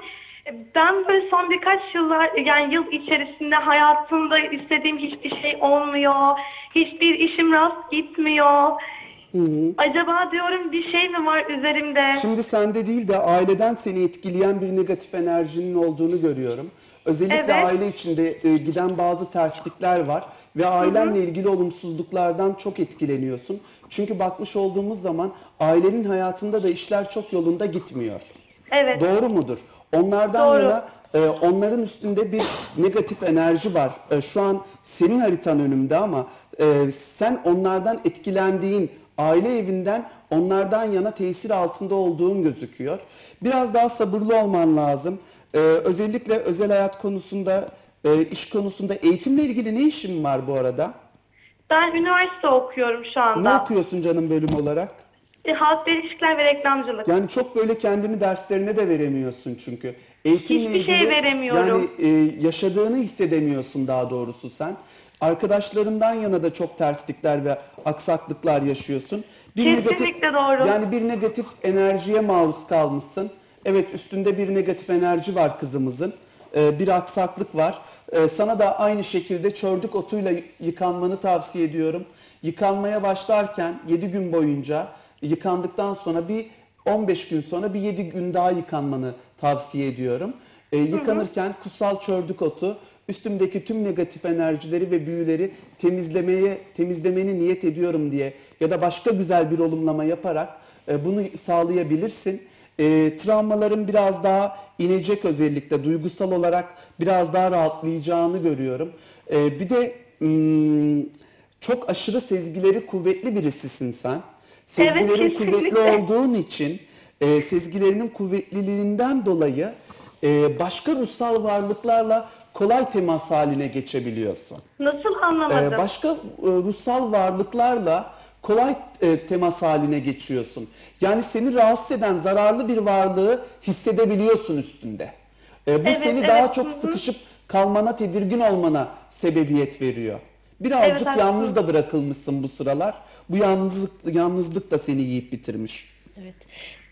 ben böyle son birkaç yıllar, yani yıl içerisinde hayatımda istediğim hiçbir şey olmuyor. Hiçbir işim rast gitmiyor. Hı hı. Acaba diyorum bir şey mi var üzerimde? Şimdi sende değil de aileden seni etkileyen bir negatif enerjinin olduğunu görüyorum. Özellikle Evet. aile içinde e, giden bazı terslikler var ve ailenle ilgili olumsuzluklardan çok etkileniyorsun. Çünkü bakmış olduğumuz zaman ailenin hayatında da işler çok yolunda gitmiyor. Evet. Doğru mudur? Onlardan Doğru. yana e, onların üstünde bir negatif enerji var. E, şu an senin haritan önümde ama e, sen onlardan etkilendiğin, aile evinden onlardan yana tesir altında olduğun gözüküyor. Biraz daha sabırlı olman lazım. Ee, özellikle özel hayat konusunda, e, iş konusunda, eğitimle ilgili ne işin var bu arada? Ben üniversite okuyorum şu anda. Ne okuyorsun canım bölüm olarak? E, halk ilişkiler ve reklamcılık. Yani çok böyle kendini derslerine de veremiyorsun çünkü. Eğitimle Hiçbir ilgili şey veremiyorum. yani e, yaşadığını hissedemiyorsun daha doğrusu sen. Arkadaşlarından yana da çok terslikler ve aksaklıklar yaşıyorsun. Bir Kesinlikle negatif, doğru. Yani bir negatif enerjiye maruz kalmışsın. Evet, üstünde bir negatif enerji var kızımızın. Ee, bir aksaklık var. Ee, sana da aynı şekilde çördük otuyla yıkanmanı tavsiye ediyorum. Yıkanmaya başlarken yedi gün boyunca yıkandıktan sonra bir on beş gün sonra bir yedi gün daha yıkanmanı tavsiye ediyorum. Ee, yıkanırken kutsal çördük otu üstümdeki tüm negatif enerjileri ve büyüleri temizlemeye temizlemeni niyet ediyorum diye ya da başka güzel bir olumlama yaparak e, bunu sağlayabilirsin. E, travmaların biraz daha inecek, özellikle duygusal olarak biraz daha rahatlayacağını görüyorum. E, bir de hmm, çok aşırı sezgileri kuvvetli birisisin sen. Sezgilerin Evet, kuvvetli kesinlikle. olduğun için e, sezgilerinin kuvvetliliğinden dolayı e, başka ruhsal varlıklarla kolay temas haline geçebiliyorsun. Nasıl anlamadım? Ee, başka e, ruhsal varlıklarla kolay e, temas haline geçiyorsun. Yani seni rahatsız eden zararlı bir varlığı hissedebiliyorsun üstünde. E, bu Evet, seni evet, daha çok hı hı. sıkışıp kalmana, tedirgin olmana sebebiyet veriyor. Birazcık Evet, yalnız haklısın. da bırakılmışsın bu sıralar. Bu yalnızlık, yalnızlık da seni yiyip bitirmiş. Evet.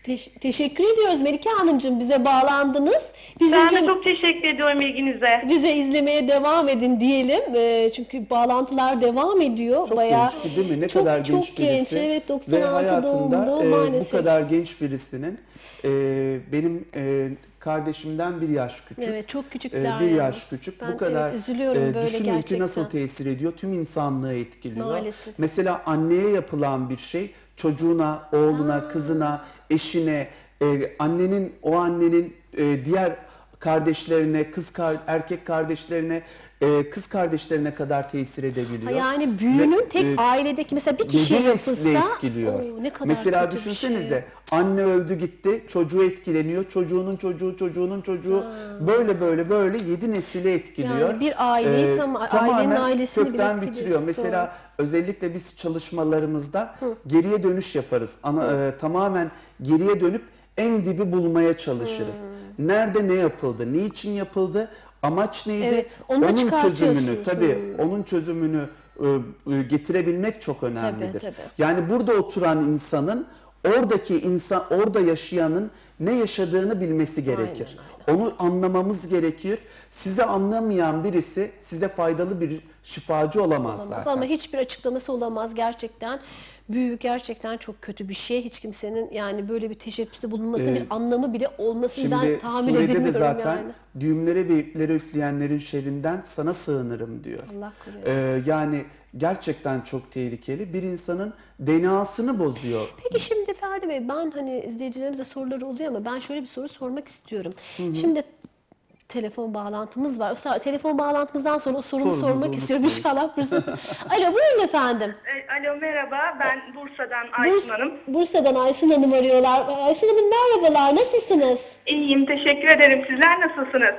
Teş- teşekkür ediyoruz Melike Hanımcığım, bize bağlandınız. Biz Ben izle- de çok teşekkür ediyorum ilginize. Bize izlemeye devam edin diyelim. Ee, çünkü bağlantılar devam ediyor. Çok Bayağı gençti değil mi? Ne çok, kadar genç çok birisi. genç. Evet, doksan Ve altı hayatında doğumlu e, bu maalesef. kadar genç birisinin e, benim e, kardeşimden bir yaş küçük. Evet, çok küçükler e, Bir yani. yaş küçük. Ben bu kadar evet, üzülüyorum böyle düşünün gerçekten. ki nasıl tesir ediyor? Tüm insanlığı etkiliyor. Maalesef. Mesela anneye yapılan bir şey çocuğuna, oğluna, Aa. kızına, eşine, e, annenin o annenin e, diğer kardeşlerine, kız kar- erkek kardeşlerine, e, kız kardeşlerine kadar tesir edebiliyor. Ha, yani büyünün Ve, tek e, ailedeki mesela bir kişiye yedi nesli yapılsa etkiliyor. oo, ne kadar Mesela kötü bir düşünsenize şey. anne öldü gitti, çocuğu etkileniyor, çocuğunun çocuğu, çocuğunun çocuğu böyle böyle böyle yedi nesili etkiliyor. Yani bir aileyi tam- ailenin tamamen ailesini bile kökten etkiliyor. bitiriyor. Doğru. Mesela özellikle biz çalışmalarımızda geriye dönüş yaparız. Ana, e, tamamen geriye dönüp en dibi bulmaya çalışırız. Nerede ne yapıldı, niçin yapıldı, amaç neydi? Evet, onu da onun çıkartıyorsun. çözümünü tabii Hmm. onun çözümünü e, e, getirebilmek çok önemlidir. Tabii, tabii. Yani burada oturan insanın oradaki insan orada yaşayanın ne yaşadığını bilmesi gerekir. Onu anlamamız gerekir. Size anlamayan birisi size faydalı bir şifacı olamaz, Olamaz zaten. ama hiçbir açıklaması olamaz gerçekten. Büyü gerçekten çok kötü bir şey. Hiç kimsenin yani böyle bir teşebbüste bulunmasının Ee, bir anlamı bile olmasını Şimdi ben tahammül surede de edemiyorum zaten yani. düğümlere ve iplere üfleyenlerin şerrinden sana sığınırım diyor. Allah koruyor. Ee, yani gerçekten çok tehlikeli. Bir insanın D N A'sını bozuyor. Peki şimdi Ferdi Bey, ben hani izleyicilerimize soruları oluyor ama ben şöyle bir soru sormak istiyorum. Hı hı. Şimdi telefon bağlantımız var. O sa- telefon bağlantımızdan sonra o sorumu Sorunuzu sormak istiyorum unutmayın. inşallah fırsat. Alo, buyurun efendim. E, Alo merhaba, ben Bursa'dan Aysun Burs- Hanım. Bursa'dan Aysun Hanım arıyorlar. Aysun Hanım merhabalar, nasılsınız? İyiyim, teşekkür ederim. Sizler nasılsınız?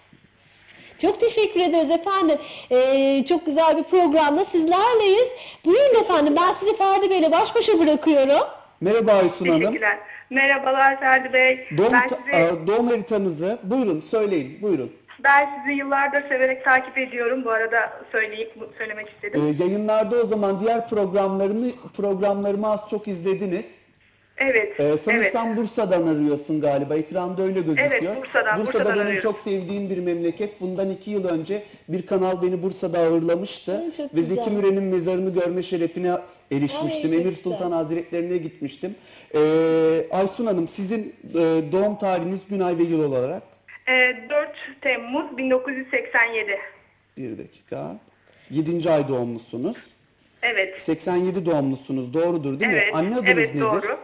Çok teşekkür ederiz efendim. Ee, çok güzel bir programda sizlerleyiz. Buyurun efendim, ben sizi Ferdi Bey'le baş başa bırakıyorum. Merhaba Aysun Hanım. Teşekkürler. Merhabalar Ferdi Bey. Doğum, ben, ta- sizi, e, doğum haritanızı buyurun söyleyin. Buyurun. ben sizi yıllardır severek takip ediyorum. Bu arada söyleyip söylemek istedim. Ee, yayınlarda o zaman diğer programlarını programlarımı az çok izlediniz. Evet. Ee, sanırsam evet. Bursa'dan arıyorsun galiba. Ekranda öyle gözüküyor. Evet, Bursa'dan, Bursa'da Bursa'dan benim arıyorum. çok sevdiğim bir memleket. Bundan iki yıl önce bir kanal beni Bursa'da ağırlamıştı. çok Ve güzel. Zeki Müren'in mezarını görme şerefine erişmiştim. Ay, çok Emir güzel. Sultan Hazretlerine gitmiştim. Ee, Aysun Hanım, sizin e, doğum tarihiniz, gün, ay ve yıl olarak? E, dört Temmuz bin dokuz yüz seksen yedi. Bir dakika. yedinci ay doğumlusunuz. Evet. seksen yedi doğumlusunuz. Doğrudur değil Evet. mi? Anne adınız evet, nedir? doğru.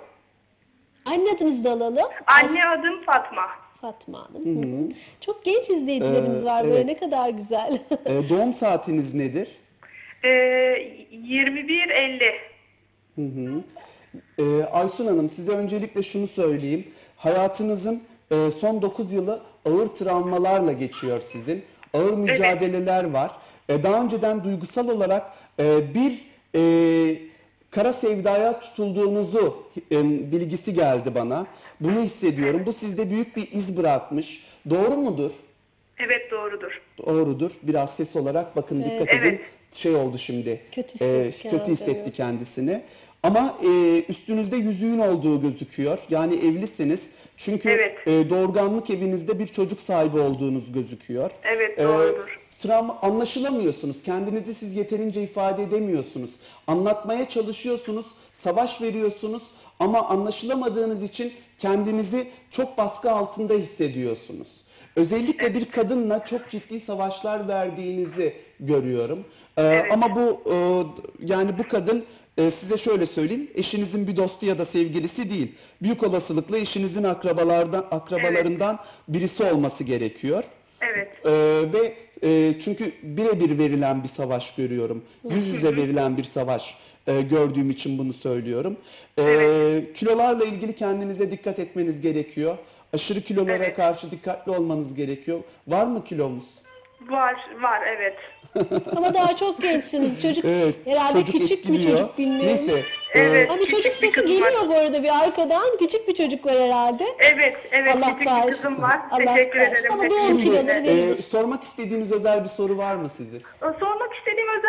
Anne adınızı da alalım. Anne adım Fatma. Fatma Hanım. Hı hı. Çok genç izleyicilerimiz Ee, var böyle, evet. ne kadar güzel. Ee, doğum saatiniz nedir? E, yirmi bir elli. Hı hı. Ee, Aysun Hanım, size öncelikle şunu söyleyeyim. Hayatınızın e, son dokuz yılı ağır travmalarla geçiyor sizin. Ağır mücadeleler var. E, daha önceden duygusal olarak e, bir e, kara sevdaya tutulduğunuzu e, bilgisi geldi bana. Bunu hissediyorum. Bu sizde büyük bir iz bırakmış. Doğru mudur? Evet, doğrudur. Doğrudur. Biraz ses olarak bakın Evet. dikkat edin. Evet. Şey oldu şimdi. Kötü e, hissetti kötü kendini. hissetti kendisini. Ama e, üstünüzde yüzüğün olduğu gözüküyor. Yani evlisiniz. Çünkü Evet. e, doğurganlık evinizde bir çocuk sahibi olduğunuz gözüküyor. Evet, E, doğrudur. Travma, anlaşılamıyorsunuz. Kendinizi siz yeterince ifade edemiyorsunuz. Anlatmaya çalışıyorsunuz, savaş veriyorsunuz ama anlaşılamadığınız için kendinizi çok baskı altında hissediyorsunuz. Özellikle bir kadınla çok ciddi savaşlar verdiğinizi görüyorum. Ee, Ama bu e, yani bu kadın e, size şöyle söyleyeyim, eşinizin bir dostu ya da sevgilisi değil. Büyük olasılıkla eşinizin akrabalardan akrabalarından birisi olması gerekiyor. Evet. Ee, ve e, çünkü birebir verilen bir savaş görüyorum. Yüz yüze verilen bir savaş e, gördüğüm için bunu söylüyorum. Ee, Kilolarla ilgili kendinize dikkat etmeniz gerekiyor. Aşırı kilolara karşı dikkatli olmanız gerekiyor. Var mı kilomuz? Var, var evet. Ama daha çok gençsiniz. Çocuk Evet, herhalde çocuk küçük bir etkiliyor. çocuk, bilmiyorum. Neyse. Evet, Abi çocuk küçük bir sesi kızım geliyor var. bu arada bir arkadan. Küçük bir çocuk var herhalde. Evet, evet. Allah küçük bir bağışlasın. kızım var. Allah Teşekkür bağışlasın. ederim. Ama doğum Teşekkür kiloları ederim. verilir. Ee, sormak istediğiniz özel bir soru var mı sizin? Sormak istediğim özel bir soru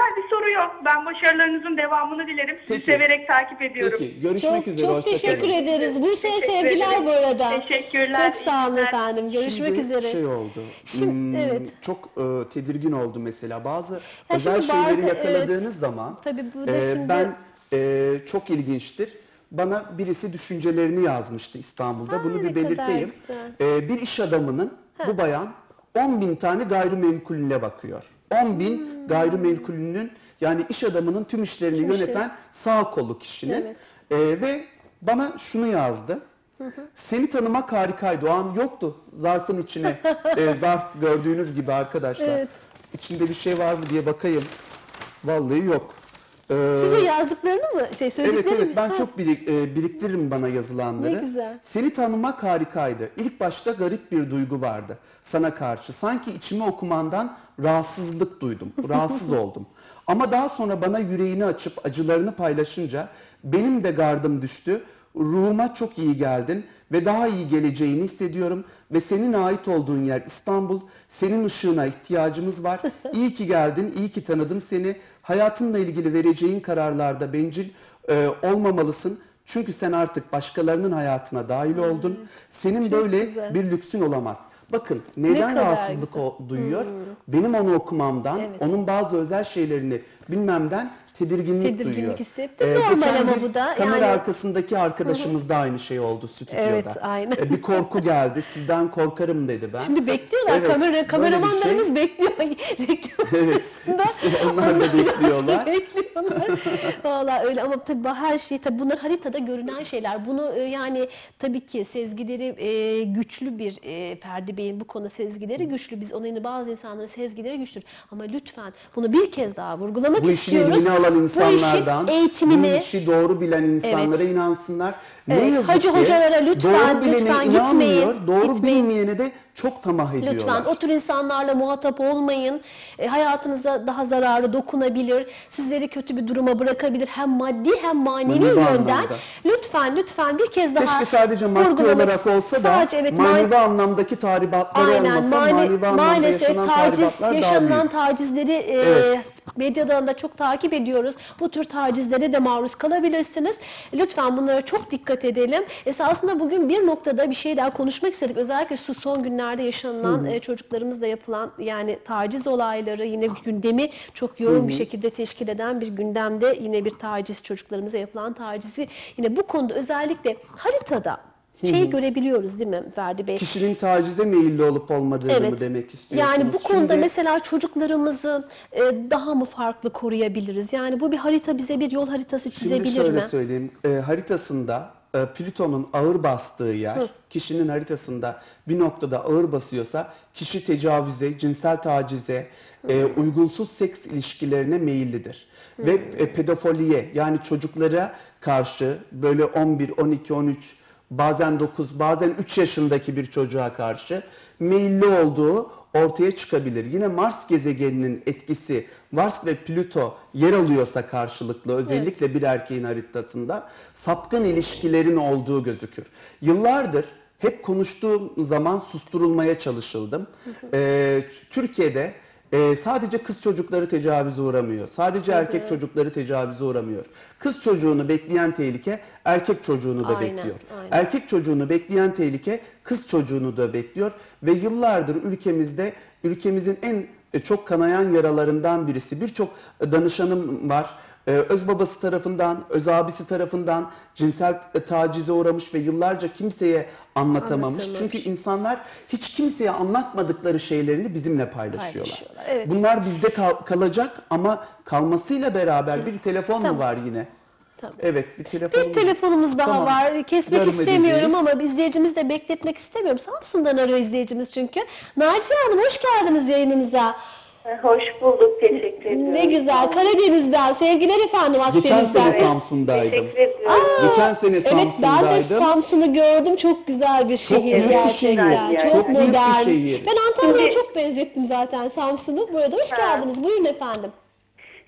duruyor. Ben başarılarınızın devamını dilerim. Sizi Peki. severek takip ediyorum. Peki, görüşmek Çok, üzere. çok hoşça teşekkür kalın. ederiz. Bursa'ya Teşekkür sevgiler ederim. bu arada. Teşekkürler. Çok sağ olun efendim. Görüşmek Şimdi üzere. şey oldu. Şimdi, hmm, evet. Çok e, tedirgin oldu mesela. Bazı Ya özel şimdi bazı- şeyleri yakaladığınız evet. zaman Tabii bu da e, şimdi- ben e, çok ilginçtir. Bana birisi düşüncelerini yazmıştı İstanbul'da. Ha, Bunu ne bir kadar belirteyim. güzel. E, bir iş adamının, Ha. bu bayan on bin tane gayrimenkulüne bakıyor. on bin Hmm. gayrimenkulünün, yani iş adamının tüm işlerini Tüm işleri. yöneten sağ kolu kişinin. Evet. E, ve bana şunu yazdı. Seni tanımak harikaydı. O an yoktu zarfın içine. e, zarf gördüğünüz gibi arkadaşlar. Evet. İçinde bir şey var mı diye bakayım. Vallahi yok. Ee, Size yazdıklarını mı? Şey Evet söylediklerini evet mi? ben Ha. çok birik, e, biriktiririm bana yazılanları. Ne güzel. Seni tanımak harikaydı. İlk başta garip bir duygu vardı sana karşı. Sanki içimi okumandan rahatsızlık duydum. Rahatsız oldum. Ama daha sonra bana yüreğini açıp acılarını paylaşınca benim de gardım düştü. Ruhuma çok iyi geldin ve daha iyi geleceğini hissediyorum ve senin ait olduğun yer İstanbul. Senin ışığına ihtiyacımız var. İyi ki geldin, iyi ki tanıdım seni. Hayatınla ilgili vereceğin kararlarda bencil e, olmamalısın. Çünkü sen artık başkalarının hayatına dahil oldun. Senin Çok böyle güzel. bir lüksün olamaz. Bakın neden kadar rahatsızlık güzel. o, duyuyor? Hmm. Benim onu okumamdan, Evet. onun bazı özel şeylerini bilmemden tedirginlik, Tedirginlik duyuyor. hissettim. Normal geçen ama bir bu da. Kamera Yani- arkasındaki arkadaşımız da aynı şey oldu stüdyoda. Evet, aynen. E, bir korku geldi. Sizden korkarım dedi ben. Şimdi bekliyorlar. Evet, Kamera, böyle bir kameramanlarımız şey. bekliyor. Reklam Evet. arasında. İşte onlar da bekliyorlar. bekliyorlar. Valla öyle ama tabii her şey, tabii bunlar haritada görünen şeyler. Bunu e, yani tabii ki sezgileri e, güçlü bir e, Ferdi Bey'in bu konuda sezgileri güçlü. Biz onun bazı insanların sezgileri güçlüdür. Ama lütfen bunu bir kez daha vurgulamak Bu işin istiyoruz. ilmini alan Bu insanlardan, işin eğitimini, bu işi doğru bilen insanlara Evet. inansınlar. Evet, Ne yazık hacı ki hocalara lütfen, doğru bilene lütfen inanmıyor, gitmeyin, doğru gitmeyin. bilmeyene de çok tamah ediyorlar. Lütfen o tür insanlarla muhatap olmayın. E, hayatınıza daha zararı dokunabilir. Sizleri kötü bir duruma bırakabilir. Hem maddi hem manevi Manevi yönden. anlamda. Lütfen lütfen bir kez daha Keşke sadece maddi vurgulamak- olarak olsa da Sadece, evet, manevi ma- anlamdaki tahribatları Aynen, olmasa mane- manevi anlamda maalesef yaşanan taciz, tahribatlar daha yaşanılan büyük. tacizleri e, Evet. medyadan da çok takip ediyoruz. Bu tür tacizlere de maruz kalabilirsiniz. Lütfen bunlara çok dikkat edelim. Esasında bugün bir noktada bir şey daha konuşmak istedik. Özellikle şu son günlerde yaşanılan Hı hı. e, çocuklarımızla yapılan yani taciz olayları, yine gündemi çok yoğun Hı hı. bir şekilde teşkil eden bir gündemde yine bir taciz, çocuklarımıza yapılan tacizi yine bu konuda özellikle haritada Hı şeyi hı. görebiliyoruz değil mi Ferdi Bey? Kişinin tacize meyilli olup olmadığını Evet. mı demek istiyorsunuz? Yani bu konuda Şimdi- mesela çocuklarımızı e, daha mı farklı koruyabiliriz? Yani bu bir harita, bize bir yol haritası çizebilir Şimdi şöyle mi? söyleyeyim. E, haritasında e, Plüton'un ağır bastığı yer, Hı. kişinin haritasında bir noktada ağır basıyorsa kişi tecavüze, cinsel tacize, e, uygunsuz seks ilişkilerine meyillidir. Hı. Ve e, pedofiliye, yani çocuklara karşı böyle on bir, on iki, on üç, bazen dokuz, bazen üç yaşındaki bir çocuğa karşı meyilli olduğu ortaya çıkabilir. Yine Mars gezegeninin etkisi, Mars ve Plüto yer alıyorsa karşılıklı, özellikle bir erkeğin haritasında sapkın ilişkilerin olduğu gözükür. Yıllardır hep konuştuğum zaman susturulmaya çalışıldım. Ee, Türkiye'de Ee, sadece kız çocukları tecavüze uğramıyor. Sadece erkek çocukları tecavüze uğramıyor. Kız çocuğunu bekleyen tehlike erkek çocuğunu da Aynen, bekliyor. aynen. Erkek çocuğunu bekleyen tehlike kız çocuğunu da bekliyor. Ve yıllardır ülkemizde ülkemizin en e, çok kanayan yaralarından birisi. Birçok danışanım var. Ee, öz babası tarafından, öz abisi tarafından cinsel e, tacize uğramış ve yıllarca kimseye anlatamamış. Anlatamamış. Çünkü insanlar hiç kimseye anlatmadıkları şeylerini bizimle paylaşıyorlar. Paylaşıyorlar, evet. Bunlar bizde kal- kalacak ama kalmasıyla beraber bir telefon Tamam. mu var yine? Tamam. Evet, bir telefonumuz, Bir telefonumuz daha Tamam. var. Kesmek Yarım istemiyorum edeceğiz. ama izleyicimizi de bekletmek istemiyorum. Samsun'dan arıyor izleyicimiz çünkü. Naciye Hanım hoş geldiniz yayınımıza. Hoş bulduk, teşekkür ediyorum. Ne güzel. Karadeniz'den sevgiler efendim Geçen Akdeniz'den. sene Samsun'daydım. Teşekkür ediyorum. Geçen sene Evet, ben de Samsun'daydım. Samsun'u gördüm. Çok güzel bir şehir büyük bir gerçekten. şehir. Çok, Çok büyük bir modern. şehir. Ben Antalya'ya Şimdi- çok benzettim zaten Samsun'u. Burada hoş geldiniz. Buyurun efendim.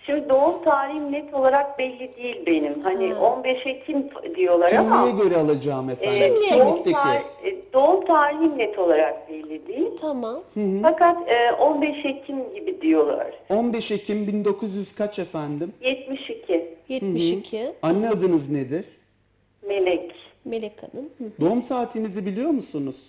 Şimdi doğum tarihim net olarak belli değil benim. Hani on beş Ekim diyorlar ama. Kimliğe göre alacağım efendim. e, doğum, Kimlikteki. tar- e, doğum tarihim net olarak belli değil. Tamam. Fakat e, on beş Ekim gibi diyorlar. on beş Ekim bin dokuz yüz kaç efendim? yetmiş iki. yetmiş iki. Hı hı. Anne adınız nedir? Melek. Melek Hanım. Hı. Doğum saatinizi biliyor musunuz?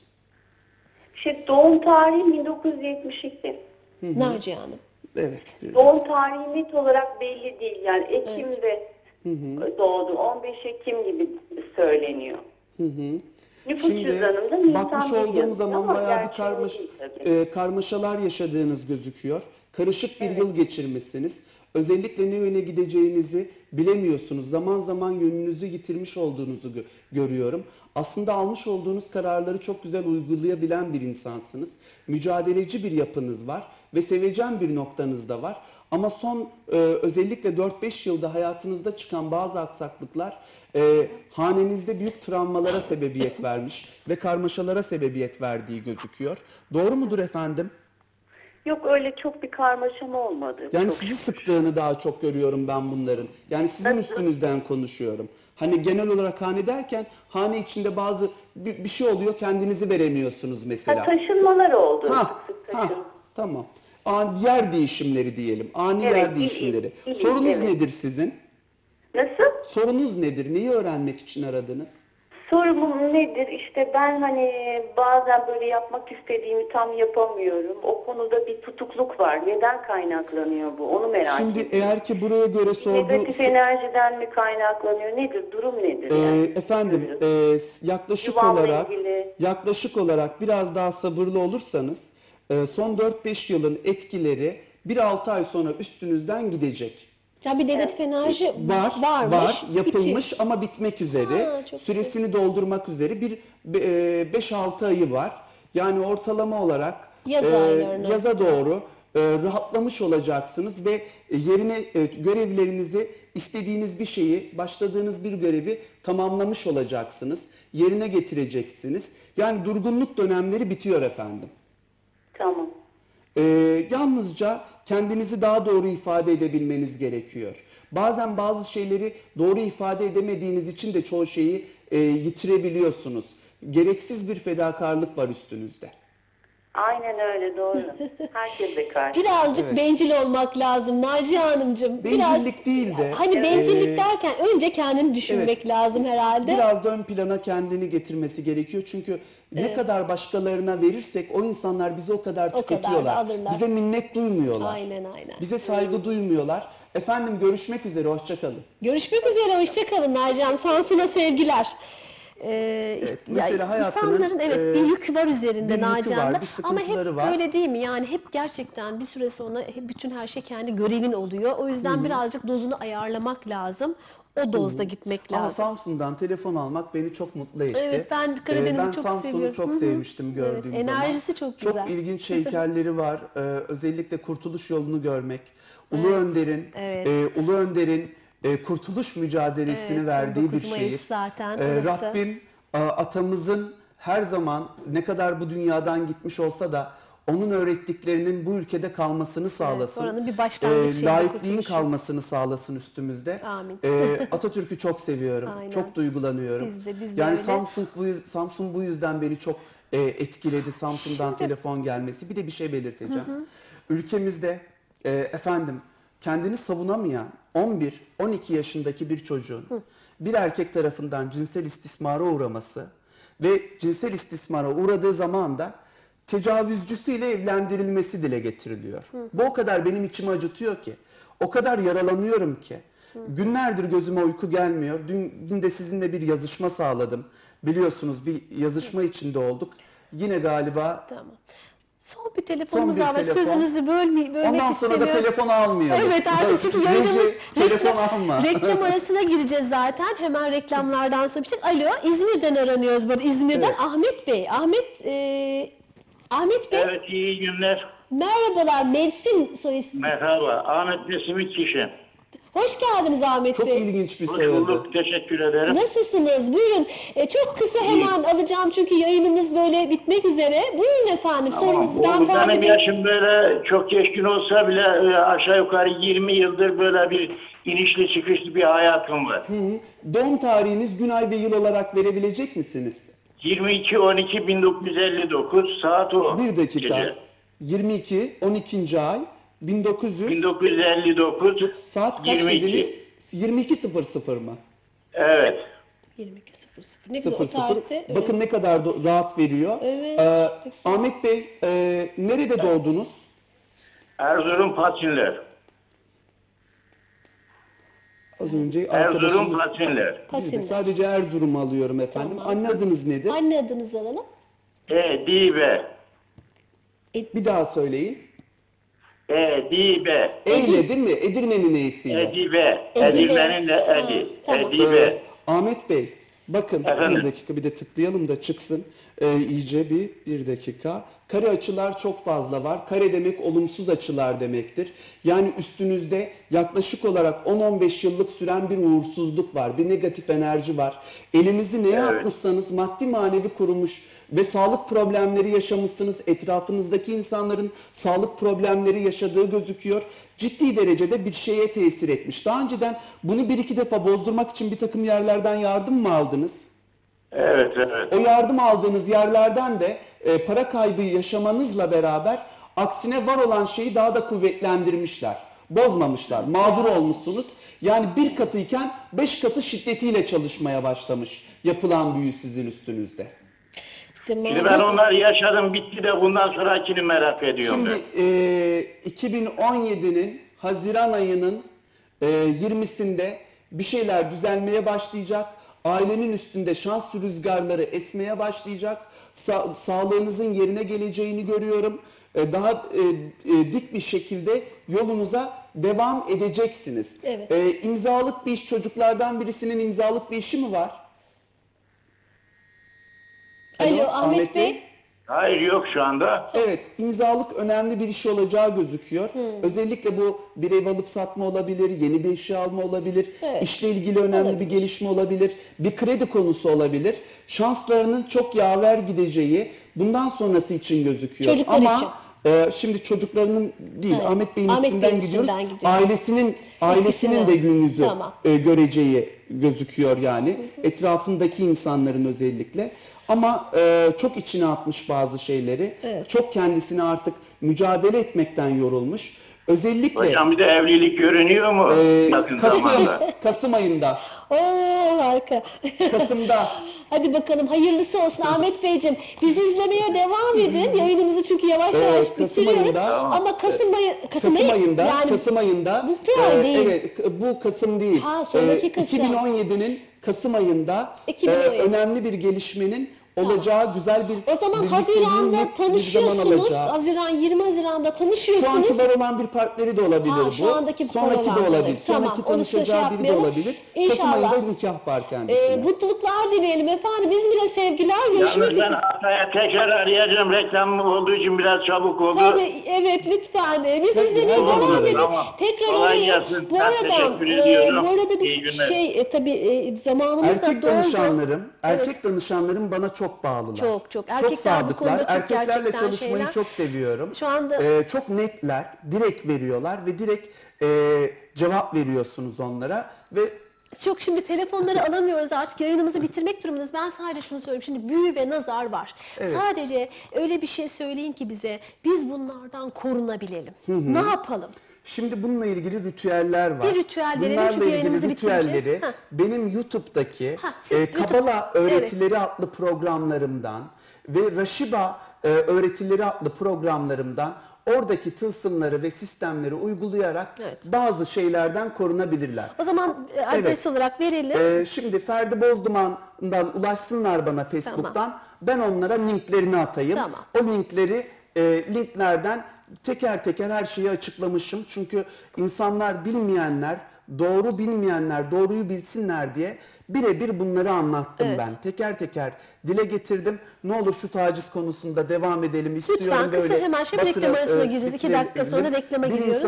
Şey, doğum tarihim bin dokuz yüz yetmiş iki. Hı hı. Naciye Hanım. Evet. Doğum tarihi net olarak belli değil. Yani Ekim'de Hı hı. doğdu. on beş Ekim gibi söyleniyor. Hı hı. Nüfus Şimdi cüzdanımda Nisan bakmış bir olduğum yazıyor zaman ama bayağı bir gerçi karmaş, o değil tabii. e, karmaşalar yaşadığınız gözüküyor. Karışık bir yıl geçirmişsiniz. Özellikle ne yöne gideceğinizi bilemiyorsunuz. Zaman zaman yönünüzü yitirmiş olduğunuzu gö- görüyorum. Aslında almış olduğunuz kararları çok güzel uygulayabilen bir insansınız. Mücadeleci bir yapınız var ve sevecen bir noktanız da var. Ama son e, özellikle dört beş yılda hayatınızda çıkan bazı aksaklıklar e, hanenizde büyük travmalara sebebiyet vermiş ve karmaşalara sebebiyet verdiği gözüküyor. Doğru mudur efendim? Yok öyle çok bir karmaşam olmadı. Yani Çok sizi sıktığını daha çok görüyorum ben bunların. Yani sizin üstünüzden konuşuyorum. Hani genel olarak hane derken hane içinde bazı bir, bir şey oluyor, kendinizi veremiyorsunuz mesela. Ha, taşınmalar oldu. Ha, Sık sık ha, taşın- tamam. Ani yer değişimleri diyelim. Ani Evet, yer il- değişimleri. il- il- Sorunuz evet. nedir sizin? Nasıl? Sorunuz nedir? Neyi öğrenmek için aradınız? Sorumum nedir? İşte ben hani bazen böyle yapmak istediğimi tam yapamıyorum. O konuda bir tutukluk var. Neden kaynaklanıyor bu? Onu merak Şimdi ediyorum. eğer ki buraya göre sorduğu... Negatif enerjiden mi kaynaklanıyor? Nedir? Durum nedir? Ee, yani? efendim e, yaklaşık Yuvamla olarak ilgili. yaklaşık olarak biraz daha sabırlı olursanız e, son dört beş yılın etkileri bir altı ay sonra üstünüzden gidecek. Ya bir negatif enerji Var, varmış. var, yapılmış bitiyor. ama bitmek üzere. Ha, çok Süresini doldurmak üzere bir beş altı ayı var. Yani ortalama olarak Yaz e, aylarına. yaza doğru e, rahatlamış olacaksınız ve yerine e, görevlerinizi, istediğiniz bir şeyi, başladığınız bir görevi tamamlamış olacaksınız. Yerine getireceksiniz. Yani durgunluk dönemleri bitiyor efendim. Tamam. Ee, yalnızca kendinizi daha doğru ifade edebilmeniz gerekiyor. Bazen bazı şeyleri doğru ifade edemediğiniz için de çoğu şeyi e, yitirebiliyorsunuz. Gereksiz bir fedakarlık var üstünüzde. Aynen öyle doğru. Herkes de karşı. Birazcık Evet. bencil olmak lazım Naciye Hanımcığım. Bencillik değil de, Hani Evet. bencillik Ee, derken önce kendini düşünmek evet. lazım herhalde. Biraz da ön plana kendini getirmesi gerekiyor. Çünkü ne Evet. kadar başkalarına verirsek o insanlar bizi o kadar O kadar da tüketiyorlar. alırlar. Bize minnet duymuyorlar. Aynen aynen. Bize saygı duymuyorlar. Efendim görüşmek üzere, hoşça kalın. Görüşmek üzere, hoşçakalın Naciye Hanım. Sansına sevgiler. Ee, işte- mesela ya hayatının, insanların evet e, bir yükü var üzerinde bir yükü Naciye var, Hanım'da. bir Ama hep sıkıntıları var. öyle değil mi? Yani hep gerçekten bir süre sonra hep bütün her şey kendi görevin oluyor. O yüzden Hı hı. birazcık dozunu ayarlamak lazım. O dozda gitmek Ama lazım. Samsun'dan telefon almak beni çok mutlu etti. Evet, ben Karadeniz'i ben çok Samsun'u seviyorum. çok Hı hı. sevmiştim gördüğüm Evet, zaman. enerjisi çok güzel. Çok ilginç heykelleri var. Ee, özellikle Kurtuluş yolunu görmek. Ulu Evet, Önder'in evet. e, Ulu Önder'in e, kurtuluş mücadelesini Evet, verdiği bir dokuz Mayıs şehir. zaten Ee, orası. Rabbim a, atamızın her zaman ne kadar bu dünyadan gitmiş olsa da onun öğrettiklerinin bu ülkede kalmasını sağlasın. oranın bir başlangıç şeyi, laikliğin kurtuluşu. kalmasını sağlasın üstümüzde. Amin. Ee, Atatürk'ü çok seviyorum. Aynen. Çok duygulanıyorum. Biz de, biz de yani öyle. Samsun bu, yüz- Samsun bu yüzden beni çok e, etkiledi. Samsun'dan telefon gelmesi. Bir de bir şey belirteceğim. Hı hı. Ülkemizde e, efendim kendini savunamayan on bir on iki yaşındaki bir çocuğun bir erkek tarafından cinsel istismara uğraması ve cinsel istismara uğradığı zaman da tecavüzcüsüyle evlendirilmesi dile getiriliyor. Hı. Bu o kadar benim içimi acıtıyor ki. O kadar yaralanıyorum ki. Günlerdir gözüme uyku gelmiyor. Dün, dün de sizinle bir yazışma sağladım. Biliyorsunuz bir yazışma içinde olduk. Yine galiba Tamam. Son bir telefonumuz Son bir var. telefon. Sözünüzü bölme, bölmek Ondan sonra da istemiyorum. telefon almayalım. Evet artık çünkü yayınımız Reji, telefon reklam, alma. reklam arasına gireceğiz zaten. Hemen reklamlardan sonra bir şey. Alo, İzmir'den aranıyoruz burada. İzmir'den Evet. Ahmet Bey. Ahmet e, Ahmet Bey. Evet, iyi günler. Merhabalar. Mevsim soy ismi. Merhaba. Ahmet Nesimi Kişi. Hoş geldiniz Ahmet Çok Bey. ilginç bir Hoş soyadı. bulduk, teşekkür ederim. Nasılsınız? Buyurun. E, çok kısa hemen alacağım çünkü yayınımız böyle bitmek üzere. Buyurun efendim sorunuzu. Ben Bu Ferdi benim Bey- yaşım böyle çok geçkin olsa bile e, aşağı yukarı yirmi yıldır böyle bir inişli çıkışlı bir hayatım var. Hı hı. Doğum tarihiniz, gün, ay ve yıl olarak verebilecek misiniz? yirmi iki on iki bin dokuz yüz elli dokuz saat o. Bir dakika. Gece. yirmi iki on ikinci ay bin dokuz yüz bin dokuz yüz elli dokuz saat kaç yirmi iki. dediniz? yirmi iki sıfır sıfır mı? Evet. yirmi iki sıfır sıfır. Ne güzel o sıfır sıfır. tarihte. evet. Bakın ne kadar do- rahat veriyor. Evet. Ee, Ahmet Bey, e, nerede doğdunuz? Erzurum Patinler. Az önce Erzurum arkadaşımız... Patinler. Bir de sadece Erzurum'u alıyorum efendim. Anne adınız nedir? Anne adınızı alalım. Edibe. Bir daha söyleyin. Edibe. Eyle değil mi? Edirne'nin E'siyle. Edibe. Edirne'nin de Edi. Edibe. Ee, Ahmet Bey, bakın Efendim? bir dakika bir de tıklayalım da çıksın. Ee, iyice bir, bir dakika. Kare açılar çok fazla var. Kare demek olumsuz açılar demektir. Yani üstünüzde yaklaşık olarak on on beş yıllık süren bir uğursuzluk var. Bir negatif enerji var. Elinizi neye atmışsanız maddi manevi kurumuş ve sağlık problemleri yaşamışsınız. Etrafınızdaki insanların sağlık problemleri yaşadığı gözüküyor. Ciddi derecede bir şeye tesir etmiş. Daha önceden bunu bir iki defa bozdurmak için bir takım yerlerden yardım mı aldınız? Evet, evet. O yardım aldığınız yerlerden de e, para kaybı yaşamanızla beraber aksine var olan şeyi daha da kuvvetlendirmişler. Bozmamışlar. Mağdur olmuşsunuz. Yani bir katıyken beş katı şiddetiyle çalışmaya başlamış yapılan büyü sizin üstünüzde. Şimdi ben onları yaşadım, bitti de bundan sonrakini merak ediyorum. Şimdi e, iki bin on yedi'nin Haziran ayının e, yirmisinde bir şeyler düzelmeye başlayacak. Ailenin üstünde şans rüzgarları esmeye başlayacak. Sa- sağlığınızın yerine geleceğini görüyorum. E, daha e, e, dik bir şekilde yolunuza devam edeceksiniz. Evet. E, imzalık bir iş, çocuklardan birisinin imzalık bir işi mi var? Alo, Ahmet Bey. Hayır, yok şu anda. Evet, imzalık önemli bir iş olacağı gözüküyor. Özellikle bu bir ev alıp satma olabilir, yeni bir eşya alma olabilir, Evet. işle ilgili önemli bir gelişme olabilir, bir kredi konusu olabilir. Şanslarının çok yaver gideceği bundan sonrası için gözüküyor. Çocuklar Ama için. e, şimdi çocuklarının değil, Evet. Ahmet Bey'in Ahmet üstünden Bey'in gidiyoruz. üstünden gidiyoruz. Ailesinin ailesinin Etkisini. de gün yüzü Tamam. e, göreceği gözüküyor yani. Etrafındaki insanların özellikle. Ama e, çok içine atmış bazı şeyleri. Evet. Çok kendisini artık mücadele etmekten yorulmuş. Özellikle Hocam bir de evlilik görünüyor mu? e, Yakın Kasım, zamanda. Kasım ayında. Oo harika. Kasım'da. Hadi bakalım hayırlısı olsun Ahmet Beyciğim. Bizi izlemeye devam edin. Yayınımızı çünkü yavaş Evet, yavaş Kasım bitiriyoruz. ayında- Ama Kasım ayı Kasım, Kasım ayı- ayında, yani Kasım ayında. bu bir ay e, değil. Evet, k- bu Kasım değil. Ha, sonraki E, Kasım. iki bin on yedi'nin Kasım ayında iki bin on yedi. e, önemli bir gelişmenin olacağı güzel bir O zaman birlikteliğin Haziran'da net bir zaman tanışıyorsunuz. alacağı. Haziran yirmi Haziran'da Şu tanışıyorsunuz. anki var olan bir partneri de olabilir Ha, bu. şu andaki Sonraki de var olan olabilir. olabilir. Tamam, Sonraki onu size tanışacağı şey biri de yapmayalım. olabilir. İnşallah. Kasım ayında nikah var kendisine. Ee, mutluluklar dileyelim efendim. İzmir'e sevgiler. Görüşmek Yalnız ben üzere. haftaya tekrar arayacağım. Reklam olduğu için biraz çabuk oldu. Tabii, evet lütfen. Ee, Biz izlemeye Tamam, devam edin. tamam. Tekrar Kolay arayın. gelsin. Bu Ben arada, teşekkür e, ediyorum. bu arada İyi biz günler. şey e, tabii e, zamanımız da Erkek doldu. danışanlarım, Evet. erkek danışanlarım bana çok bağlılar. Çok, çok. Çok Erkekler bu konuda sadıklar. çok Erkeklerle gerçekten çalışmayı şeyler. çok seviyorum. Şu anda- Ee, çok netler, direkt veriyorlar ve direkt e, cevap veriyorsunuz onlara ve Çok şimdi telefonları alamıyoruz artık yayınımızı bitirmek durumundayız. Ben sadece şunu söyleyeyim. Şimdi büyü ve nazar var. Evet. Sadece öyle bir şey söyleyin ki bize biz bunlardan korunabilelim. Hı hı. Ne yapalım? Şimdi bununla ilgili ritüeller var. Bir ritüel verelim Bunlarla çünkü ilgili yayınımızı ritüelleri bitireceğiz. Heh. benim YouTube'daki Ha, siz e, YouTube- Kabala Öğretileri adlı programlarımdan ve Raşiba e, Öğretileri adlı programlarımdan oradaki tılsımları ve sistemleri uygulayarak bazı şeylerden korunabilirler. O zaman e, adres Evet. olarak verelim. Ee, şimdi Ferdi Bozduman'dan ulaşsınlar bana Facebook'tan. Ben onlara linklerini atayım. Tamam. O linkleri e, linklerden teker teker her şeyi açıklamışım. Çünkü insanlar bilmeyenler, doğru bilmeyenler doğruyu bilsinler diye birebir bunları anlattım Evet. ben. Teker teker dile getirdim. Ne olur şu taciz konusunda devam edelim istiyorum. Lütfen kısa böyle hemen şimdi batıra, reklam arasına e, gireceğiz. İki bitirelim. dakika sonra reklama bir giriyoruz. insanın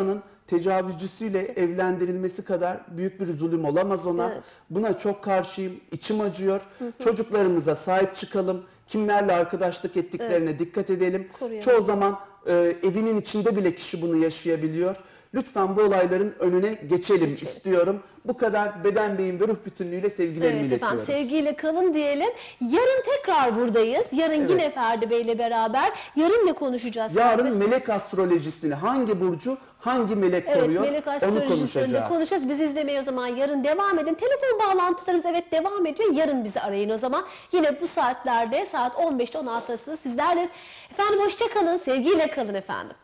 tecavüzcüsüyle evlendirilmesi kadar büyük bir zulüm olamaz ona. Evet. Buna çok karşıyım. İçim acıyor. Hı hı. Çocuklarımıza sahip çıkalım. Kimlerle arkadaşlık ettiklerine Evet. dikkat edelim. Koruyalım. Çoğu zaman e, evinin içinde bile kişi bunu yaşayabiliyor. Lütfen bu olayların önüne geçelim, istiyorum. Bu kadar beden, beyin ve ruh bütünlüğüyle sevgilerimi Evet iletiyorum. efendim, sevgiyle kalın diyelim. Yarın tekrar buradayız. Yarın Evet. yine Ferdi Bey'le beraber. Yarın ne konuşacağız? Yarın Ferdi? melek astrolojisini, hangi burcu hangi melek Evet, koruyor, melek onu astrolojisinde konuşacağız. konuşacağız. Bizi izlemeye o zaman yarın devam edin. Telefon bağlantılarımız evet devam ediyor. Yarın bizi arayın o zaman. Yine bu saatlerde saat on beşte on altıda sizlerle. Efendim hoşça kalın, sevgiyle kalın efendim.